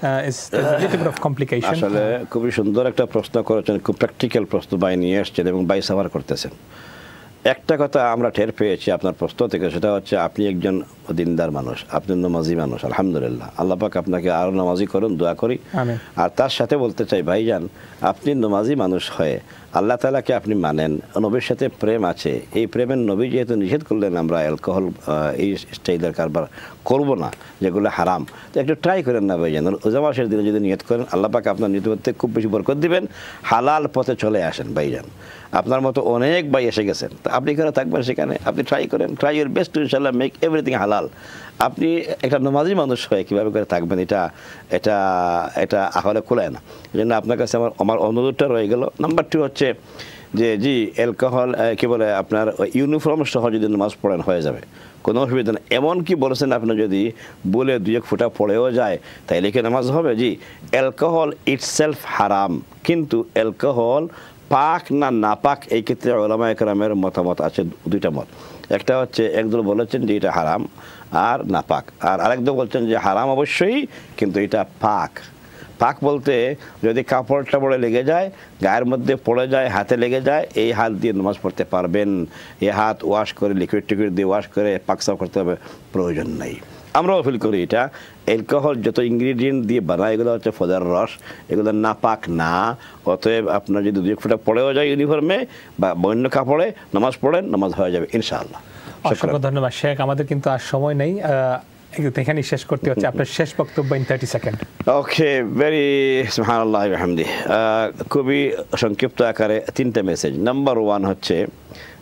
আসলে খুবই সুন্দর একটা প্রশ্ন করেছেন, খুব প্র্যাকটিক্যাল প্রশ্ন বাই নিয়ে এসছেন এবং বাই সাভার করতেছেন। একটা কথা আমরা টের পেয়েছি আপনার প্রশ্ন থেকে, সেটা হচ্ছে আপনি একজন দিনদার মানুষ, আপনি নামাজি মানুষ। আলহামদুলিল্লাহ, আল্লাহ পাক আপনাকে আরো নামাজি করুন, দোয়া করি। আর তার সাথে বলতে চাই ভাইজান, আপনি নামাজি মানুষ হয়ে আল্লাহ তাআলাকে আপনি মানেন, নবীর সাথে প্রেম আছে, এই প্রেমের নবী যেহেতু নিষেধ করলেন আমরা অ্যালকোহল এই স্টাইলের কারবার করবো না, যেগুলো হারাম, তো একটু ট্রাই করেন না ভাইজান। রোজা মাসের দিনে যদি নিয়ত করেন, আল্লাহ পাক আপনার নিয়ত করতে খুব বেশি বরকত দিবেন, হালাল পথে চলে আসেন ভাইজান। আপনার মতো অনেক ভাই এসে গেছেন, তো আপনি কেন থাকবেন সেখানে? আপনি ট্রাই করেন, ট্রাই ইউর বেস্ট টু ইনশাআল্লাহ মেক এভরিথিং হালাল। আপনি একটা নামাজি মানুষ হয়ে কীভাবে করে থাকবেন, এটা এটা এটা আহলে খোলায় না। এই জন্য আপনার কাছে আমার অনুরোধটা রয়ে গেল। নাম্বার 2 হচ্ছে যে জি, অ্যালকোহল কী বলে আপনার ইউনিফর্ম সহ যদি নামাজ পড়েন হয়ে যাবে, কোনো অসুবিধা নেই। এমন কি বলেছেন আপনি যদি বলে 2-1 ফোঁটা পড়েও যায় তাইলে কি নামাজ হবে? জি, অ্যালকোহল ইটসেলফ হারাম, কিন্তু অ্যালকোহল পাক না নাপাক, এই ক্ষেত্রে উলামায়ে কেরামের মতামত আছে, 2টা মত। একটা হচ্ছে একদল বলেছেন যে এটা হারাম আর নাপাক, আর আরেকদল বলছেন যে হারাম অবশ্যই, কিন্তু এটা পাক। পাক বলতে যদি কাপড় টাপড়ে লেগে যায়, গায়ের মধ্যে পড়ে যায়, হাতে লেগে যায়, এই হাত দিয়ে নামাজ পড়তে পারবেন। এই হাত ওয়াশ করে লিকুইড টিকুইড দিয়ে ওয়াশ করে পাক সাফ করতে হবে, প্রয়োজন নেই। আমরাও ফিল করি এটা অ্যালকোহল যত ইনগ্রিডিয়েন্ট দিয়ে বানায় এগুলো হচ্ছে ফলের রস, এগুলো নাপাক না। অতএব আপনার যদি 2 ফোঁটা পড়েও যায় ইউনিফর্মে বা বন্য কাপড়ে নামাজ পড়েন, নামাজ হয়ে যাবে ইনশাআল্লাহ। অসংখ্য ধন্যবাদ শেখ, আমাদের কিন্তু আর সময় নেই, এখানে শেষ করতে হচ্ছে। আপনার শেষ বক্তব্য ইন 30 সেকেন্ড। ওকে, ভেরি সুবহানাল্লাহ ওয়া বিহামদিহি। খুবই সংক্ষিপ্ত আকারে 3টা মেসেজ। নাম্বার 1 হচ্ছে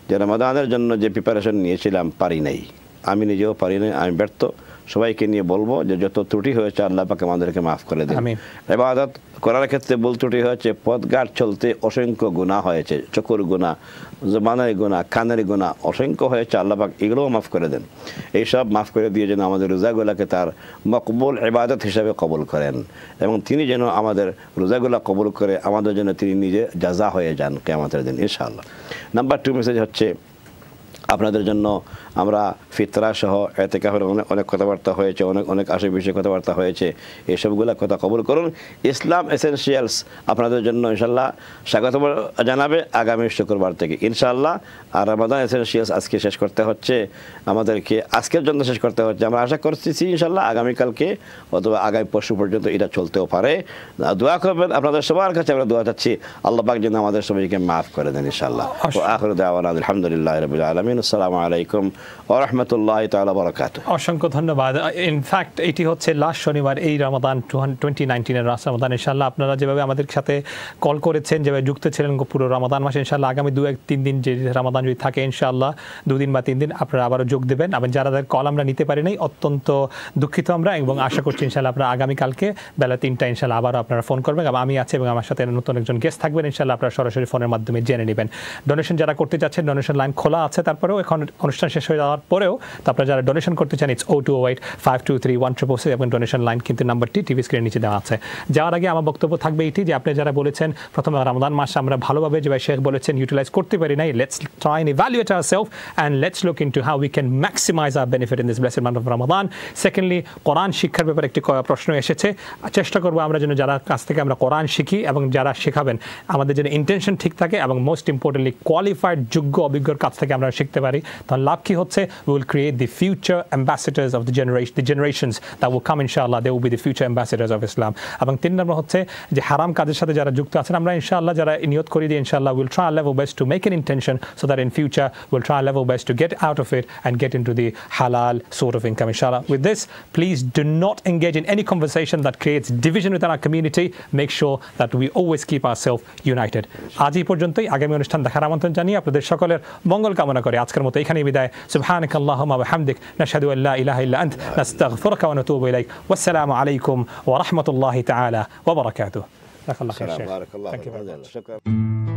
যে রমাদানের জন্য যে প্রিপারেশন নিয়েছিলাম পারি নাই, আমি নিজেও পারি নাই, আমি ব্যর্থ। সবাইকে নিয়ে বলবো যে যত ত্রুটি হয়েছে আল্লাহ পাক আমাদেরকে মাফ করে দেন। ইবাদত করার ক্ষেত্রে ভুল ত্রুটি হয়েছে, পথঘাট চলতে অসংখ্য গুনাহ হয়েছে, চোখের গুনাহ, জবানের গুনাহ, কানের গুনাহ অসংখ্য হয়েছে, আল্লাহ পাক এগুলোও মাফ করে দেন। এইসব মাফ করে দিয়ে যেন আমাদের রোজাগুলোকে তার মকবুল ইবাদত হিসাবে কবুল করেন, এবং তিনি যেন আমাদের রোজাগুলো কবুল করে আমাদের জন্য তিনি নিজে জাযা হয়ে যান কিয়ামতের দিন ইনশাআল্লাহ। নাম্বার 2 মেসেজ হচ্ছে আপনাদের জন্য আমরা ফিতরা সহ এতেকাফের অনেক কথাবার্তা হয়েছে, অনেক আশে বিষয়ে কথাবার্তা হয়েছে, এইসবগুলো কথা কবুল করুন। ইসলাম এসেনশিয়ালস আপনাদের জন্য ইনশাল্লাহ স্বাগত জানাবে আগামী শুক্রবার থেকে ইনশাআল্লাহ। আর রমাদান এসেনশিয়ালস আজকে শেষ করতে হচ্ছে আমাদেরকে, আজকের জন্য শেষ করতে হচ্ছে। আমরা আশা করতেছি ইনশাল্লাহ আগামীকালকে অথবা আগামী পরশু পর্যন্ত এটা চলতেও পারে। দোয়া করবেন, আপনাদের সবার কাছে আমরা দোয়া চাচ্ছি আল্লাহ পাক যেন আমাদের সবাইকে মাফ করে দেন ইনশাআল্লাহ। আখিরু দাওয়ানা আলহামদুলিল্লাহি রাব্বিল আলামিন। আসসালামু আলাইকুম ওয়া রাহমাতুল্লাহি তাআলা ওয়া বারাকাতুহু। অসংখ্য ধন্যবাদ। ইনফ্যাক্ট এটি হচ্ছে লাস্ট শনিবার এই রমাদান 2019 এর লাস্ট রমাদান। ইনশাআল্লাহ আপনারা যেভাবে আমাদের সাথে কল করেছেন, যেভাবে যুক্ত ছিলেন পুরো রমাদান মাসে, ইনশাআল্লাহ আগামী 2-3 দিন যে রমাদান যদি থাকে ইনশাআল্লাহ 2 দিন বা 3 দিন আপনারা আবারও যোগ দেবেন। এবং যারা কল আমরা নিতে পারি নাই অত্যন্ত দুঃখিত আমরা, এবং আশা করছি ইনশাআল্লাহ আপনারা আগামীকালকে বেলা 3টা ইনশাআল্লাহ আবারও আপনারা ফোন করবেন, এবং আমি আছি এবং আমার সাথে নতুন একজন গেস্ট থাকবেন ইনশাআল্লাহ। আপনারা সরাসরি ফোনের মাধ্যমে জেনে নেবেন। ডোনেশন যারা করতে চাচ্ছেন ডোনেশন লাইন খোলা আছে, তারপরেও এখন অনুষ্ঠান শেষ হয়ে যাওয়ার পরেও আপনারা যারা ডোনেশন করতে চান ইটস 0208-523-1666 এবং ডোনেশন লাইন কিন্তু নাম্বারটি টিভি স্ক্রিনের নিচে দেওয়া আছে। যাওয়ার আগে আমার বক্তব্য থাকবে এটি যে আপনি যারা বলেছেন প্রথমে রমাদান মাস আমরা ভালোভাবে যে ভাই শেখ বলেছেন ইউটিলাইজ করতে পারি নাই, let's try and evaluate ourselves and let's look into how we can maximise our benefit in this blessed month of Ramadan. Secondly, Quran শিক্ষার ব্যাপারে একটি প্রশ্ন এসেছে। চেষ্টা করবো আমরা যেন যারা কাছ থেকে আমরা কোরআন শিখি এবং যারা শেখাবেন আমাদের যেন ইন্টেনশন ঠিক থাকে, এবং মোস্ট ইম্পর্টেন্টলি কোয়ালিফাইড যোগ্য অভিজ্ঞর কাছ থেকে আমরা শিখতে পারি। তাহলে লাভ কি হচ্ছে? We will create the future ambassadors of the generations that will come inshallah. They will be the future ambassadors of Islam. এবং 3 নম্বর হচ্ছে যে হারাম কাজের সাথে যারা যুক্ত আছেন আমরা ইনশাআল্লাহ যারা নিয়ত করি দিয়ে ইনশাআল্লাহ we'll try our level best to make an intention so that in future we'll try our level best to get out of it and get into the halal sort of income inshallah. With this, please do not engage in any conversation that creates division within our community. Make sure that we always keep ourselves united. আজ এই পর্যন্তই। আগামী অনুষ্ঠান দেখার আমন্ত্রণ জানিয়ে আপনাদের সকলের মঙ্গল কামনা করে আজকের মতো এখানেই বিদায়। সুবহানাকা আল্লাহুম্মা ওয়া বিহামদিক নাশহাদু আল্লা ইলাহা ইল্লা আনতা নাস্তাগফিরুকা ওয়া নাতুবু ইলাইক। ওয়াসসালামু আলাইকুম ওয়া রাহমাতুল্লাহি তাআলা ওয়া বারাকাতুহু। জাযাকাল্লাহু খাইরান। বারাকাল্লাহু ফিক।